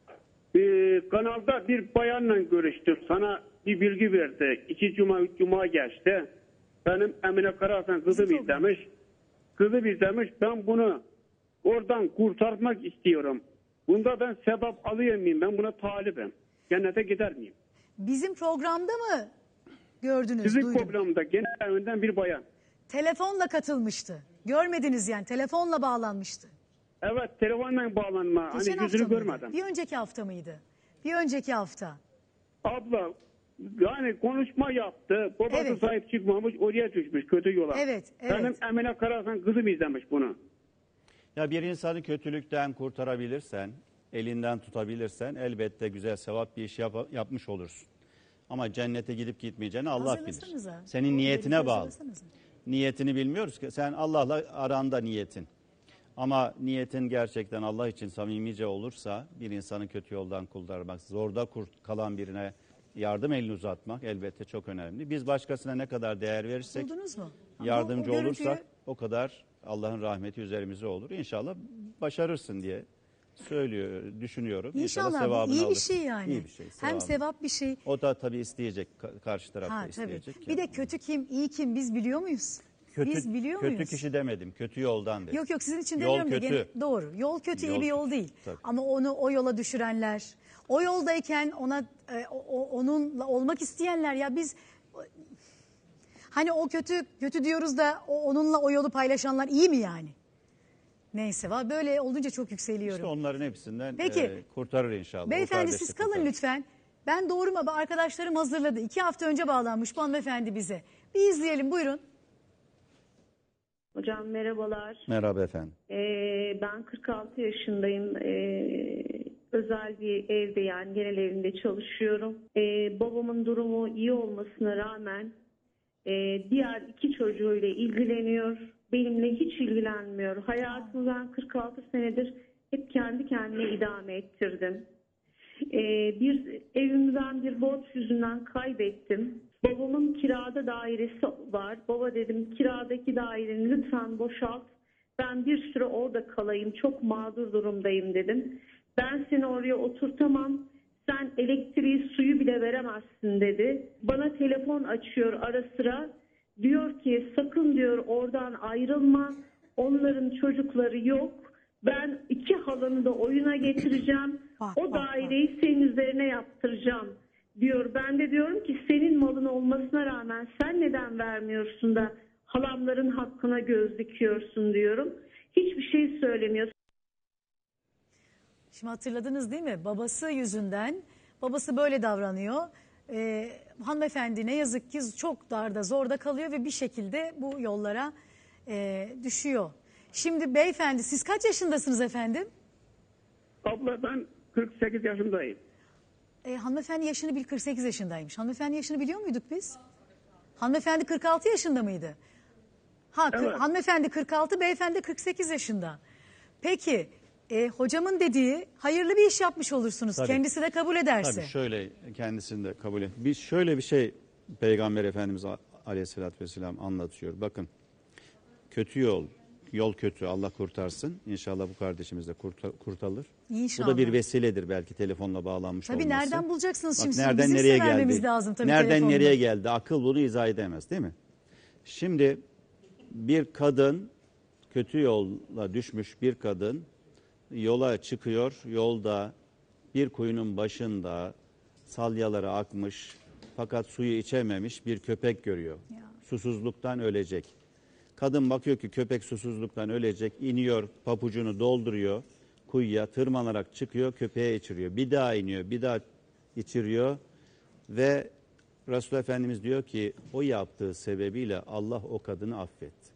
O: kanalda bir bayanla görüştüm. Sana bir bilgi verdi. 2 cuma, 3 cuma geçti. Benim Emine Karahasan kızım izlemiş. Kızım izlemiş. Ben bunu oradan kurtarmak istiyorum. Bunda ben sebep alıyor muyum? Ben buna talibim. Cennete gider miyim?
A: Bizim programda mı gördünüz?
O: Sizin
A: duydum.
O: programda genel evinden bir bayan.
A: Telefonla katılmıştı. Görmediniz yani telefonla bağlanmıştı.
O: Evet, telefonla bağlanma.
A: Geçen
O: Hani
A: hafta
O: yüzünü
A: mıydı?
O: görmedim.
A: Bir önceki hafta mıydı? Bir önceki hafta.
O: Abla yani konuşma yaptı. Babası
A: Evet.
O: sahip çıkmamış, oraya düşmüş kötü yola.
A: Evet, evet.
O: Benim Emine Karahasan kızım izlemiş bunu.
H: Ya bir insanı kötülükten kurtarabilirsen, elinden tutabilirsen elbette güzel sevap bir iş yapmış olursun. Ama cennete gidip gitmeyeceğini Allah bilir.
A: Hazırlasanıza.
H: Senin
A: Doğru,
H: niyetine
A: belki
H: bağlı.
A: hazırlasanıza.
H: Niyetini bilmiyoruz ki. Sen Allah'la aranda niyetin. Ama niyetin gerçekten Allah için samimice olursa bir insanı kötü yoldan kurtarmak, zorda kalan birine yardım elini uzatmak elbette çok önemli. Biz başkasına ne kadar değer verirsek,
A: Buldunuz mu? Ama
H: yardımcı
A: o görüntüyü-
H: olursak o kadar Allah'ın rahmeti üzerimize olur. İnşallah başarırsın diye düşünüyorum.
A: İnşallah bu
H: sevabını
A: iyi bir
H: alırsın.
A: şey yani.
H: İyi bir şey.
A: Hem
H: sevabını.
A: sevap bir şey.
H: O da tabii isteyecek, karşı taraf da
A: Ha, tabii.
H: isteyecek.
A: Bir de kötü kim, iyi kim biz biliyor muyuz? Biz biliyor
H: kötü
A: muyuz?
H: kişi demedim, kötü yoldan dedim.
A: Yok sizin için
H: Yol
A: demiyorum da
H: kötü.
A: doğru. Yol kötü iyi
H: Yol
A: bir yol
H: kötü,
A: değil.
H: tabii.
A: Ama onu o yola düşürenler, o yoldayken onunla olmak isteyenler ya biz hani o kötü diyoruz da onunla o yolu paylaşanlar iyi mi yani? Neyse böyle olunca çok yükseliyorum.
H: İşte onların hepsinden
A: Peki,
H: kurtarır inşallah.
A: Beyefendi siz kalın lütfen. Ben doğru mu? Arkadaşlarım hazırladı. 2 hafta önce bağlanmış bu hanımefendi bize. Bir izleyelim, buyurun.
P: Hocam merhabalar.
H: Merhaba efendim.
P: Ben 46 yaşındayım. Özel bir evde, yani genel evinde çalışıyorum. Babamın durumu iyi olmasına rağmen diğer 2 çocuğuyla ilgileniyor. Benimle hiç ilgilenmiyor. Hayatımı ben 46 senedir hep kendi kendime idame ettirdim. Bir evimi ben bir borç yüzünden kaybettim. Babamın kirada dairesi var. Baba dedim, kiradaki daireni lütfen boşalt. Ben bir süre orada kalayım. Çok mağdur durumdayım dedim. Ben seni oraya oturtamam. Sen elektriği, suyu bile veremezsin dedi. Bana telefon açıyor ara sıra. Diyor ki sakın diyor oradan ayrılma. Onların çocukları yok. Ben 2 halanı da oyuna getireceğim. O daireyi senin üzerine yaptıracağım diyor. Ben de diyorum ki senin malın olmasına rağmen sen neden vermiyorsun da halamların hakkına göz dikiyorsun diyorum. Hiçbir şey söylemiyor.
A: Şimdi hatırladınız değil mi? Babası yüzünden, babası böyle davranıyor. Hanımefendi ne yazık ki çok darda, zorda kalıyor ve bir şekilde bu yollara düşüyor. Şimdi beyefendi siz kaç yaşındasınız efendim?
O: Abla ben 48 yaşındayım.
A: Hanımefendi yaşını 48 yaşındaymış. Hanımefendi yaşını biliyor muyduk biz? Hanımefendi 46 yaşında mıydı? Evet. Hanımefendi 46, beyefendi 48 yaşında. Peki hocamın dediği hayırlı bir iş yapmış olursunuz.
H: Tabii.
A: Kendisi de kabul ederse.
H: Tabii şöyle kendisini de kabul et. Biz şöyle bir şey Peygamber Efendimiz Aleyhisselatü Vesselam anlatıyor. Bakın kötü yol kötü, Allah kurtarsın. İnşallah bu kardeşimiz de kurtarılır.
A: İnşallah.
H: Bu da bir vesiledir belki telefonla bağlanmış
A: tabii
H: olması.
A: Nereden bulacaksınız şimdi?
H: Nereden
A: Bizim
H: nereye
A: vermemiz
H: geldi?
A: lazım tabii
H: nereden
A: telefonda.
H: nereye geldi? Akıl bunu izah edemez değil mi? Şimdi bir kadın kötü yola düşmüş bir kadın yola çıkıyor. Yolda bir kuyunun başında salyaları akmış fakat suyu içememiş bir köpek görüyor. Susuzluktan ölecek. Kadın bakıyor ki köpek susuzluktan ölecek, iniyor, papucunu dolduruyor, kuyuya tırmanarak çıkıyor, köpeğe içiriyor. Bir daha iniyor, bir daha içiriyor ve Resulullah Efendimiz diyor ki o yaptığı sebebiyle Allah o kadını affetti.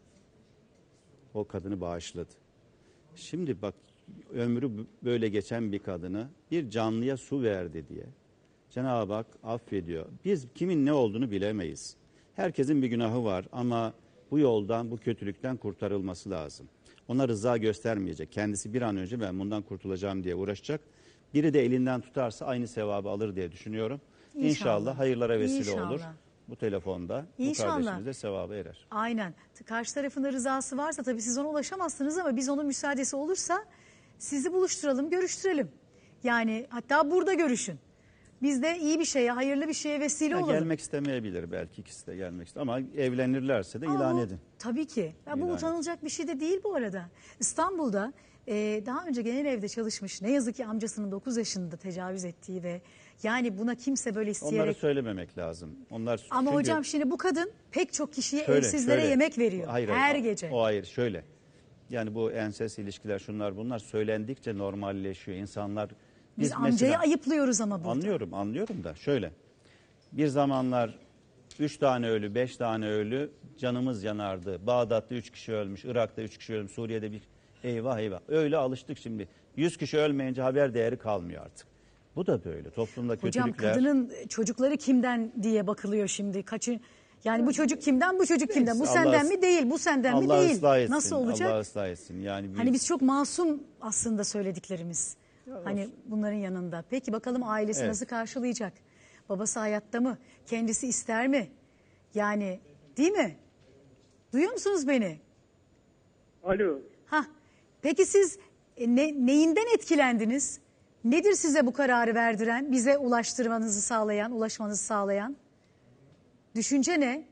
H: O kadını bağışladı. Şimdi bak ömrü böyle geçen bir kadını bir canlıya su verdi diye Cenab-ı Hak affediyor. Biz kimin ne olduğunu bilemeyiz. Herkesin bir günahı var ama bu yoldan, bu kötülükten kurtarılması lazım. Ona rıza göstermeyecek. Kendisi bir an önce ben bundan kurtulacağım diye uğraşacak. Biri de elinden tutarsa aynı sevabı alır diye düşünüyorum. İnşallah hayırlara vesile olur. Bu telefonda bu kardeşimiz de sevaba erer.
A: Aynen. Karşı tarafın da rızası varsa tabii siz ona ulaşamazsınız ama biz onun müsaadesi olursa sizi buluşturalım, görüştürelim. Yani hatta burada görüşün. Biz de iyi bir şeye, hayırlı bir şeye vesile olalım.
H: Gelmek istemeyebilir belki ikisi de gelmek ister ama evlenirlerse de ilan edin.
A: Tabii ki. Bu utanılacak bir şey de değil bu arada. İstanbul'da daha önce genel evde çalışmış, ne yazık ki amcasının 9 yaşında tecavüz ettiği ve yani buna kimse böyle isteyerek...
H: Onları söylememek lazım.
A: Ama çünkü... hocam şimdi bu kadın pek çok kişiye evsizlere yemek veriyor. Her gece.
H: O hayır şöyle. Yani bu ensest ilişkiler şunlar bunlar söylendikçe normalleşiyor. İnsanlar...
A: Biz amcayı ayıplıyoruz ama burada.
H: Anlıyorum da şöyle. Bir zamanlar 3 tane ölü, 5 tane ölü canımız yanardı. Bağdat'ta 3 kişi ölmüş, Irak'ta 3 kişi ölmüş, Suriye'de bir eyvah. Öyle alıştık şimdi. 100 kişi ölmeyince haber değeri kalmıyor artık. Bu da böyle. Toplumda kötülükler...
A: Hocam kadının çocukları kimden diye bakılıyor şimdi. Yani bu çocuk kimden, bu çocuk kimden? Bu senden mi değil, bu senden mi değil?
H: ıslah etsin,
A: nasıl olacak?
H: Allah ıslah etsin. Yani
A: hani biz çok masum aslında söylediklerimiz. Hani bunların yanında. Peki bakalım ailesi nasıl karşılayacak? Babası hayatta mı? Kendisi ister mi? Yani değil mi? Duyuyor musunuz beni?
O: Alo.
A: Peki siz neyinden etkilendiniz? Nedir size bu kararı verdiren, bize ulaşmanızı sağlayan? Düşünce ne?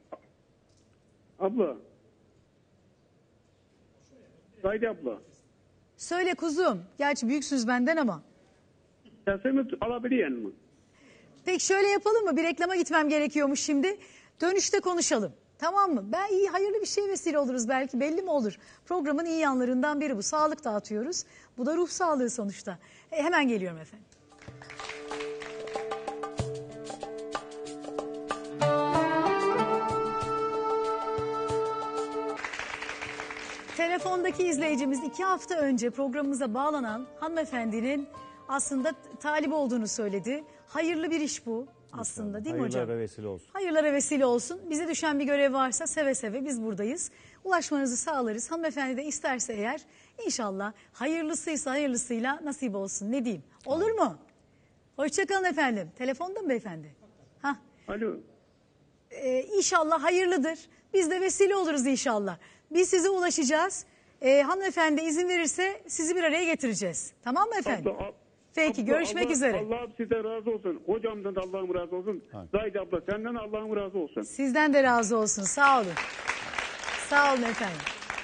O: Abla. Zahide abla.
A: Söyle kuzum. Gerçi büyüksünüz benden ama.
O: Sesimi alabiliyor musun?
A: Peki şöyle yapalım mı? Bir reklama gitmem gerekiyormuş şimdi. Dönüşte konuşalım. Tamam mı? Ben iyi, hayırlı bir şey vesile oluruz belki, belli mi olur? Programın iyi yanlarından biri bu. Sağlık dağıtıyoruz. Bu da ruh sağlığı sonuçta. Hemen geliyorum efendim. Telefondaki izleyicimiz 2 hafta önce programımıza bağlanan hanımefendinin aslında talip olduğunu söyledi. Hayırlı bir iş bu aslında, değil mi hocam?
H: Hayırlara vesile olsun.
A: Hayırlara vesile olsun. Bize düşen bir görev varsa seve seve biz buradayız. Ulaşmanızı sağlarız. Hanımefendi de isterse eğer inşallah hayırlısıysa hayırlısıyla nasip olsun. Ne diyeyim? Olur mu? Hoşçakalın efendim. Telefonda mı beyefendi? Hah.
O: Alo.
A: İnşallah hayırlıdır. Biz de vesile oluruz inşallah. Biz size ulaşacağız. Hanımefendi izin verirse sizi bir araya getireceğiz. Tamam mı efendim? Peki görüşmek üzere.
O: Allah'ım sizden razı olsun. Hocamdan da Allah'ım razı olsun. Zahide abla senden Allah'ım razı olsun.
A: Sizden de razı olsun. Sağ olun. Sağ olun efendim.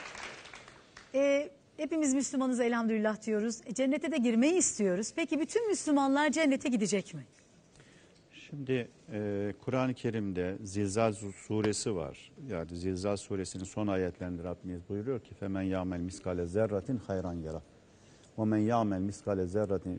A: Hepimiz Müslümanız elhamdülillah diyoruz. Cennete de girmeyi istiyoruz. Peki bütün Müslümanlar cennete gidecek mi?
H: Şimdi Kur'an-ı Kerim'de Zilzal suresi var. Yani Zilzal suresinin son ayetlerinde Rabbimiz buyuruyor ki femen ya'mel miskale zerratin hayran yara. Ve men ya'mel miskale zerratin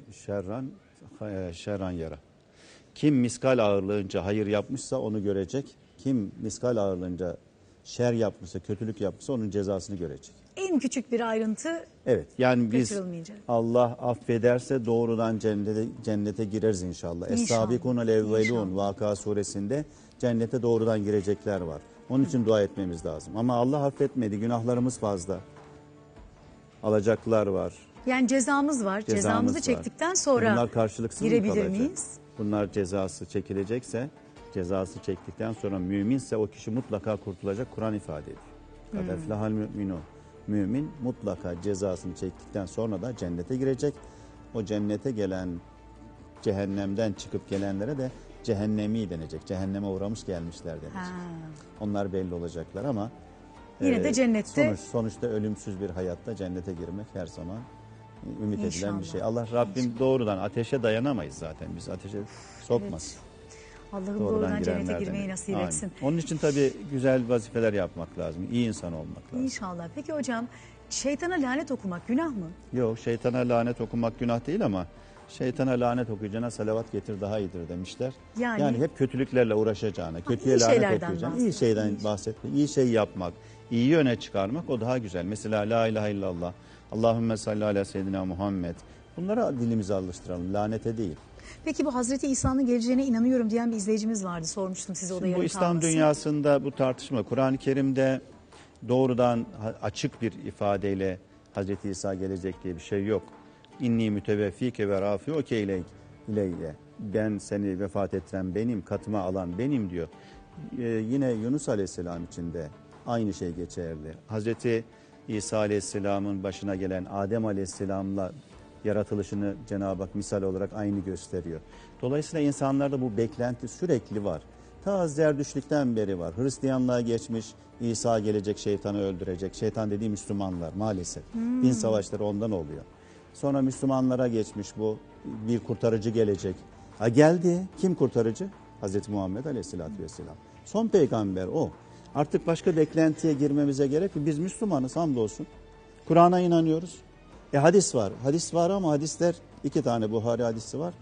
H: şerran yara. Kim miskal ağırlığınca hayır yapmışsa onu görecek. Kim miskal ağırlığınca şer yapmışsa, kötülük yapmışsa onun cezasını görecek.
A: En küçük bir ayrıntı
H: Evet, yani biz
A: kaçırılmayacak.
H: Allah affederse doğrudan cennete gireriz inşallah.
A: İnşallah.
H: Es-Sabikunel evvelun Vaka suresinde cennete doğrudan girecekler var. Onun için dua etmemiz lazım. Ama Allah affetmedi, günahlarımız fazla. Alacaklar var.
A: Yani cezamız var. Cezamızı
H: var.
A: çektikten sonra
H: bunlar karşılıksız mı
A: girebilir
H: kalacak?
A: miyiz?
H: Bunlar cezası çekilecekse, cezası çektikten sonra müminse o kişi mutlaka kurtulacak. Kur'an ifade ediyor. Kad eflahal müminun. Mümin mutlaka cezasını çektikten sonra da cennete girecek. O cennete gelen, cehennemden çıkıp gelenlere de cehennemi denecek. Cehenneme uğramış gelmişler denecek. Onlar belli olacaklar ama
A: yine de cennette
H: sonuçta ölümsüz bir hayatta cennete girmek her zaman ümit edilen
A: İnşallah.
H: bir şey. Allah Rabbim doğrudan ateşe dayanamayız zaten. Biz ateşe sokmaz.
A: Allah'ım doğrudan cennete girmeyi nasip
H: Amin.
A: etsin.
H: Onun için tabii güzel vazifeler yapmak lazım. İyi insan olmak lazım.
A: İnşallah. Peki hocam, şeytana lanet okumak günah mı?
H: Yok, şeytana lanet okumak günah değil ama şeytana lanet okuyacağına salavat getir daha iyidir demişler. Yani hep kötülüklerle uğraşacağına, kötüye lanet okuyacağına, iyi şeyden bahsetmek, iyi şey yapmak, iyi öne çıkarmak o daha güzel. Mesela la ilahe illallah, Allahümme salli ala seyyidina Muhammed. Bunlara dilimizi alıştıralım, lanete değil.
A: Peki bu Hazreti İsa'nın geleceğine inanıyorum diyen bir izleyicimiz vardı. Sormuştum size o da yarım
H: Bu İslam dünyasında bu tartışma. Kur'an-ı Kerim'de doğrudan açık bir ifadeyle Hazreti İsa gelecek diye bir şey yok. İnni müteveffike ve rafiuke ileyye. Ben seni vefat ettiren benim, katıma alan benim diyor. Yine Yunus Aleyhisselam için de aynı şey geçerli. Hazreti İsa Aleyhisselam'ın başına gelen Adem Aleyhisselam'la yaratılışını Cenab-ı Hak misal olarak aynı gösteriyor. Dolayısıyla insanlarda bu beklenti sürekli var. Ta Zerdüştlükten beri var. Hristiyanlığa geçmiş, İsa gelecek şeytanı öldürecek. Şeytan dediği Müslümanlar maalesef. Din savaşları ondan oluyor. Sonra Müslümanlara geçmiş bu. Bir kurtarıcı gelecek. Ha geldi. Kim kurtarıcı? Hazreti Muhammed Aleyhisselatü Vesselam. Son peygamber o. Artık başka beklentiye girmemize gerek yok. Biz Müslümanız hamdolsun. Kur'an'a inanıyoruz. Hadis var. Hadis var ama hadisler 2 tane Buhari hadisi var.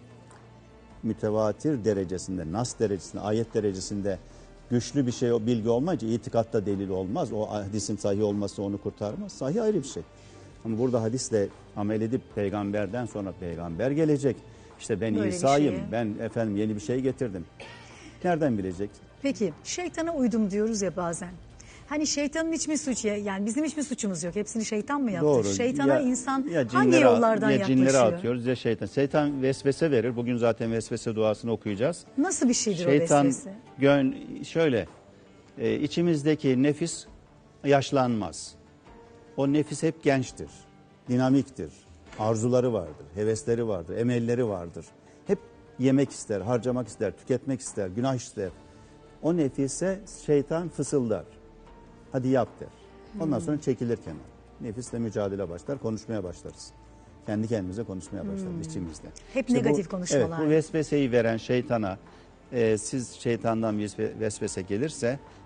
H: Mütevatir derecesinde, nas derecesinde, ayet derecesinde güçlü bir şey, o bilgi olmayınca itikatta delil olmaz. O hadisin sahih olması onu kurtarmaz. Sahih ayrı bir şey. Ama burada hadisle amel edip peygamberden sonra peygamber gelecek. İşte ben
A: böyle
H: İsa'yım, ben efendim yeni bir şey getirdim. Nereden bilecek?
A: Peki şeytana uydum diyoruz ya bazen. Hani şeytanın hiç mi suçu, yani bizim hiç mi suçumuz yok? Hepsini şeytan mı yaptı?
H: Doğru.
A: Şeytana insan hangi
H: cinlere,
A: yollardan
H: ya
A: yaklaşıyor?
H: cinlere atıyoruz ya şeytan. Şeytan vesvese verir. Bugün zaten vesvese duasını okuyacağız.
A: Nasıl bir şeydir
H: şeytan,
A: o vesvese?
H: Şöyle, içimizdeki nefis yaşlanmaz. O nefis hep gençtir, dinamiktir. Arzuları vardır, hevesleri vardır, emelleri vardır. Hep yemek ister, harcamak ister, tüketmek ister, günah ister. O nefise şeytan fısıldar. Hadi yap der. Ondan sonra çekilir kenara. Nefisle mücadele başlar, konuşmaya başlarız. Kendi kendimize konuşmaya başlarız içimizde.
A: Hep negatif konuşmalar.
H: Evet, bu vesveseyi veren şeytana, siz şeytandan bir vesvese gelirse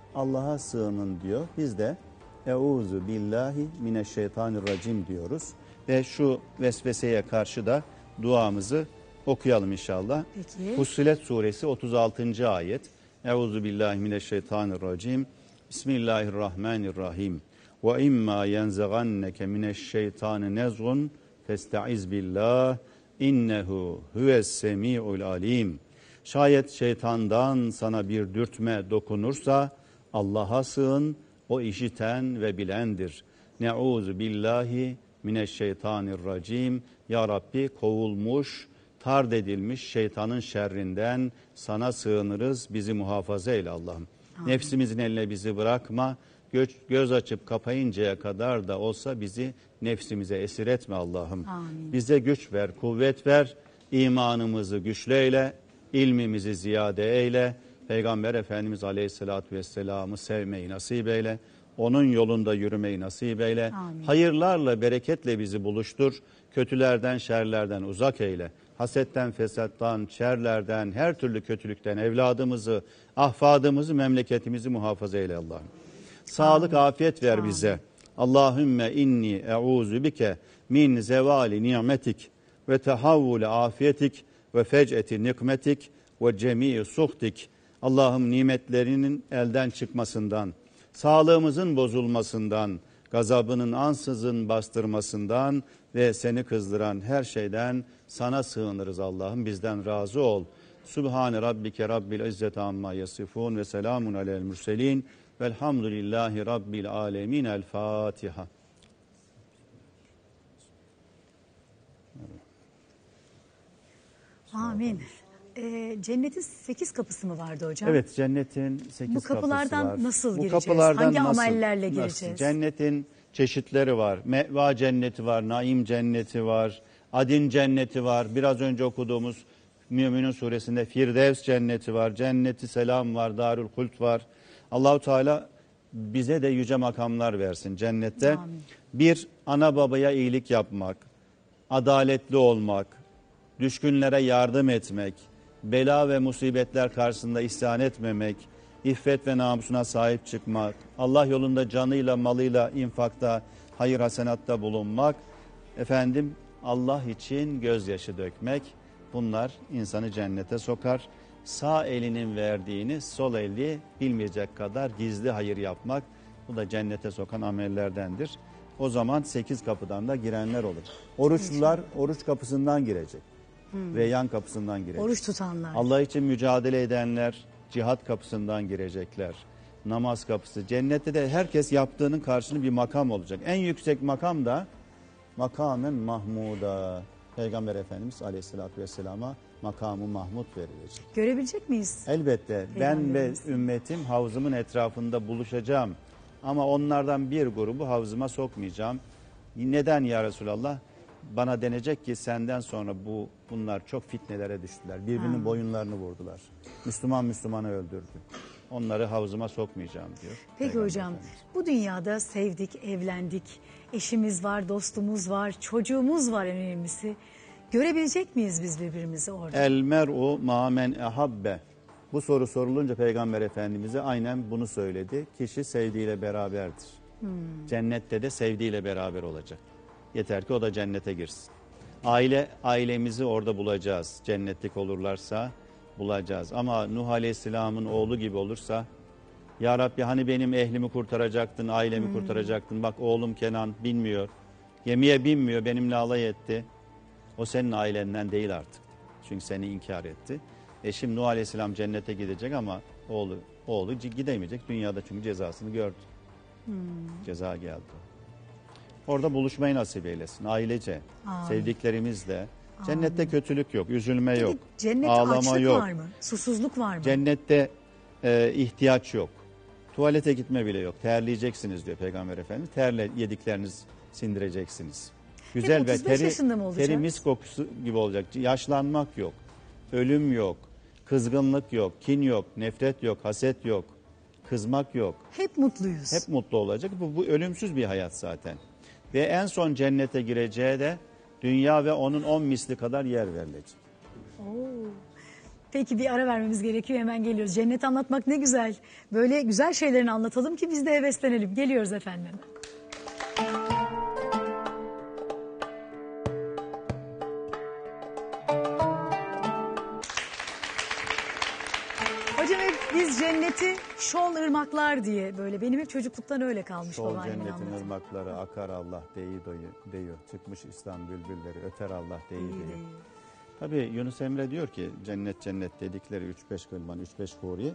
H: Allah'a sığının diyor. Biz de Euzu billahi mineşşeytanirracim diyoruz. Ve şu vesveseye karşı da duamızı okuyalım inşallah.
A: Peki.
H: Fussilet suresi 36. ayet. Euzu billahi mineşşeytanirracim. Bismillahirrahmanirrahim. Ve imma yenzaganneke mineşşeytani nezgun festaiz billah innehu huves semiul alim. Şayet şeytandan sana bir dürtme dokunursa Allah'a sığın, o işiten ve bilendir. Neuzu billahi mineşşeytanirracim. Ya Rabbi, kovulmuş, tard edilmiş şeytanın şerrinden sana sığınırız. Bizi muhafaza eyle Allah'ım. Nefsimizin eline bizi bırakma. Göz açıp kapayıncaya kadar da olsa bizi nefsimize esir etme Allah'ım. Bize güç ver, kuvvet ver. İmanımızı güçlü eyle, ilmimizi ziyade eyle. Peygamber Efendimiz Aleyhisselatü Vesselam'ı sevmeyi nasip eyle. Onun yolunda yürümeyi nasip eyle.
A: Amin.
H: Hayırlarla, bereketle bizi buluştur. Kötülerden, şerlerden uzak eyle. Hasetten, fesattan, şerlerden, her türlü kötülükten evladımızı, ahfadımızı, memleketimizi muhafaza eyle Allah'ım. Sağlık, afiyet ver bize. Allahümme inni e'uzu bike min zevali ni'metik ve tehavvule afiyetik ve fec'eti nikmetik ve cemii suhtik. Allah'ım nimetlerinin elden çıkmasından, sağlığımızın bozulmasından, gazabının ansızın bastırmasından ve seni kızdıran her şeyden sana sığınırız Allah'ım. Bizden razı ol. Subhane rabbike rabbil izzeti amma yasifun ve selamun alel murselin velhamdülillahi rabbil alemin. El Fatiha.
A: Amin. Cennetin 8 kapısı mı vardı hocam?
H: Evet, cennetin 8 kapısı var.
A: Bu kapılardan nasıl
H: Bu
A: gireceğiz?
H: kapılardan
A: Hangi
H: nasıl,
A: amellerle gireceğiz?
H: Nasıl? Cennetin çeşitleri var. Meva cenneti var, naim cenneti var, adin cenneti var. Biraz önce okuduğumuz Müminun suresinde Firdevs cenneti var, cenneti selam var, Darül Hult var. Allahu Teala bize de yüce makamlar versin cennette.
A: Amin.
H: Bir, ana babaya iyilik yapmak, adaletli olmak, düşkünlere yardım etmek, bela ve musibetler karşısında isyan etmemek, iffet ve namusuna sahip çıkmak, Allah yolunda canıyla, malıyla, infakta, hayır hasenatta bulunmak, Allah için gözyaşı dökmek, bunlar insanı cennete sokar. Sağ elinin verdiğini sol eli bilmeyecek kadar gizli hayır yapmak, bu da cennete sokan amellerdendir. O zaman 8 kapıdan da girenler olur. Oruçlular oruç kapısından girecek. Reyyan kapısından girecek.
A: Oruç tutanlar.
H: Allah için mücadele edenler cihat kapısından girecekler. Namaz kapısı. Cennette de herkes yaptığının karşılığı bir makam olacak. En yüksek makam da makamen mahmuda. Peygamber Efendimiz Aleyhisselatü Vesselam'a makamı mahmud verilecek.
A: Görebilecek miyiz?
H: Elbette ben ve ümmetim havzımın etrafında buluşacağım. Ama onlardan bir grubu havzıma sokmayacağım. Neden ya Resulallah? Bana denecek ki senden sonra bunlar çok fitnelere düştüler. Birbirinin boyunlarını vurdular. Müslüman Müslümanı öldürdü. Onları havzıma sokmayacağım diyor.
A: Peki
H: Peygamber
A: hocam,
H: Efendimiz.
A: bu dünyada sevdik, evlendik, eşimiz var, dostumuz var, çocuğumuz var en önemlisi. Görebilecek miyiz biz birbirimizi orada?
H: El mer'u ma men ehabbe. Bu soru sorulunca Peygamber Efendimiz'e aynen bunu söyledi. Kişi sevdiğiyle beraberdir. Cennette de sevdiğiyle beraber olacak. Yeter ki o da cennete girsin. Ailemizi orada bulacağız. Cennetlik olurlarsa bulacağız. Ama Nuh Aleyhisselam'ın oğlu gibi olursa, ya Rabbi hani benim ehlimi kurtaracaktın, ailemi kurtaracaktın. Bak oğlum Kenan bilmiyor. Gemiye binmiyor, benimle alay etti. O senin ailenden değil artık. Çünkü seni inkar etti. Eşim Nuh Aleyhisselam cennete gidecek ama oğlu gidemeyecek. Dünyada çünkü cezasını gördü. Ceza geldi. Orada buluşmayı nasip eylesin ailece,
A: Amin.
H: sevdiklerimizle. Cennette kötülük yok, üzülme yok,
A: Cennette
H: ağlama
A: açlık
H: yok.
A: var mı? Susuzluk var mı?
H: Cennette ihtiyaç yok. Tuvalete gitme bile yok. Terleyeceksiniz diyor Peygamber Efendimiz. Terle yedikleriniz sindireceksiniz. Güzel ve
A: 35 yaşında mı olacağız?
H: teri mis kokusu gibi olacak. Yaşlanmak yok, ölüm yok, kızgınlık yok, kin yok, nefret yok, haset yok, kızmak yok.
A: Hep mutluyuz.
H: Hep mutlu olacak. Bu ölümsüz bir hayat zaten. Ve en son cennete gireceği de dünya ve onun 10 misli kadar yer verilecek.
A: Peki bir ara vermemiz gerekiyor, hemen geliyoruz. Cennet anlatmak ne güzel. Böyle güzel şeylerini anlatalım ki biz de heveslenelim. Geliyoruz efendim. Hocam hep biz cenneti şol ırmaklar diye böyle, benim hep çocukluktan öyle kalmış
H: Sol
A: babaannemin
H: cennetin
A: anlatımı.
H: ırmakları akar Allah deyu. Çıkmış İslam bülbülleri öter Allah deyu. Tabii Yunus Emre diyor ki cennet cennet dedikleri 3-5 gılman 3-5 huri.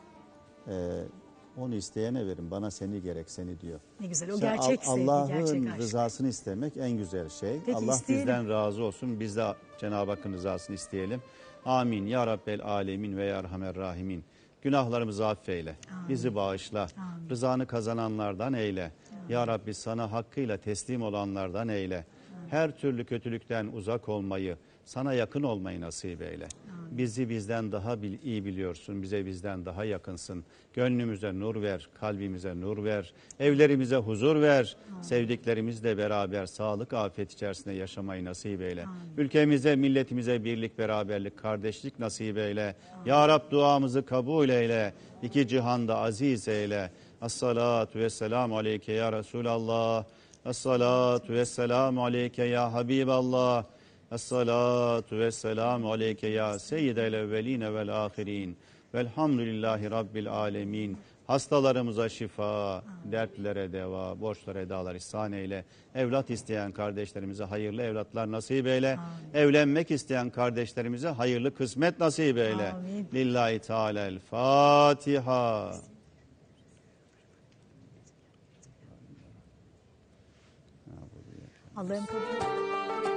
H: Onu isteyene verin, bana seni gerek seni diyor.
A: Ne güzel, o
H: Sen
A: gerçek sevgi, gerçek
H: Allah'ın
A: aşk.
H: rızasını istemek en güzel şey.
A: Peki,
H: Allah
A: isteyelim.
H: bizden razı olsun. Biz de Cenab-ı Hakk'ın rızasını isteyelim. Amin. Ya Rabbel Alemin ve Ya Erhamer Rahimin. Günahlarımızı affeyle. Bizi bağışla. Rızanı kazananlardan eyle. Ya Rabbi sana hakkıyla teslim olanlardan eyle. Her türlü kötülükten uzak olmayı, sana yakın olmayı nasip eyle. Bizi bizden daha iyi biliyorsun, bize bizden daha yakınsın. Gönlümüze nur ver, kalbimize nur ver, evlerimize huzur ver. Sevdiklerimizle beraber sağlık, afiyet içerisinde yaşamayı nasip eyle. Ülkemize, milletimize birlik, beraberlik, kardeşlik nasip eyle. Ya Rab duamızı kabul eyle, iki cihanda aziz eyle. As-salatu vesselamu aleyke ya Resulallah. Es-salatu vesselamu aleyke ya Habiballah. Es-salatu vesselamu aleyke ya seyyidel evveline vel ahirin. Velhamdülillahi Rabbil alemin. Hastalarımıza şifa, dertlere deva, borçlara edalar ihsan eyle. Evlat isteyen kardeşlerimize hayırlı evlatlar nasip eyle. Evlenmek isteyen kardeşlerimize hayırlı kısmet nasip eyle. Lillahi Teala'l Fatiha.
A: Allah'ım kabul.